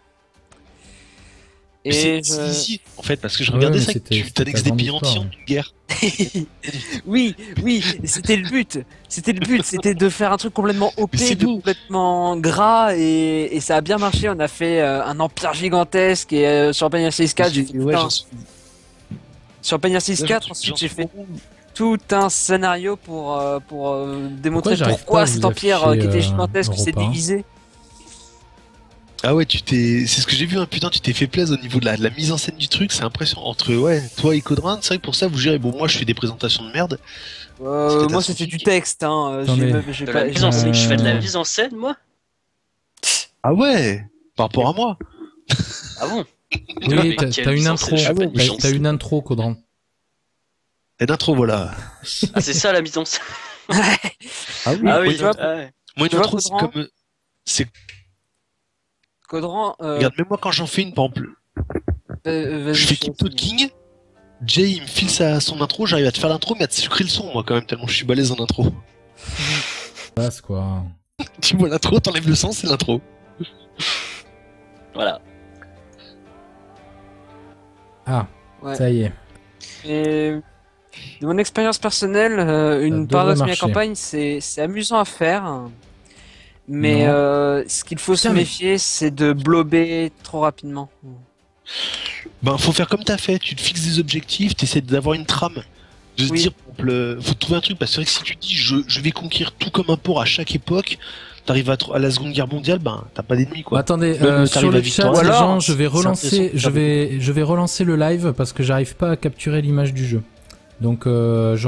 Speaker 3: Mais
Speaker 6: Et
Speaker 3: c'est ici, en fait, parce que je
Speaker 1: Ouais,
Speaker 3: regardais
Speaker 1: mais
Speaker 3: ça, que
Speaker 1: c'était-
Speaker 3: tu
Speaker 1: c'était
Speaker 3: t'annexes
Speaker 1: ta
Speaker 3: des
Speaker 1: grande
Speaker 3: pays
Speaker 1: histoire,
Speaker 3: entiers en
Speaker 1: ouais.
Speaker 3: une guerre.
Speaker 6: oui, c'était le but. C'était le but, c'était de faire un truc complètement OP,
Speaker 3: Mais c'est
Speaker 6: de
Speaker 3: beau.
Speaker 6: complètement gras et ça a bien marché. On a fait un empire gigantesque et sur Pioneer 6.4, j'ai fait
Speaker 3: Ouais,
Speaker 6: tout un-
Speaker 3: j'en suis-
Speaker 6: sur Pioneer
Speaker 3: là,
Speaker 6: 6.4,
Speaker 3: j'en
Speaker 6: ensuite
Speaker 3: suis
Speaker 6: j'ai fait
Speaker 3: trop-
Speaker 6: tout un scénario pour démontrer
Speaker 1: j'arrive
Speaker 6: pourquoi
Speaker 1: pas à
Speaker 6: cet
Speaker 1: vous
Speaker 6: empire
Speaker 1: afficher,
Speaker 6: qui était gigantesque s'est
Speaker 1: Europa.
Speaker 6: divisé.
Speaker 3: Ah ouais, c'est ce que j'ai vu, hein, putain, tu t'es fait plaisir au niveau de la mise en scène du truc, c'est impressionnant. Entre, ouais, toi et Codrin, c'est vrai que pour ça, vous gérez, bon, moi je fais des présentations de merde. C'était
Speaker 6: Moi
Speaker 3: ta
Speaker 6: c'était du
Speaker 3: stratégie.
Speaker 6: texte, hein.
Speaker 1: Attendez.
Speaker 6: J'ai
Speaker 2: De
Speaker 6: pas-
Speaker 2: la mise en scène. Je fais de la
Speaker 1: Euh,
Speaker 2: mise en scène, moi?
Speaker 3: Ah ouais, par rapport à moi.
Speaker 2: Ah bon?
Speaker 1: Oui,
Speaker 2: Mais
Speaker 1: t'as
Speaker 2: quelle
Speaker 1: t'as une
Speaker 2: mise en
Speaker 1: intro.
Speaker 2: scène, je fais pas de mise en
Speaker 1: T'as
Speaker 2: scène.
Speaker 1: une intro, Codran.
Speaker 3: Et d'intro, voilà.
Speaker 2: Ah, c'est ça la mise en scène.
Speaker 3: Ah oui,
Speaker 2: Ah
Speaker 3: moi,
Speaker 2: oui,
Speaker 3: une,
Speaker 6: tu vois,
Speaker 2: ah ouais.
Speaker 3: moi, une
Speaker 6: tu vois,
Speaker 3: intro, c'est
Speaker 6: Codran
Speaker 3: comme, c'est,
Speaker 6: Codran,
Speaker 3: regarde, même moi quand j'en fais une, par exemple,
Speaker 6: vas-y,
Speaker 3: je fais
Speaker 6: je te
Speaker 3: Keep the
Speaker 6: laisse.
Speaker 3: King, Jay il me file son intro, j'arrive à te faire l'intro, mais à te sucrer le son, moi, quand même, tellement je suis balèze en intro.
Speaker 1: Passe quoi.
Speaker 3: Tu vois l'intro, t'enlèves le son, c'est l'intro.
Speaker 2: Voilà.
Speaker 1: Ah,
Speaker 6: Ouais.
Speaker 1: ça y est.
Speaker 6: Et de mon expérience personnelle, une
Speaker 1: devrait
Speaker 6: Paradox
Speaker 1: marcher.
Speaker 6: Mini-Campagne, c'est amusant à faire. Mais
Speaker 1: Non.
Speaker 6: ce qu'il faut
Speaker 1: Putain,
Speaker 6: se
Speaker 1: mais-
Speaker 6: méfier, c'est de blober trop rapidement.
Speaker 3: Ben, faut faire comme t'as fait, tu te fixes des objectifs, t'essaies d'avoir une trame. De se
Speaker 6: Oui.
Speaker 3: dire, par exemple, faut trouver un truc, parce que c'est vrai que si tu dis je vais conquérir tout comme un port à chaque époque, t'arrives à la Seconde Guerre mondiale, ben t'as pas d'ennemis
Speaker 1: Bon,
Speaker 3: quoi.
Speaker 1: attendez,
Speaker 3: Même
Speaker 1: sur
Speaker 3: t'arrives
Speaker 1: le
Speaker 3: à
Speaker 1: chat,
Speaker 3: Victoire.
Speaker 1: les
Speaker 6: Ou alors,
Speaker 1: gens, je vais
Speaker 3: c'est
Speaker 1: relancer,
Speaker 3: intéressant,
Speaker 1: je vais relancer le live parce que j'arrive pas à capturer l'image du jeu. Donc,